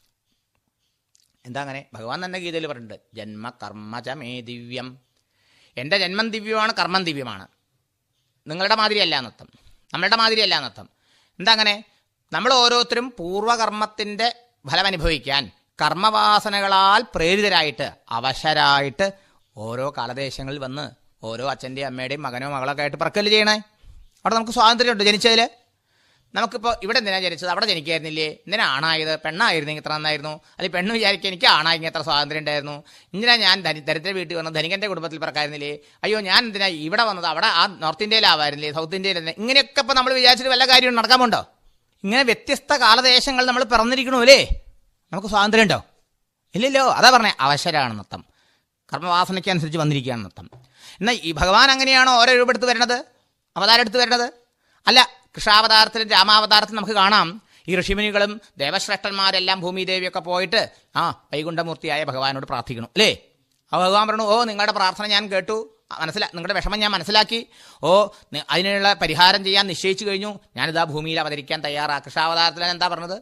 എന്താ അങ്ങനെ? ഭഗവാൻ തന്നെ ഗീതയിൽ പറഞ്ഞിട്ടുണ്ട്, ജന്മ കർമ്മച മേ ദിവ്യം. എൻ്റെ ജന്മം ദിവ്യമാണ്, കർമ്മം ദിവ്യമാണ്. നിങ്ങളുടെ മാതിരിയല്ല എന്നർത്ഥം, നമ്മളുടെ മാതിരിയല്ല എന്നർത്ഥം. എന്താ അങ്ങനെ? നമ്മൾ ഓരോരുത്തരും പൂർവകർമ്മത്തിൻ്റെ ഫലം അനുഭവിക്കാൻ കർമ്മവാസനകളാൽ പ്രേരിതരായിട്ട് അവശരായിട്ട് ഓരോ കാലദേശങ്ങളിൽ വന്ന് ഓരോ അച്ഛൻ്റെയും അമ്മയുടെയും മകനോ മകളൊക്കെ ആയിട്ട് പറക്കല് ചെയ്യണേ. അവിടെ നമുക്ക് സ്വാതന്ത്ര്യമുണ്ട് ജനിച്ചതിൽ. നമുക്കിപ്പോൾ ഇവിടെ എന്തിനാണ് ജനിച്ചത്, അവിടെ ജനിക്കായിരുന്നില്ലേ, എന്തിനാ ആണായത്, പെണ്ണായിരുന്നെങ്കിൽ എത്ര നന്നായിരുന്നു, അല്ലെങ്കിൽ പെണ്ണ് വിചാരിക്കുക എനിക്ക് ആണായെങ്കിൽ എത്ര സ്വാതന്ത്ര്യം ഉണ്ടായിരുന്നു, എന്തിനാ ഞാൻ ധനി ദരിദ്ര വീട്ടിൽ വന്നത്, ധനികൻ്റെ കുടുംബത്തിൽ പിറക്കായിരുന്നില്ലേ, അയ്യോ ഞാൻ എന്തിനാ ഇവിടെ വന്നത്, അവിടെ ആ നോർത്ത് ഇന്ത്യയിലാവായിരുന്നില്ലേ, സൗത്ത് ഇന്ത്യയിൽ, ഇങ്ങനെയൊക്കെ ഇപ്പോൾ നമ്മൾ വിചാരിച്ചിട്ട് വല്ല കാര്യം നടക്കാമുണ്ടോ? ഇങ്ങനെ വ്യത്യസ്ത കാലദേശങ്ങൾ നമ്മൾ പിറന്നിരിക്കണു അല്ലേ, നമുക്ക് സ്വാതന്ത്ര്യം ഉണ്ടോ? ഇല്ലല്ലോ. അതാ പറഞ്ഞേ, അവശരാണെന്നർത്ഥം. കർമ്മവാസനയ്ക്ക് അനുസരിച്ച് വന്നിരിക്കുകയാണെന്നർത്ഥം. എന്നാൽ ഈ ഭഗവാൻ അങ്ങനെയാണോ ഓരോ രൂപം എടുത്ത് വരണത്, അവതാരം എടുത്ത് വരണത്? അല്ല. കൃഷ്ണാവതാരത്തിലും രാമാവതാരത്തിലും നമുക്ക് കാണാം, ഈ ഋഷിമുനികളും ദേവശ്രേഷ്ഠന്മാരെല്ലാം ഭൂമിദേവിയൊക്കെ പോയിട്ട് ആ വൈകുണ്ഠമൂർത്തിയായ ഭഗവാനോട് പ്രാർത്ഥിക്കണം അല്ലേ? ആ ഭഗവാൻ പറഞ്ഞു, ഓ നിങ്ങളുടെ പ്രാർത്ഥന ഞാൻ കേട്ടു, മനസ്സിലാ നിങ്ങളുടെ വിഷമം ഞാൻ മനസ്സിലാക്കി, ഓ അതിനുള്ള പരിഹാരം ചെയ്യാൻ നിശ്ചയിച്ചു കഴിഞ്ഞു, ഞാനിതാ ഭൂമിയിൽ അവതരിക്കാൻ തയ്യാറാ. കൃഷ്ണാവതാരത്തിൽ എന്താ പറഞ്ഞത്?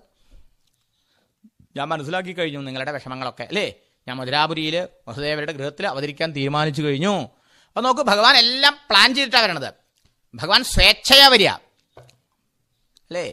ഞാൻ മനസ്സിലാക്കി കഴിഞ്ഞു നിങ്ങളുടെ വിഷമങ്ങളൊക്കെ അല്ലേ, ഞാൻ മധുരാപുരിയിൽ വസുദേവരുടെ ഗൃഹത്തിൽ അവതരിക്കാൻ തീരുമാനിച്ചു കഴിഞ്ഞു. അപ്പൊ നോക്കൂ, ഭഗവാൻ എല്ലാം പ്ലാൻ ചെയ്തിട്ടാണ് വരണത്. ഭഗവാൻ സ്വേച്ഛയാ വരിക അല്ലേ?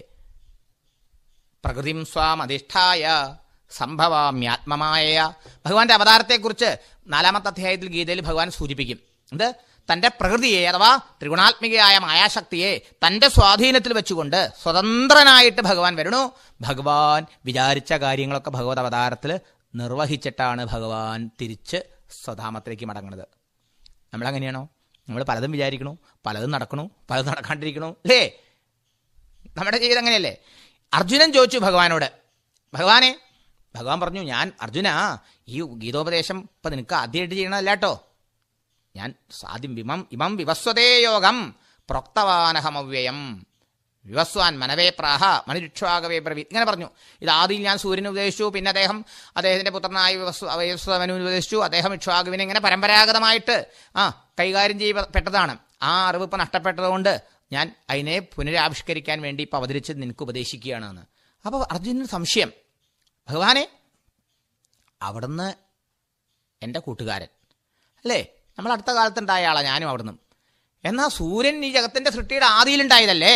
പ്രകൃതിം സ്വാം അധിഷ്ഠായ സംഭവാമ്യാത്മമായ. ഭഗവാന്റെ അവതാരത്തെക്കുറിച്ച് നാലാമത്തെ അധ്യായത്തിൽ ഗീതയിൽ ഭഗവാൻ സൂചിപ്പിക്കും. എന്ത്? തന്റെ പ്രകൃതിയെ അഥവാ ത്രിഗുണാത്മികയായ മായാശക്തിയെ തന്റെ സ്വാധീനത്തിൽ വെച്ചുകൊണ്ട് സ്വതന്ത്രനായിട്ട് ഭഗവാൻ വരണു. ഭഗവാൻ വിചാരിച്ച കാര്യങ്ങളൊക്കെ ഭഗവത് അവതാരത്തിൽ നിർവഹിച്ചിട്ടാണ് ഭഗവാൻ തിരിച്ച് സ്വധാമത്തിലേക്ക് മടങ്ങുന്നത്. നമ്മളങ്ങനെയാണോ? നമ്മൾ പലതും വിചാരിക്കണു, പലതും നടക്കണു, പലതും നടക്കാണ്ടിരിക്കണു അല്ലേ? നമ്മുടെ ജീവിതം അങ്ങനെയല്ലേ? അർജുനൻ ചോദിച്ചു ഭഗവാനോട്, ഭഗവാനെ, ഭഗവാൻ പറഞ്ഞു, ഞാൻ അർജുന ഈ ഗീതോപദേശം ഇപ്പൊ നിനക്ക് ആദ്യമായിട്ട് ചെയ്യണമല്ല കേട്ടോ, ഞാൻ ആദ്യം വിമം ഇമം വിവസ്വതേ യോഗം പ്രോക്തവാനഹമവ്യയം വിവസ്വാൻ മനവേ പ്രാഹ മനുരിക്ഷാകവേ ബ്രവീത്. ഇങ്ങനെ പറഞ്ഞു. ഇത് ആദ്യം ഞാൻ സൂര്യനെ ഉപദേശിച്ചു, പിന്നെ അദ്ദേഹം അദ്ദേഹത്തിന്റെ പുത്രനായ വിവസ്വ വിവസ്വമനു ഉപദേശിച്ചു, അദ്ദേഹം ഇക്ഷ്വാകുവിനെ ഇങ്ങനെ പരമ്പരാഗതമായിട്ട് ആ കൈകാര്യം ചെയ്യപ്പെട്ടതാണ്. ആ അറിവ് ഇപ്പം നഷ്ടപ്പെട്ടതുകൊണ്ട് ഞാൻ അതിനെ പുനരാവിഷ്കരിക്കാൻ വേണ്ടി ഇപ്പം അവതരിച്ച് നിനക്ക് ഉപദേശിക്കുകയാണ് എന്ന്. അപ്പോൾ അർജുനന് സംശയം, ഭഗവാനെ അവിടുന്ന് എൻ്റെ കൂട്ടുകാരൻ അല്ലേ, നമ്മൾ അടുത്ത കാലത്തുണ്ടായ ആളാണ് ഞാനും അവിടുന്ന്. എന്നാൽ സൂര്യൻ ഈ ജഗത്തിൻ്റെ സൃഷ്ടിയുടെ ആദിയിലുണ്ടായതല്ലേ,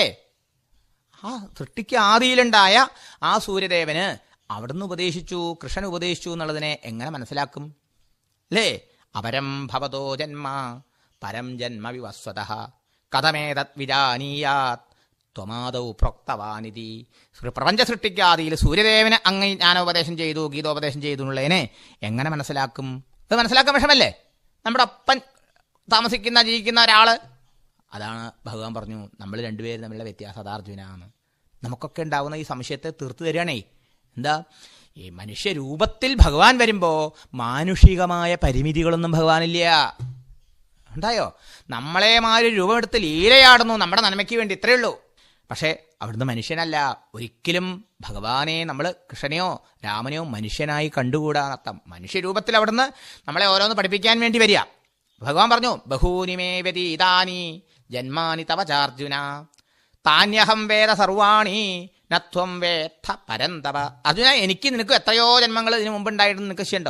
ആ സൃഷ്ടിക്ക് ആദിയിലുണ്ടായ ആ സൂര്യദേവന് അവിടുന്ന് ഉപദേശിച്ചു, കൃഷ്ണൻ ഉപദേശിച്ചു എന്നുള്ളതിനെ എങ്ങനെ മനസ്സിലാക്കും അല്ലേ? അപരം ഭവതോ ജന്മ പരം ജന്മ വിവസ്വതഃ കഥമേതത് വിജാനീയാത് ത്വമാദൗ പ്രോക്തവാനിതി. പ്രപഞ്ച സൃഷ്ടിക്കാദിയിൽ സൂര്യദേവന് അങ്ങ് ജ്ഞാനോപദേശം ചെയ്തു, ഗീതോപദേശം ചെയ്തു എന്നുള്ളതിനെ എങ്ങനെ മനസ്സിലാക്കും? അത് മനസ്സിലാക്കാൻ വിഷമല്ലേ? നമ്മുടെ ഒപ്പം താമസിക്കുന്ന ജീവിക്കുന്ന ഒരാൾ. അതാണ് ഭഗവാൻ പറഞ്ഞു, നമ്മൾ രണ്ടുപേരും തമ്മിലുള്ള വ്യത്യാസം അതാർജുനാന്ന്. നമുക്കൊക്കെ ഉണ്ടാവുന്ന ഈ സംശയത്തെ തീർത്തു തരികയാണേ. എന്താ? ഈ മനുഷ്യരൂപത്തിൽ ഭഗവാൻ വരുമ്പോൾ മാനുഷികമായ പരിമിതികളൊന്നും ഭഗവാനില്ല. ഉണ്ടായോ? നമ്മളെ മാതിരി രൂപമെടുത്ത് ലീലയാടുന്നു നമ്മുടെ നന്മയ്ക്ക് വേണ്ടി, ഇത്രയേ ഉള്ളൂ. പക്ഷേ അവിടുന്ന് മനുഷ്യനല്ല. ഒരിക്കലും ഭഗവാനെ നമ്മൾ കൃഷ്ണനെയോ രാമനെയോ മനുഷ്യനായി കണ്ടുകൂടാന്നർത്ഥം. മനുഷ്യരൂപത്തിൽ അവിടുന്ന് നമ്മളെ ഓരോന്ന് പഠിപ്പിക്കാൻ വേണ്ടി വരിക. ഭഗവാൻ പറഞ്ഞു, ബഹൂനിമേ വ്യതീതാനി ജന്മാനി തവ ചാർജുന താന്യഹം വേദ സർവാണി നത്വം വേത്ത പരന്തപ. അർജുന, എനിക്ക് നിനക്ക് എത്രയോ ജന്മങ്ങൾ ഇതിനു മുമ്പ് ഉണ്ടായിരുന്നു, നിനക്ക് ശിയുണ്ടോ?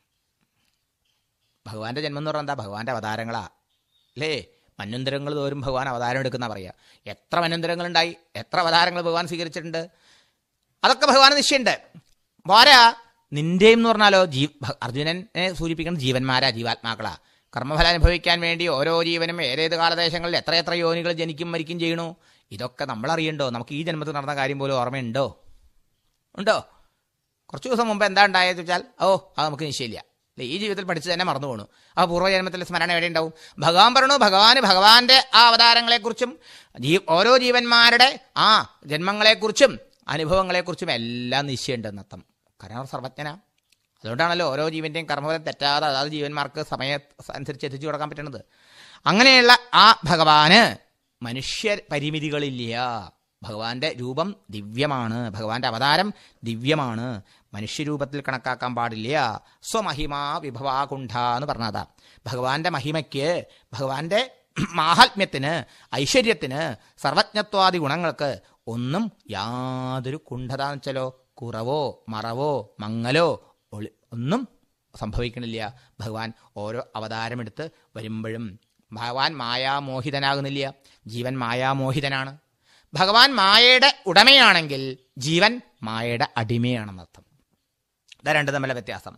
ഭഗവാന്റെ ജന്മം എന്ന് പറഞ്ഞാൽ എന്താ? ഭഗവാന്റെ അവതാരങ്ങളാ അല്ലേ? മന്വന്തരങ്ങൾ തോറും ഭഗവാൻ അവതാരം എടുക്കുന്ന പറയുക. എത്ര മന്വന്തരങ്ങളുണ്ടായി, എത്ര അവതാരങ്ങൾ ഭഗവാൻ സ്വീകരിച്ചിട്ടുണ്ട്, അതൊക്കെ ഭഗവാൻ നിശ്ചയുണ്ട്. പോരാ, നിന്റെയും എന്ന് പറഞ്ഞാലോ ജീ അർജുനനെ സൂചിപ്പിക്കുന്ന ജീവന്മാരാ, ജീവാത്മാക്കളാ. കർമ്മഫലം അനുഭവിക്കാൻ വേണ്ടി ഓരോ ജീവനും ഏതേത് കാലദേശങ്ങളിൽ എത്രയെത്ര യോനികൾ ജനിക്കും മരിക്കും ചെയ്യണു, ഇതൊക്കെ നമ്മൾ അറിയണ്ടോ? നമുക്ക് ഈ ജന്മത്തിൽ നടന്ന കാര്യം പോലും ഓർമ്മയുണ്ടോ? ഉണ്ടോ? കുറച്ച് ദിവസം മുമ്പ് എന്താ ഉണ്ടായെന്ന് വെച്ചാൽ ഓ അത് നമുക്ക് നിശ്ചയില്ല അല്ലേ? ഈ ജീവിതത്തിൽ പഠിച്ച് തന്നെ മറന്നു പോകണു. ആ പൂർവ്വജന്മത്തിലെ സ്മരണ എവിടെ ഉണ്ടാവും? ഭഗവാൻ പറഞ്ഞു, ഭഗവാന് ഭഗവാന്റെ ആ അവതാരങ്ങളെക്കുറിച്ചും ജീ ഓരോ ജീവന്മാരുടെ ആ ജന്മങ്ങളെക്കുറിച്ചും അനുഭവങ്ങളെക്കുറിച്ചും എല്ലാം നിശ്ചയുണ്ടെന്നർത്ഥം. കാരണം സർവജ്ഞനാ. അതുകൊണ്ടാണല്ലോ ഓരോ ജീവന്റെയും കർമ്മഫലം തെറ്റാതെ അതാത് ജീവന്മാർക്ക് സമയ അനുസരിച്ച് എത്തിച്ചു കൊടുക്കാൻ പറ്റുന്നത്. അങ്ങനെയുള്ള ആ ഭഗവാന് മനുഷ്യ പരിമിതികളില്ല. ഭഗവാന്റെ രൂപം ദിവ്യമാണ്, ഭഗവാന്റെ അവതാരം ദിവ്യമാണ്, മനുഷ്യരൂപത്തിൽ കണക്കാക്കാൻ പാടില്ല. സ്വമഹിമ വിഭവാകുണ്ഠ എന്ന് പറഞ്ഞതാ. ഭഗവാന്റെ മഹിമയ്ക്ക്, ഭഗവാന്റെ മാഹാത്മ്യത്തിന്, ഐശ്വര്യത്തിന്, സർവജ്ഞത്വാദി ഗുണങ്ങൾക്ക് ഒന്നും യാതൊരു കുണ്ഠത എന്ന് വെച്ചാലോ കുറവോ മറവോ മങ്ങലോ ഒളി ഒന്നും സംഭവിക്കണില്ല. ഭഗവാൻ ഓരോ അവതാരമെടുത്ത് വരുമ്പോഴും ഭഗവാൻ മായാമോഹിതനാകുന്നില്ല. ജീവൻ മായാമോഹിതനാണ്. ഭഗവാൻ മായയുടെ ഉടമയാണെങ്കിൽ ജീവൻ മായയുടെ അടിമയാണെന്നർത്ഥം. ഇതാ രണ്ട് തമ്മിലുള്ള വ്യത്യാസം.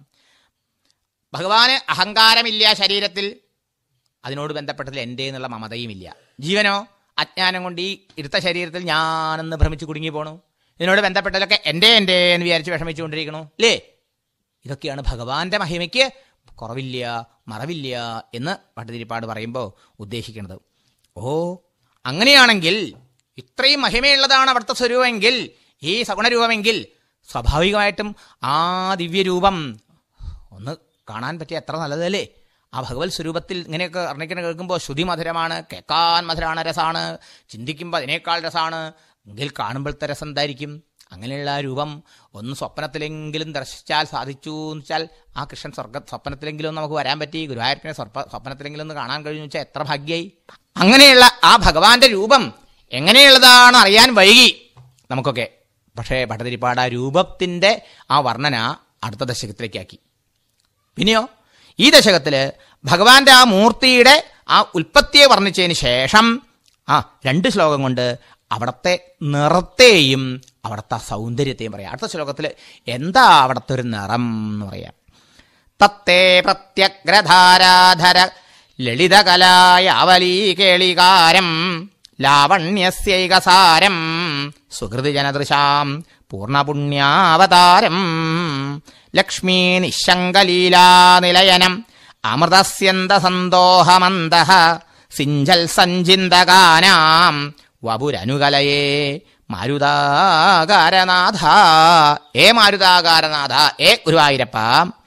ഭഗവാന് അഹങ്കാരമില്ല ശരീരത്തിൽ, അതിനോട് ബന്ധപ്പെട്ടതിൽ എൻ്റെ എന്നുള്ള മമതയുമില്ല. ജീവനോ അജ്ഞാനം കൊണ്ട് ഈ ഇരുത്ത ശരീരത്തിൽ ഞാനെന്ന് ഭ്രമിച്ച് കുടുങ്ങി പോണു, ഇതിനോട് ബന്ധപ്പെട്ടതിലൊക്കെ എൻ്റെ എൻ്റെ എന്ന് വിചാരിച്ച് വിഷമിച്ചുകൊണ്ടിരിക്കണു അല്ലേ? ഇതൊക്കെയാണ് ഭഗവാന്റെ മഹിമയ്ക്ക് കുറവില്ല മറവില്ല എന്ന് ഭട്ടതിരിപ്പാട് പറയുമ്പോൾ ഉദ്ദേശിക്കുന്നത്. ഓ അങ്ങനെയാണെങ്കിൽ, ഇത്രയും മഹിമയുള്ളതാണ് അവിടുത്തെ സ്വരൂപമെങ്കിൽ, ഈ സഗുണരൂപമെങ്കിൽ, സ്വാഭാവികമായിട്ടും ആ ദിവ്യരൂപം ഒന്ന് കാണാൻ പറ്റിയ എത്ര നല്ലതല്ലേ. ആ ഭഗവത് സ്വരൂപത്തിൽ ഇങ്ങനെയൊക്കെ വർണ്ണിക്കുന്ന കേൾക്കുമ്പോൾ ശ്രുതി മധുരമാണ്, കേൾക്കാൻ മധുരമാണ്, രസമാണ്, ചിന്തിക്കുമ്പോൾ അതിനേക്കാൾ രസമാണ്, എങ്കിൽ കാണുമ്പോഴത്തെ രസം എന്തായിരിക്കും. അങ്ങനെയുള്ള ആ രൂപം ഒന്ന് സ്വപ്നത്തിലെങ്കിലും ദർശിച്ചാൽ സാധിച്ചു എന്ന് വെച്ചാൽ ആ കൃഷ്ണൻ സ്വർഗ സ്വപ്നത്തിലെങ്കിലും നമുക്ക് വരാൻ പറ്റി, ഗുരുവായൂരപ്പനെ സ്വപ്ന സ്വപ്നത്തിലെങ്കിലും ഒന്ന് കാണാൻ കഴിഞ്ഞു വെച്ചാൽ എത്ര ഭാഗ്യായി. അങ്ങനെയുള്ള ആ ഭഗവാന്റെ രൂപം എങ്ങനെയുള്ളതാണ് അറിയാൻ വൈകി നമുക്കൊക്കെ. പക്ഷേ ഭട്ടതിരിപ്പാട് ആ രൂപത്തിൻ്റെ ആ വർണ്ണന അടുത്ത ദശകത്തിലേക്കാക്കി. പിന്നെയോ ഈ ദശകത്തിൽ ഭഗവാന്റെ ആ മൂർത്തിയുടെ ആ ഉൽപ്പത്തിയെ വർണ്ണിച്ചതിന് ശേഷം ആ രണ്ട് ശ്ലോകം കൊണ്ട് അവിടുത്തെ നിറത്തെയും അവിടുത്തെ സൗന്ദര്യത്തെയും പറയാം. അടുത്ത ശ്ലോകത്തിൽ എന്താ അവിടുത്തെ ഒരു നിറം എന്ന് പറയാം. തത്തേ പ്രത്യഗ്രധാരാധര ലളിതകലായാവലീ കേളികാരം ലാവണ്യസ്യൈകസാരം സുഹൃതിജനദൃശാം പൂർണ്ണപുണ്യാവതാരം ലക്ഷ്മീ നിശങ്കലീലാനിലയനം അമൃതസ്യന്തസന്തോഹമന്തഃ സിഞ്ചൽ സഞ്ചിന്തകാനാം വപുരനുകലയേ മാരുതാകാരനാഥ. ഏ മാരുതാകാരനാഥ, ഏ ഗുരുവായൂരപ്പ,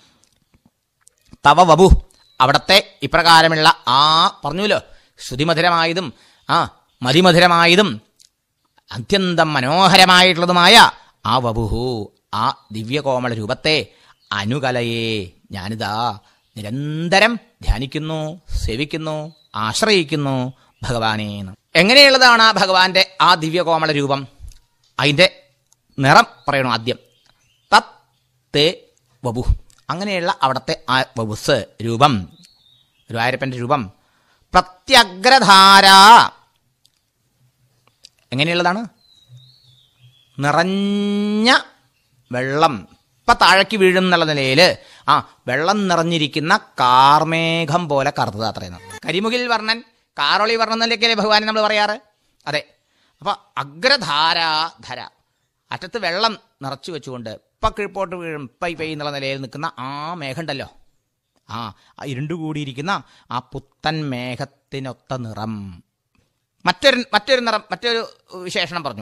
തവ വപു, അവിടത്തെ ഇപ്രകാരമുള്ള ആ പറഞ്ഞുല്ലോ ശ്രുതിമധുരമായതും ആ മതിമധുരമായതും അത്യന്തം മനോഹരമായിട്ടുള്ളതുമായ ആ വപുഹു, ആ ദിവ്യകോമള രൂപത്തെ അനുകലയെ ഞാനിതാ നിരന്തരം ധ്യാനിക്കുന്നു, സേവിക്കുന്നു, ആശ്രയിക്കുന്നു ഭഗവാനെ. എങ്ങനെയുള്ളതാണ് ആ ഭഗവാന്റെ ആ ദിവ്യകോമള രൂപം? അതിൻ്റെ നിറം പറയണു ആദ്യം. തത് തേ വപു, അങ്ങനെയുള്ള അവിടുത്തെ ആ വപുസ് രൂപം, ഗുരുവായൂരപ്പൻ്റെ രൂപം. പ്രത്യഗ്രധാര, എങ്ങനെയുള്ളതാണ്? നിറഞ്ഞ വെള്ളം ഇപ്പം താഴേക്ക് വീഴും എന്നുള്ള നിലയിൽ ആ വെള്ളം നിറഞ്ഞിരിക്കുന്ന കാർമേഘം പോലെ കറുത്തത് അത്രയെന്ന്. കരിമുകിൽ വർണ്ണൻ, കാറൊളി വർണ്ണൻ എന്നൊക്കെയല്ലേ ഭഗവാനെ നമ്മൾ പറയാറ്. അതെ. അപ്പോൾ അഗ്രധാരാധര, അറ്റത്ത് വെള്ളം നിറച്ചു വെച്ചുകൊണ്ട് ഇപ്പം കീഴ്പോട്ട് വീഴും പൈ പൈ എന്നുള്ള നിലയിൽ നിൽക്കുന്ന ആ മേഘമുണ്ടല്ലോ, ആ ഇരുണ്ടുകൂടിയിരിക്കുന്ന ആ പുത്തൻ മേഘത്തിനൊത്ത നിറം. മറ്റൊരു മറ്റൊരു നിറം, മറ്റൊരു വിശേഷണം പറഞ്ഞു.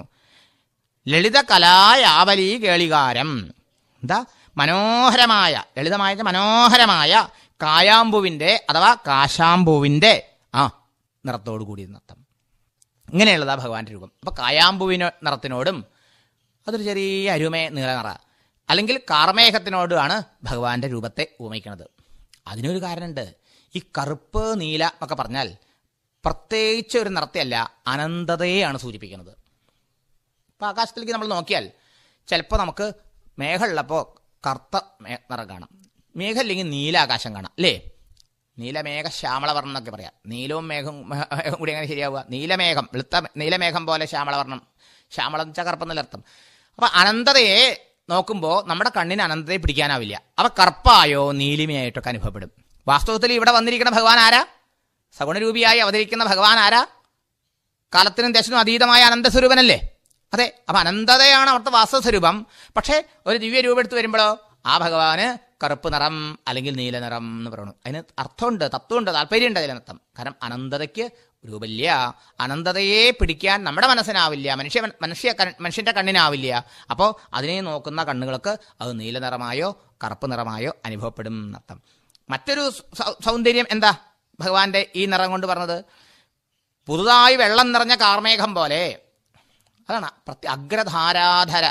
ലളിത കലായാവലി കേളികാരം, എന്താ മനോഹരമായ, ലളിതമായ മനോഹരമായ കായാമ്പൂവിൻ്റെ അഥവാ കാശാമ്പൂവിൻ്റെ ആ നിറത്തോടു കൂടി നൃത്തം. ഇങ്ങനെയുള്ളതാ ഭഗവാന്റെ രൂപം. അപ്പോൾ കായാമ്പൂവിന് നിറത്തിനോടും അതൊരു ചെറിയ അരുമേ നീല നിറ, അല്ലെങ്കിൽ കാർമേഘത്തിനോടുമാണ് ഭഗവാന്റെ രൂപത്തെ ഉപമിക്കുന്നത്. അതിനൊരു കാരണമുണ്ട്. ഈ കറുപ്പ് നീല എന്നൊക്കെ പറഞ്ഞാൽ പ്രത്യേകിച്ച് ഒരു നിറത്തെയല്ല, അനന്തതയെയാണ് സൂചിപ്പിക്കുന്നത്. ഇപ്പോൾ ആകാശത്തിലേക്ക് നമ്മൾ നോക്കിയാൽ ചിലപ്പോൾ നമുക്ക് മേഘമുള്ളപ്പോൾ കറുത്ത നിറം കാണാം, മേഘമില്ലെങ്കിൽ നീലാകാശം കാണാം അല്ലേ? നീലമേഘ ശ്യാമളവർണ്ണം എന്നൊക്കെ പറയാം. നീലവും മേഘം മേഘം കൂടി അങ്ങനെ ശരിയാവുക. നീലമേഘം, വെളുത്ത നീലമേഘം പോലെ ശ്യാമളവർണ്ണം, ശ്യാമളം എന്ന് വെച്ചാൽ കറുപ്പെന്നല്ല അർത്ഥം. അപ്പം അനന്തതയെ നോക്കുമ്പോൾ നമ്മുടെ കണ്ണിന് അനന്തതയെ പിടിക്കാനാവില്ല. അവ കറുപ്പായോ നീലിമയായിട്ടൊക്കെ അനുഭവപ്പെടും. വാസ്തവത്തിൽ ഇവിടെ വന്നിരിക്കുന്ന ഭഗവാൻ ആരാ? സഗുണരൂപിയായി അവതരിക്കുന്ന ഭഗവാൻ ആരാ? കാലത്തിനും ദേശത്തിനും അതീതമായ അനന്തസ്വരൂപനല്ലേ? അതെ. അപ്പം അനന്തതയാണ് അവിടുത്തെ വാസ്തവസ്വരൂപം. പക്ഷേ ഒരു ദിവ്യ രൂപം എടുത്ത് വരുമ്പോഴോ ആ ഭഗവാന് കറുപ്പ് നിറം അല്ലെങ്കിൽ നീല നിറം എന്ന് പറയുന്നു. അതിന് അർത്ഥമുണ്ട്, തത്വമുണ്ട്, താല്പര്യമുണ്ട് അതിനർത്ഥം. കാരണം അനന്തതയ്ക്ക് രൂപമില്ല, അനന്തതയെ പിടിക്കാൻ നമ്മുടെ മനസ്സിനാവില്ല, മനുഷ്യ മനുഷ്യ മനുഷ്യൻ്റെ കണ്ണിനാവില്ല. അപ്പോൾ അതിനെ നോക്കുന്ന കണ്ണുകൾക്ക് അത് നീല നിറമായോ കറുപ്പ് നിറമായോ അനുഭവപ്പെടും എന്നർത്ഥം. മറ്റൊരു സൗന്ദര്യം എന്താ ഭഗവാന്റെ ഈ നിറം കൊണ്ട് പറഞ്ഞത്? പുതുതായി വെള്ളം നിറഞ്ഞ കാർമേഘം പോലെ, അതാണ് പ്രത്യ അഗ്രധാരാധര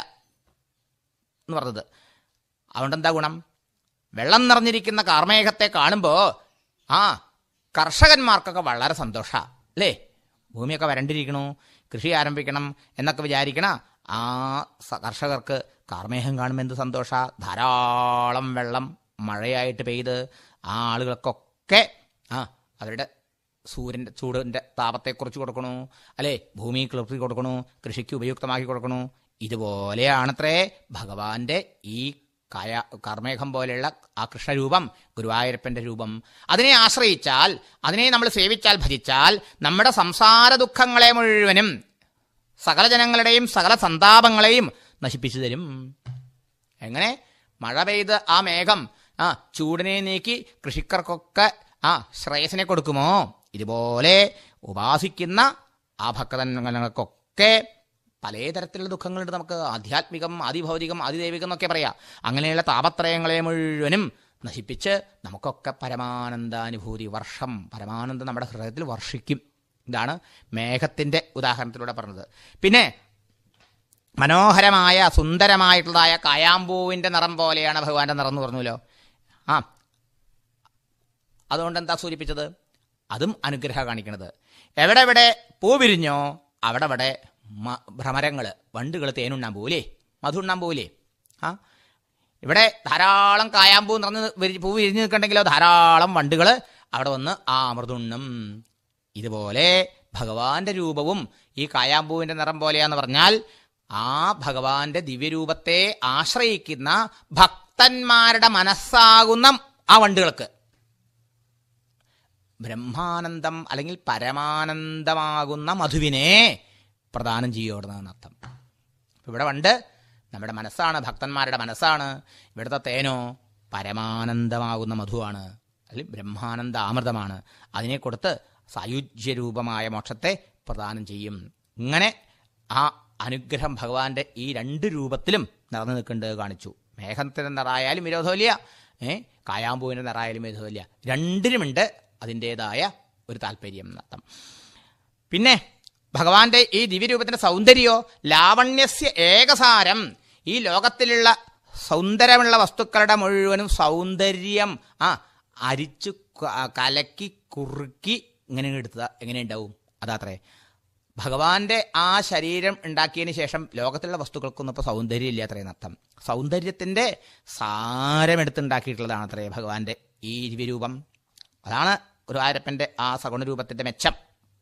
എന്ന് പറഞ്ഞത്. അതുകൊണ്ട് എന്താ ഗുണം? വെള്ളം നിറഞ്ഞിരിക്കുന്ന കാർമേഘത്തെ കാണുമ്പോൾ ആ കർഷകന്മാർക്കൊക്കെ വളരെ സന്തോഷമാണ് അല്ലേ? ഭൂമിയൊക്കെ വരണ്ടിരിക്കണു, കൃഷി ആരംഭിക്കണം എന്നൊക്കെ വിചാരിക്കണ ആ കർഷകർക്ക് കാർമേഘം കാണുമ്പോൾ എന്ത് സന്തോഷമാണ്. ധാരാളം വെള്ളം മഴയായിട്ട് പെയ്ത് ആ ആളുകൾക്കൊക്കെ ആ അവരുടെ സൂര്യൻ്റെ ചൂടിൻ്റെ താപത്തെ കുറിച്ച് കൊടുക്കണു അല്ലേ? ഭൂമി കിളർത്തി കൊടുക്കണു, കൃഷിക്ക് ഉപയുക്തമാക്കി കൊടുക്കണു. ഇതുപോലെയാണത്രേ ഭഗവാന്റെ ഈ കായ കാർമേഘം പോലെയുള്ള ആ കൃഷ്ണരൂപം, ഗുരുവായൂരപ്പൻ്റെ രൂപം. അതിനെ ആശ്രയിച്ചാൽ, അതിനെ നമ്മൾ സേവിച്ചാൽ, ഭജിച്ചാൽ നമ്മുടെ സംസാര ദുഃഖങ്ങളെ മുഴുവനും, സകല ജനങ്ങളുടെയും സകല സന്താപങ്ങളെയും നശിപ്പിച്ചു തരും. എങ്ങനെ? മഴ പെയ്ത് ആ മേഘം ആ ചൂടിനെ നീക്കി കൃഷിക്കാർക്കൊക്കെ ആ ശ്രേയസിനെ കൊടുക്കുമോ? ഇതുപോലെ ഉപാസിക്കുന്ന ആ ഭക്തജനങ്ങൾക്കൊക്കെ പലതരത്തിലുള്ള ദുഃഖങ്ങളുണ്ട്. നമുക്ക് ആധ്യാത്മികം, ആദിഭൗതികം, ആദിദൈവികം എന്നൊക്കെ പറയാം. അങ്ങനെയുള്ള താപത്രയങ്ങളെ മുഴുവനും നശിപ്പിച്ച് നമുക്കൊക്കെ പരമാനന്ദാനുഭൂതി വർഷം, പരമാനന്ദം നമ്മുടെ ഹൃദയത്തിൽ വർഷിക്കും. ഇതാണ് മേഘത്തിൻ്റെ ഉദാഹരണത്തിലൂടെ പറഞ്ഞത്. പിന്നെ മനോഹരമായ സുന്ദരമായിട്ടുള്ളതായ കായാമ്പൂവിൻ്റെ നിറം പോലെയാണ് ഭഗവാന്റെ നിറം എന്ന് പറഞ്ഞല്ലോ. ആ അതുകൊണ്ട് എന്താ സൂചിപ്പിച്ചത്? അതും അനുഗ്രഹം കാണിക്കണത്. എവിടെ എവിടെ പൂ വിരിഞ്ഞോ അവിടെ അവിടെ ഭ്രമരങ്ങൾ, വണ്ടുകൾ തേനുണ്ണാൻ പോവില്ലേ, മധുണ്ണാൻ പോവില്ലേ. ആ ഇവിടെ ധാരാളം കായാമ്പൂ നിറഞ്ഞ് പൂ വിരിഞ്ഞ് നിൽക്കണ്ടെങ്കിലോ ധാരാളം വണ്ടുകൾ അവിടെ വന്ന് ആ അമൃതുണ്ണും. ഇതുപോലെ ഭഗവാന്റെ രൂപവും ഈ കായാമ്പൂവിൻ്റെ നിറം പോലെയാന്ന് പറഞ്ഞാൽ ആ ഭഗവാന്റെ ദിവ്യരൂപത്തെ ആശ്രയിക്കുന്ന ഭക്തന്മാരുടെ മനസ്സാകുന്ന ആ വണ്ടുകൾക്ക് ബ്രഹ്മാനന്ദം അല്ലെങ്കിൽ പരമാനന്ദമാകുന്ന മധുവിനെ പ്രദാനം ചെയ്യുന്നർത്ഥം. ഇവിടെ വണ്ട് നമ്മുടെ മനസ്സാണ്, ഭക്തന്മാരുടെ മനസ്സാണ്. ഇവിടുത്തെ തേനോ പരമാനന്ദമാകുന്ന മധുവാണ്, അല്ലെങ്കിൽ ബ്രഹ്മാനന്ദ അമൃതമാണ്. അതിനെ കൊടുത്ത് സായുജ്യരൂപമായ മോക്ഷത്തെ പ്രദാനം ചെയ്യും. ഇങ്ങനെ ആ അനുഗ്രഹം ഭഗവാന്റെ ഈ രണ്ട് രൂപത്തിലും നിറഞ്ഞു നിൽക്കേണ്ടത് കാണിച്ചു. മേഘത്തിൻ്റെ നിറായാലും വിരോധമില്ല, ഏ കായാമ്പൂവിൻ്റെ നിറായാലും വിരോധമില്ല. രണ്ടിനുമുണ്ട് അതിൻ്റെതായ ഒരു താല്പര്യം എന്നർത്ഥം. പിന്നെ ഭഗവാന്റെ ഈ ദിവ്യരൂപത്തിന്റെ സൗന്ദര്യോ ലാവണ്യസ്യ ഏകസാരം. ഈ ലോകത്തിലുള്ള സൗന്ദര്യമുള്ള വസ്തുക്കളുടെ മുഴുവനും സൗന്ദര്യം ആ അരിച്ചു കലക്കി കുറുക്കി ഇങ്ങനെ എടുത്തത് എങ്ങനെ ഉണ്ടാവും? അതാത്രേ ഭഗവാന്റെ ആ ശരീരം ഉണ്ടാക്കിയതിന് ശേഷം ലോകത്തിലുള്ള വസ്തുക്കൾക്കൊന്നും ഇപ്പോൾ സൗന്ദര്യം ഇല്ല അത്രയും അർത്ഥം. സൗന്ദര്യത്തിന്റെ സാരമെടുത്തുണ്ടാക്കിയിട്ടുള്ളതാണ് അത്രേ ഭഗവാന്റെ ഈ ദിവ്യരൂപം. അതാണ് ഗുരുവായൂരപ്പന്റെ ആ സഗുണരൂപത്തിന്റെ മെച്ചം.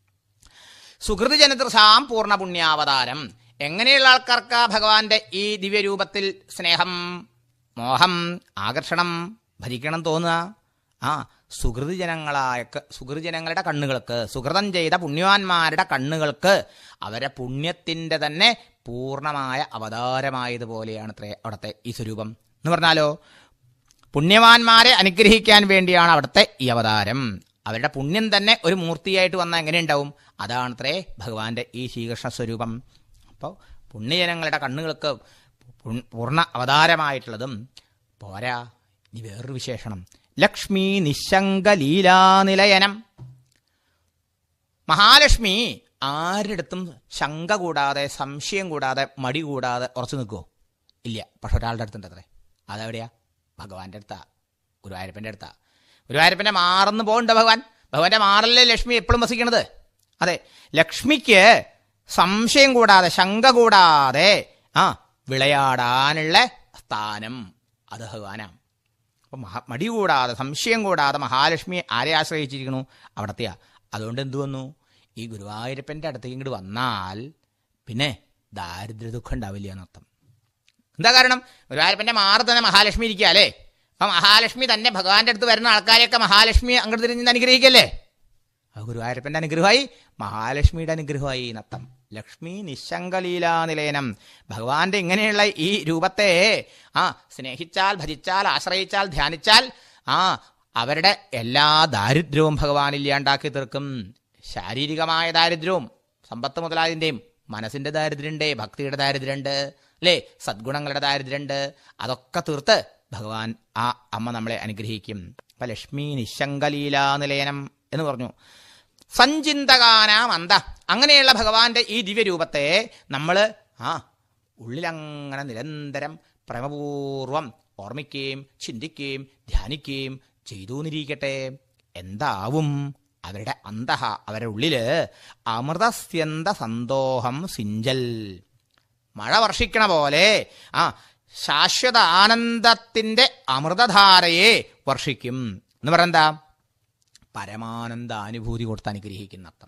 സുഹൃത് ജനതൃസാം പൂർണ്ണ പുണ്യാവതാരം. എങ്ങനെയുള്ള ആൾക്കാർക്ക് ഭഗവാന്റെ ഈ ദിവ്യരൂപത്തിൽ സ്നേഹം, മോഹം, ആകർഷണം, ഭരിക്കണം തോന്നുക? ആ സുഹൃത് ജനങ്ങളായ സുഹൃത് ജനങ്ങളുടെ കണ്ണുകൾക്ക്, സുഹൃതം ചെയ്ത പുണ്യവാന്മാരുടെ കണ്ണുകൾക്ക് അവരെ പുണ്യത്തിന്റെ തന്നെ പൂർണ്ണമായ അവതാരമായതുപോലെയാണ് അത്രേ അവിടുത്തെ ഈ സ്വരൂപം എന്ന് പറഞ്ഞാലോ. പുണ്യവാന്മാരെ അനുഗ്രഹിക്കാൻ വേണ്ടിയാണ് അവിടുത്തെ ഈ അവതാരം. അവരുടെ പുണ്യം തന്നെ ഒരു മൂർത്തിയായിട്ട് വന്നാൽ എങ്ങനെ ഉണ്ടാവും? അതാണത്രേ ഭഗവാന്റെ ഈ ശ്രീകൃഷ്ണ സ്വരൂപം. അപ്പോൾ പുണ്യജനങ്ങളുടെ കണ്ണുകൾക്ക് പൂർണ്ണ അവതാരമായിട്ടുള്ളതും പോരാ, ഇനി വേറൊരു വിശേഷണം. ലക്ഷ്മി നിശങ്ക ലീലാനിലയനം. മഹാലക്ഷ്മി ആരുടെടുത്തും ശങ്ക കൂടാതെ, സംശയം കൂടാതെ, മടി കൂടാതെ ഉറച്ചു നിൽക്കുമോ? ഇല്ല. പക്ഷെ ഒരാളുടെ അടുത്തുണ്ട് അത്രേ. അതെവിടെയാ? ഭഗവാന്റെ അടുത്താ, ഗുരുവായൂരപ്പൻ്റെ അടുത്താ. ഗുരുവായൂരപ്പൻ്റെ മാറന്ന് പോകണ്ട ഭഗവാൻ. ഭഗവാന്റെ മാറല്ലേ ലക്ഷ്മി എപ്പോഴും വസിക്കണത്. അതെ, ലക്ഷ്മിക്ക് സംശയം കൂടാതെ, ശങ്ക കൂടാതെ ആ വിളയാടാനുള്ള സ്ഥാനം അത് ഭഗവാനാണ്. അപ്പം മഹാ മടി കൂടാതെ, സംശയം കൂടാതെ മഹാലക്ഷ്മിയെ ആരെ ആശ്രയിച്ചിരിക്കണു? അവിടത്തെയാ. അതുകൊണ്ട് എന്തു വന്നു? ഈ ഗുരുവായൂരപ്പൻ്റെ അടുത്തേക്ക് ഇങ്ങോട്ട് വന്നാൽ പിന്നെ ദാരിദ്ര്യ ദുഃഖം ഉണ്ടാവില്ല എന്നർത്ഥം. എന്താ കാരണം? ഗുരുവായൂരപ്പൻ്റെ മാറി തന്നെ മഹാലക്ഷ്മി ഇരിക്കുക അല്ലേ. അപ്പം മഹാലക്ഷ്മി തന്നെ ഭഗവാന്റെ അടുത്ത് വരുന്ന ആൾക്കാരെയൊക്കെ മഹാലക്ഷ്മി അങ്ങോട്ട് തിരിഞ്ഞ് അനുഗ്രഹിക്കല്ലേ. അത് ഗുരുവായൂരപ്പൻ്റെ അനുഗ്രഹമായി, മഹാലക്ഷ്മിയുടെ അനുഗ്രഹമായി നത്തം. ലക്ഷ്മി നിശങ്കലീലാനിലയനം. ഭഗവാന്റെ ഇങ്ങനെയുള്ള ഈ രൂപത്തെ ആ സ്നേഹിച്ചാൽ, ഭജിച്ചാൽ, ആശ്രയിച്ചാൽ, ധ്യാനിച്ചാൽ ആ അവരുടെ എല്ലാ ദാരിദ്ര്യവും ഭഗവാൻ ഇല്ലാണ്ടാക്കി തീർക്കും. ശാരീരികമായ ദാരിദ്ര്യവും സമ്പത്ത് മുതലായതിൻ്റെയും, മനസ്സിന്റെ ദാരിദ്ര്യമുണ്ട്, ഭക്തിയുടെ ദാരിദ്ര്യമുണ്ട് അല്ലേ, സദ്ഗുണങ്ങളുടെ ദാരിദ്ര്യമുണ്ട്. അതൊക്കെ തീർത്ത് ഭഗവാൻ ആ അമ്മ നമ്മളെ അനുഗ്രഹിക്കും. അപ്പൊ ലക്ഷ്മി നിശങ്കലീലാനിലയനം എന്ന് പറഞ്ഞു. സഞ്ചിന്തകാനാം അന്ത. അങ്ങനെയുള്ള ഭഗവാന്റെ ഈ ദിവ്യരൂപത്തെ നമ്മൾ ആ ഉള്ളിലങ്ങനെ നിരന്തരം പ്രേമപൂർവം ഓർമ്മിക്കുകയും ചിന്തിക്കുകയും ധ്യാനിക്കുകയും ചെയ്തു എന്നിരിക്കട്ടെ. എന്താവും അവരുടെ അന്തഹ, അവരുടെ ഉള്ളില് അമൃതസ്യന്ത സന്തോഷം സിഞ്ചൽ. മഴ വർഷിക്കണ പോലെ ആ ശാശ്വത ആനന്ദത്തിന്റെ അമൃതധാരയെ വർഷിക്കും എന്ന് പറയുന്നതാ പരമാനന്ദ അനുഭൂതി കൊടുത്ത് അനുഗ്രഹിക്കുന്ന അർത്ഥം.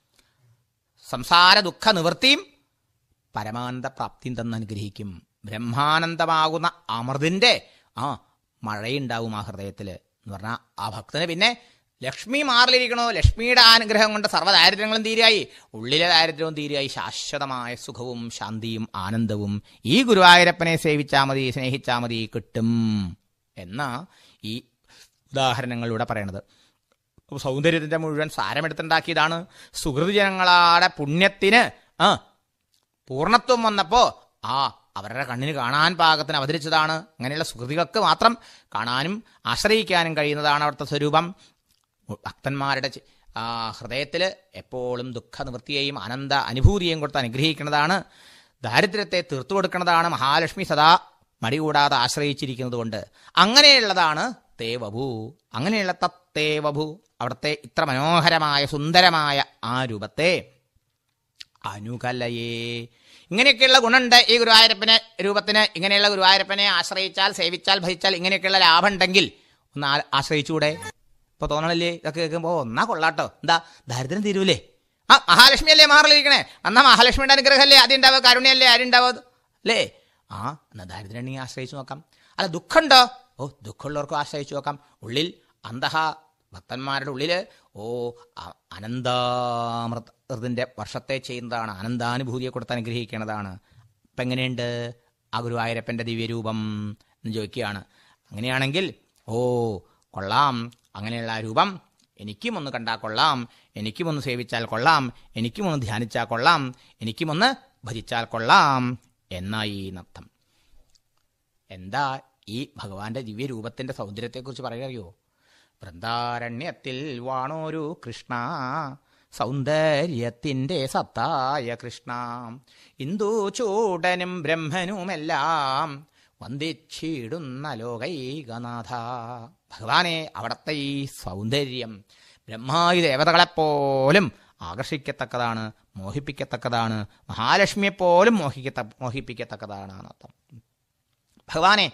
സംസാര ദുഃഖ നിവൃത്തിയും പരമാനന്ദ പ്രാപ്തിയും തന്ന് അനുഗ്രഹിക്കും. ബ്രഹ്മാനന്ദമാകുന്ന അമൃതിന്റെ ആ മഴയുണ്ടാവും ആ ഹൃദയത്തില് എന്ന് പറഞ്ഞാൽ ആ ഭക്തന് പിന്നെ ലക്ഷ്മി മാറിലിരിക്കണോ, ലക്ഷ്മിയുടെ അനുഗ്രഹം കൊണ്ട് സർവ്വദാരിദ്ര്യങ്ങളും തീരായി, ഉള്ളിലെ ദാരിദ്ര്യവും തീരായി. ശാശ്വതമായ സുഖവും ശാന്തിയും ആനന്ദവും ഈ ഗുരുവായൂരപ്പനെ സേവിച്ചാൽ മതി, സ്നേഹിച്ചാൽ മതി കിട്ടും എന്നാ ഈ ഉദാഹരണങ്ങളിലൂടെ പറയണത്. സൗന്ദര്യത്തിന്റെ മുഴുവൻ സാരമെടുത്തുണ്ടാക്കിയതാണ്. സുഹൃത് ജനങ്ങളുടെ പുണ്യത്തിന് ആ പൂർണ്ണത്വം വന്നപ്പോ ആ അവരുടെ കണ്ണിന് കാണാൻ പാകത്തിന് അവതരിച്ചതാണ്. അങ്ങനെയുള്ള സുഹൃതികൾക്ക് മാത്രം കാണാനും ആശ്രയിക്കാനും കഴിയുന്നതാണ് അവിടുത്തെ സ്വരൂപം. ഭക്തന്മാരുടെ ഹൃദയത്തിൽ എപ്പോഴും ദുഃഖനിവൃത്തിയെയും ആനന്ദ അനുഭൂതിയെയും കൊടുത്ത് അനുഗ്രഹിക്കുന്നതാണ്. ദാരിദ്ര്യത്തെ തീർത്തു കൊടുക്കുന്നതാണ്. മഹാലക്ഷ്മി സദാ മടികൂടാതെ ആശ്രയിച്ചിരിക്കുന്നത് കൊണ്ട് അങ്ങനെയുള്ളതാണ് തേവഭൂ. അങ്ങനെയുള്ള തത്തേവഭൂ അവിടുത്തെ ഇത്ര മനോഹരമായ സുന്ദരമായ ആ രൂപത്തെ അനുകലയേ. ഇങ്ങനെയൊക്കെയുള്ള ഗുണമുണ്ട് ഈ ഗുരുവായൂരപ്പന് രൂപത്തിന്. ഇങ്ങനെയുള്ള ഗുരുവായൂരപ്പനെ ആശ്രയിച്ചാൽ, സേവിച്ചാൽ, ഭജിച്ചാൽ ഇങ്ങനെയൊക്കെയുള്ള ലാഭം ഉണ്ടെങ്കിൽ ഒന്ന് ആശ്രയിച്ചുകൂടെ? ഇപ്പൊ തോന്നണില്ലേ ഇതൊക്കെ കേൾക്കുമ്പോ ഒന്നാ കൊള്ളാട്ടോ, എന്താ ദാരിദ്ര്യം തീരൂലേ? ആ മഹാലക്ഷ്മി അല്ലേ മാറിലിരിക്കണേ, എന്നാ മഹാലക്ഷ്മിയുടെ അനുഗ്രഹമല്ലേ ആദ്യം ഉണ്ടാവുക, കരുണയല്ലേ ആരും ഉണ്ടാവുക അല്ലേ? ആ എന്നാ ദാരിദ്ര്യം ഉണ്ടെങ്കിൽ ആശ്രയിച്ചു നോക്കാം. അല്ല ദുഃഖമുണ്ടോ? ഓ ദുഃഖമുള്ളവർക്കും ആശ്രയിച്ചു നോക്കാം. ഉള്ളിൽ അന്തഹ ഭക്തന്മാരുടെ ഉള്ളില് ഓ അനന്താമൃതത്തിന്റെ വർഷത്തെ ചെയ്യുന്നതാണ്, അനന്താനുഭൂതിയെ കൊടുത്ത് അനുഗ്രഹിക്കുന്നതാണ്. ഇപ്പം എങ്ങനെയുണ്ട് ആ ഗുരുവായൂരപ്പൻ്റെ ദിവ്യരൂപം എന്ന് ചോദിക്കുകയാണ്. അങ്ങനെയാണെങ്കിൽ ഓ കൊള്ളാം, അങ്ങനെയുള്ള ആ രൂപം എനിക്കും ഒന്ന് കണ്ടാൽ കൊള്ളാം, എനിക്കും ഒന്ന് സേവിച്ചാൽ കൊള്ളാം, എനിക്കും ഒന്ന് ധ്യാനിച്ചാൽ കൊള്ളാം, എനിക്കും ഒന്ന് ഭജിച്ചാൽ കൊള്ളാം എന്നായി നർത്ഥം. എന്താ ഈ ഭഗവാന്റെ ദിവ്യരൂപത്തിന്റെ സൗന്ദര്യത്തെക്കുറിച്ച് പറയുകയോ? വൃന്ദാരണ്യത്തിൽ വാണോരു കൃഷ്ണ, സൗന്ദര്യത്തിൻ്റെ സത്തായ കൃഷ്ണ, ഇന്ദു ചൂടനും ബ്രഹ്മനുമെല്ലാം വന്ദിച്ചിടുന്ന ലോകൈകനാഥ. ഭഗവാനെ അവിടുത്തെ ഈ സൗന്ദര്യം ബ്രഹ്മാദി ദേവതകളെപ്പോലും ആകർഷിക്കത്തക്കതാണ്, മോഹിപ്പിക്കത്തക്കതാണ്, മഹാലക്ഷ്മിയെപ്പോലും മോഹിക്കത്ത മോഹിപ്പിക്കത്തക്കതാണ് അർത്ഥം. ഭഗവാനെ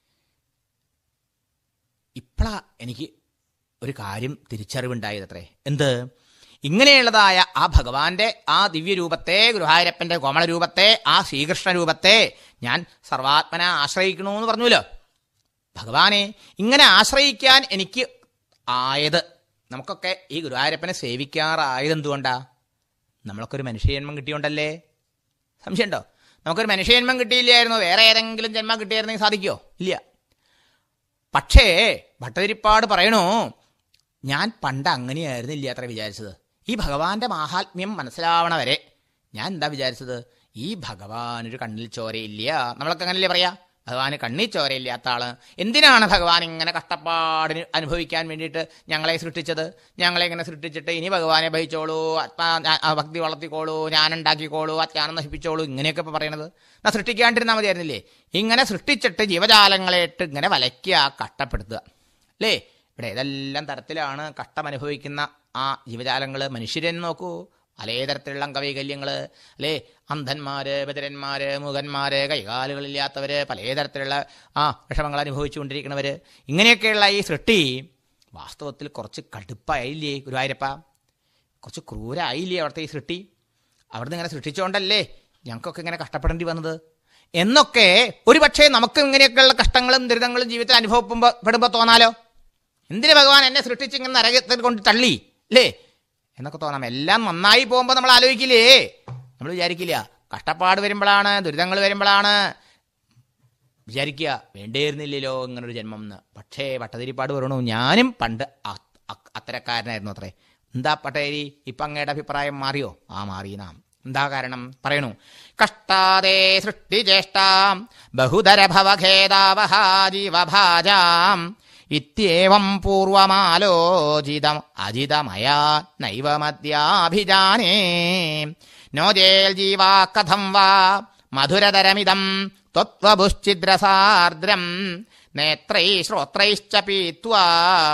ഇപ്പോഴാ എനിക്ക് ഒരു കാര്യം തിരിച്ചറിവുണ്ടായതത്രേ. എന്ത്? ഇങ്ങനെയുള്ളതായ ആ ഭഗവാന്റെ ആ ദിവ്യരൂപത്തെ, ഗുരുവായൂരപ്പന്റെ കോമളരൂപത്തെ, ആ ശ്രീകൃഷ്ണ രൂപത്തെ ഞാൻ സർവാത്മന ആശ്രയിക്കണമെന്ന് പറഞ്ഞല്ലോ. ഭഗവാനെ ഇങ്ങനെ ആശ്രയിക്കാൻ എനിക്ക് ആയത്, നമുക്കൊക്കെ ഈ ഗുരുവായൂരപ്പനെ സേവിക്കാറായത് എന്തുകൊണ്ടാ? നമ്മളൊക്കെ ഒരു മനുഷ്യജന്മം കിട്ടിയോണ്ടല്ലേ? സംശയമുണ്ടോ? നമുക്കൊരു മനുഷ്യജന്മം കിട്ടിയില്ലായിരുന്നോ? വേറെ ഏതെങ്കിലും ജന്മം കിട്ടിയായിരുന്നെങ്കിൽ സാധിക്കുമോ? ഇല്ല. പക്ഷേ ഭട്ടതിരിപ്പാട് പറയണു, ഞാൻ പണ്ട് അങ്ങനെയായിരുന്നില്ല അത്ര വിചാരിച്ചത്. ഈ ഭഗവാന്റെ മാഹാത്മ്യം മനസ്സിലാവണവരെ ഞാൻ എന്താ വിചാരിച്ചത്? ഈ ഭഗവാൻ ഒരു കണ്ണിൽ ചോരയില്ല. നമ്മളൊക്കെ അങ്ങനല്ലേ പറയാ, ഭഗവാന് കണ്ണിൽ ചോരയില്ലാത്ത ആള്. എന്തിനാണ് ഭഗവാൻ ഇങ്ങനെ കഷ്ടപ്പാടിന് അനുഭവിക്കാൻ വേണ്ടിയിട്ട് ഞങ്ങളെ സൃഷ്ടിച്ചത്? ഞങ്ങളെ ഇങ്ങനെ സൃഷ്ടിച്ചിട്ട് ഇനി ഭഗവാനെ ഭജിച്ചോളൂ, ആത്മാ ഭക്തി വളർത്തിക്കോളൂ, ഞാനുണ്ടാക്കിക്കോളൂ, അജ്ഞാനം നശിപ്പിച്ചോളൂ, ഇങ്ങനെയൊക്കെ ഇപ്പൊ പറയണത്. എന്നാ സൃഷ്ടിക്കാണ്ടിരുന്നാൽ മതിയായിരുന്നില്ലേ? ഇങ്ങനെ സൃഷ്ടിച്ചിട്ട് ജീവജാലങ്ങളെ ഇട്ട് ഇങ്ങനെ വലയ്ക്കുക, കഷ്ടപ്പെടുത്തുക അല്ലേ? ഇവിടെ ഏതെല്ലാം തരത്തിലാണ് കഷ്ടം അനുഭവിക്കുന്ന ആ ജീവജാലങ്ങൾ. മനുഷ്യരെന്ന് നോക്കൂ, പലതരത്തിലുള്ള അംഗവൈകല്യങ്ങൾ അല്ലേ? അന്ധന്മാര്, ബധിരന്മാര്, മൂകന്മാര്, കൈകാലുകളില്ലാത്തവര്, പലതരത്തിലുള്ള ആ വിഷമങ്ങൾ അനുഭവിച്ചുകൊണ്ടിരിക്കുന്നവര്. ഇങ്ങനെയൊക്കെയുള്ള ഈ സൃഷ്ടി വാസ്തവത്തിൽ കുറച്ച് കടുപ്പായില്ലേ ഗുരുവായൂരപ്പ? കുറച്ച് ക്രൂരായില്ലേ അവിടുത്തെ ഈ സൃഷ്ടി? അവിടുന്ന് ഇങ്ങനെ സൃഷ്ടിച്ചുകൊണ്ടല്ലേ ഞങ്ങൾക്കൊക്കെ ഇങ്ങനെ കഷ്ടപ്പെടേണ്ടി വന്നത് എന്നൊക്കെ ഒരുപക്ഷെ നമുക്ക് ഇങ്ങനെയൊക്കെയുള്ള കഷ്ടങ്ങളും ദുരിതങ്ങളും ജീവിതത്തിൽ അനുഭവപ്പെടുമ്പോൾ പെടുമ്പോൾ തോന്നാലോ. എന്തിന് ഭഗവാൻ എന്നെ സൃഷ്ടിച്ച് ഇങ്ങനെ നരകത്തിൽ കൊണ്ട് തള്ളി അല്ലേ എന്നൊക്കെ തോന്നാം. എല്ലാം നന്നായി പോകുമ്പോൾ നമ്മൾ ആലോചിക്കില്ലേ? നമ്മൾ വിചാരിക്കില്ല. കഷ്ടപ്പാട് വരുമ്പോഴാണ്, ദുരിതങ്ങൾ വരുമ്പോഴാണ് വിചാരിക്കുക വേണ്ടിയിരുന്നില്ലല്ലോ ഇങ്ങനൊരു ജന്മം എന്ന്. പക്ഷേ ഭട്ടതിരിപ്പാട് പറയണു, ഞാനും പണ്ട് അത്തരക്കാരനായിരുന്നു അത്രേ. എന്താ പട്ടേരി ഇപ്പം അങ്ങയുടെ അഭിപ്രായം മാറിയോ? ആ മാറി നാം. എന്താ കാരണം? പറയണു, കഷ്ടാദേ സൃഷ്ടിചേഷ്ടാം ബഹുധര ഭവഖേദാവഹാജീവഭാജാം ഇത്യേവം പൂർവമാലോചിതം അജിതമയാ നൈവമദ്യാഭിജാനേ നോജേൽ ജീവാ കഥം വാ മധുരതരമിതം ത്വത്വഭുശ്ചിദ്രസാർദ്രം നേത്രൈ ശ്രോത്രൈശ്ച പീത്വാ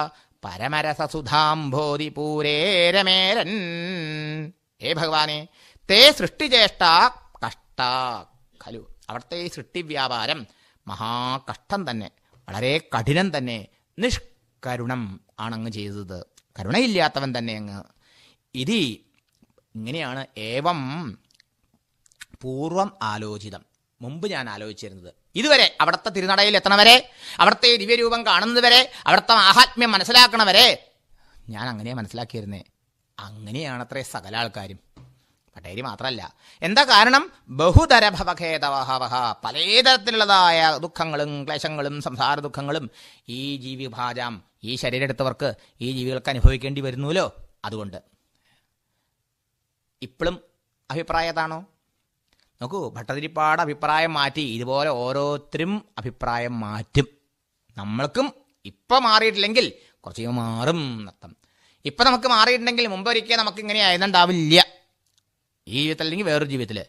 പരമരസസുധാംഭോധിപൂരേരമേരൻ. ഏ ഭഗവാനെ, തേ സൃഷ്ടിചേഷ്ട കഷ്ട ഖലു. അവിടുത്തെ ഈ സൃഷ്ടിവ്യാപാരം മഹാകഷ്ടം തന്നെ, വളരെ കഠിനം തന്നെ, നിഷ്കരുണം ആണങ്ങ് ചെയ്തത്. കരുണയില്ലാത്തവൻ തന്നെ അങ്ങ്. ഇത് ഇങ്ങനെയാണ്. ഏവം പൂർവം ആലോചിതം, മുമ്പ് ഞാൻ ആലോചിച്ചിരുന്നത്. ഇതുവരെ അവിടുത്തെ തിരുനടയിൽ എത്തണവരെ, അവിടുത്തെ ദിവ്യരൂപം കാണുന്നതുവരെ, അവിടുത്തെ മാഹാത്മ്യം മനസ്സിലാക്കണവരെ ഞാൻ അങ്ങനെ മനസ്സിലാക്കിയിരുന്നേ. അങ്ങനെയാണത്രേ സകല ആൾക്കാരും. പട്ടേരി മാത്രമല്ല. എന്താ കാരണം? ബഹുതര ഭവഖേദവഹവഹ, പലതരത്തിലുള്ളതായ ദുഃഖങ്ങളും ക്ലേശങ്ങളും സംസാര ദുഃഖങ്ങളും ഈ ജീവിഭാജാം, ഈ ശരീരം എടുത്തവർക്ക്, ഈ ജീവികൾക്ക് അനുഭവിക്കേണ്ടി വരുന്നല്ലോ. അതുകൊണ്ട് ഇപ്പോഴും അഭിപ്രായം അതാണോ? നോക്കൂ, ഭട്ടതിരിപ്പാട് അഭിപ്രായം മാറ്റി. ഇതുപോലെ ഓരോരുത്തരും അഭിപ്രായം മാറ്റും. നമ്മൾക്കും ഇപ്പം മാറിയിട്ടില്ലെങ്കിൽ കുറച്ച് മാറും എന്നർത്ഥം. ഇപ്പം നമുക്ക് മാറിയിട്ടുണ്ടെങ്കിൽ മുമ്പൊരിക്കൽ നമുക്ക് ഇങ്ങനെ ആയിരുന്നുണ്ടാവില്ല ഈ ജീവിതത്തിൽ അല്ലെങ്കിൽ വേറൊരു ജീവിതത്തിൽ.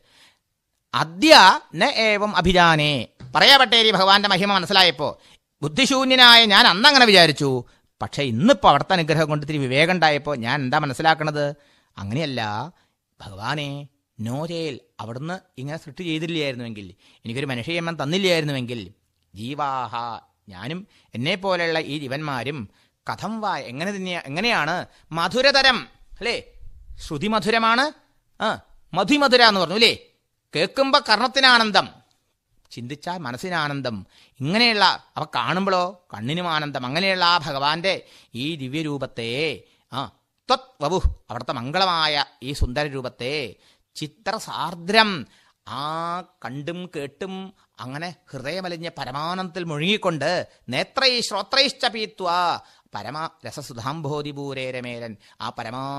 അദ്യ ന ഏവം അഭിജാനേ. പറയാ ഭട്ടേരി ഭഗവാന്റെ മഹിമ മനസ്സിലായപ്പോൾ ബുദ്ധിശൂന്യനായ ഞാൻ അന്നങ്ങനെ വിചാരിച്ചു. പക്ഷെ ഇന്നിപ്പോൾ അവിടുത്തെ അനുഗ്രഹം കൊണ്ട് ഇത്തിരി വിവേകം ഉണ്ടായപ്പോൾ ഞാൻ എന്താ മനസ്സിലാക്കണത്? അങ്ങനെയല്ല ഭഗവാനെ, നോരേൽ അവിടുന്ന് ഇങ്ങനെ സൃഷ്ടി ചെയ്തില്ലായിരുന്നുവെങ്കിൽ, എനിക്കൊരു മനുഷ്യജന്മം തന്നില്ലായിരുന്നുവെങ്കിൽ, ജീവാഹ ഞാനും എന്നെപ്പോലെയുള്ള ഈ ജീവന്മാരും കഥം വാ എങ്ങനെ തന്നെ എങ്ങനെയാണ് മധുരതരം അല്ലേ, ശ്രുതിമധുരമാണ്, ആ മധുമധുര എന്ന് പറഞ്ഞു അല്ലേ, കേൾക്കുമ്പോൾ കർണത്തിനാനന്ദം, ചിന്തിച്ചാൽ മനസ്സിനാനന്ദം, ഇങ്ങനെയുള്ള അവ കാണുമ്പോഴോ കണ്ണിനും ആനന്ദം. അങ്ങനെയുള്ള ആ ഭഗവാന്റെ ഈ ദിവ്യരൂപത്തെ, ആ ത്വത് വപു അവിടുത്തെ മംഗളമായ ഈ സുന്ദര രൂപത്തെ ചിത്രസാർദ്രം ആ കണ്ടും കേട്ടും അങ്ങനെ ഹൃദയമലിഞ്ഞ പരമാനന്ദത്തിൽ മുഴുകിക്കൊണ്ട് നേത്രൈ ശ്രോത്രൈശ്ച പീത്വ പരമാ രസസുധാംഭോധിപൂരേരമേലൻ ആ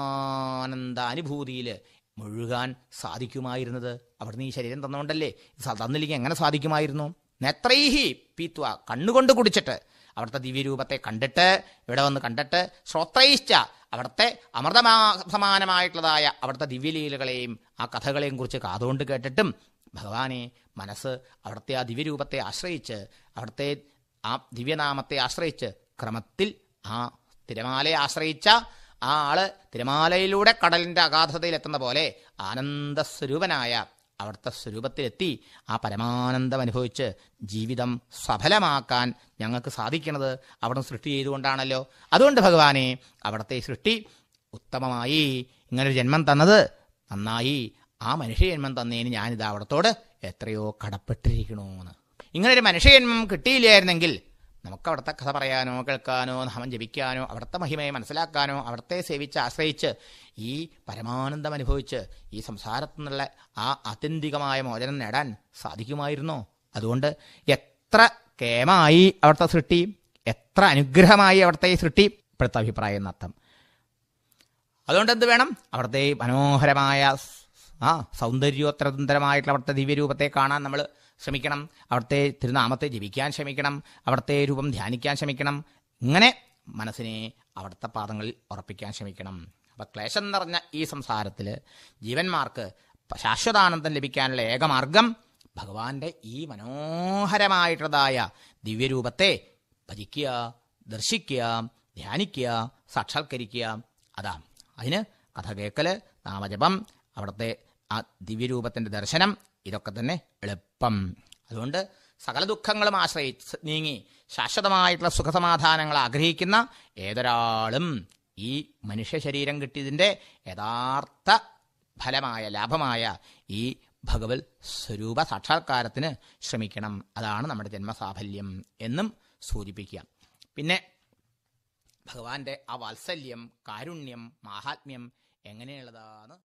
പരമാനന്ദാനുഭൂതിയിൽ മുഴുകാൻ സാധിക്കുമായിരുന്നത് അവിടുന്ന് ഈ ശരീരം തന്നുകൊണ്ടല്ലേ. തന്നില്ലെങ്കിൽ എങ്ങനെ സാധിക്കുമായിരുന്നു? നേത്രൈഹി പീത്വ കണ്ണുകൊണ്ട് കുടിച്ചിട്ട് അവിടുത്തെ ദിവ്യരൂപത്തെ കണ്ടിട്ട്, ഇവിടെ വന്ന് കണ്ടിട്ട്, ശ്രോത്രൈശ്ച അവിടുത്തെ അമൃതമാ സമാനമായിട്ടുള്ളതായ അവിടുത്തെ ദിവ്യലീലകളെയും ആ കഥകളെയും കുറിച്ച് കാതുകൊണ്ട് കേട്ടിട്ടും ഭഗവാനെ മനസ്സ് അവിടുത്തെ ആ ദിവ്യരൂപത്തെ ആശ്രയിച്ച്, അവിടുത്തെ ആ ദിവ്യനാമത്തെ ആശ്രയിച്ച് ക്രമത്തിൽ ആ തിരമാലയെ ആശ്രയിച്ച ആ ആള് തിരമാലയിലൂടെ കടലിൻ്റെ അഗാധതയിലെത്തുന്ന പോലെ ആനന്ദസ്വരൂപനായ അവിടുത്തെ സ്വരൂപത്തിലെത്തി ആ പരമാനന്ദം അനുഭവിച്ച് ജീവിതം സഫലമാക്കാൻ ഞങ്ങൾക്ക് സാധിക്കുന്നത് അവിടുന്ന് സൃഷ്ടി ചെയ്തുകൊണ്ടാണല്ലോ. അതുകൊണ്ട് ഭഗവാനെ അവിടുത്തെ സൃഷ്ടി ഉത്തമമായി, ഇങ്ങനൊരു ജന്മം തന്നത് നന്നായി. ആ മനുഷ്യജന്മം തന്നതിന് ഞാനിത് അവിടത്തോട് എത്രയോ കടപ്പെട്ടിരിക്കണമെന്ന്. ഇങ്ങനൊരു മനുഷ്യജന്മം കിട്ടിയില്ലായിരുന്നെങ്കിൽ നമുക്ക് അവിടുത്തെ കഥ പറയാനോ കേൾക്കാനോ നാമം ജപിക്കാനോ അവിടുത്തെ മഹിമയെ മനസ്സിലാക്കാനോ അവിടുത്തെ സേവിച്ച് ആശ്രയിച്ച് ഈ പരമാനന്ദം അനുഭവിച്ച് ഈ സംസാരത്തിൽ നിന്നുള്ള ആ ആത്യന്തികമായ മോചനം നേടാൻ സാധിക്കുമായിരുന്നോ? അതുകൊണ്ട് എത്ര കേമായി അവിടുത്തെ സൃഷ്ടി, എത്ര അനുഗ്രഹമായി അവിടുത്തെ സൃഷ്ടി, ഇപ്പോഴത്തെ അഭിപ്രായം എന്നർത്ഥം. അതുകൊണ്ട് എന്ത് വേണം? അവിടുത്തെ മനോഹരമായ ആ സൗന്ദര്യോത്തരതന്ത്രമായിട്ടുള്ള അവിടുത്തെ ദിവ്യരൂപത്തെ കാണാൻ നമ്മൾ ശ്രമിക്കണം. അവിടുത്തെ തിരുനാമത്തെ ജപിക്കാൻ ശ്രമിക്കണം. അവിടുത്തെ രൂപം ധ്യാനിക്കാൻ ശ്രമിക്കണം. ഇങ്ങനെ മനസ്സിനെ അവിടുത്തെ പാദങ്ങളിൽ ഉറപ്പിക്കാൻ ശ്രമിക്കണം. അപ്പം ക്ലേശം നിറഞ്ഞ ഈ സംസാരത്തിൽ ജീവന്മാർക്ക് ശാശ്വതാനന്ദം ലഭിക്കാനുള്ള ഏകമാർഗം ഭഗവാന്റെ ഈ മനോഹരമായിട്ടുള്ളതായ ദിവ്യരൂപത്തെ ഭജിക്കുക, ദർശിക്കുക, ധ്യാനിക്കുക, സാക്ഷാത്കരിക്കുക. അതാ അതിന് കഥ കേൾക്കൽ, നാമജപം, അവിടുത്തെ ആ ദിവ്യരൂപത്തിൻ്റെ ദർശനം, ഇതൊക്കെ തന്നെ എളുപ്പം. അതുകൊണ്ട് സകല ദുഃഖങ്ങളും ആശ്രയിച്ച് നീങ്ങി ശാശ്വതമായിട്ടുള്ള സുഖസമാധാനങ്ങൾ ആഗ്രഹിക്കുന്ന ഏതൊരാളും ഈ മനുഷ്യ ശരീരം കിട്ടിയതിൻ്റെ യഥാർത്ഥ ഫലമായ ലാഭമായ ഈ ഭഗവത് സ്വരൂപ സാക്ഷാത്കാരത്തിന് ശ്രമിക്കണം. അതാണ് നമ്മുടെ ജന്മസാഫല്യം എന്നും സൂചിപ്പിക്കുക. പിന്നെ ഭഗവാന്റെ ആ വാത്സല്യം, കാരുണ്യം, മാഹാത്മ്യം എങ്ങനെയുള്ളതാണ്?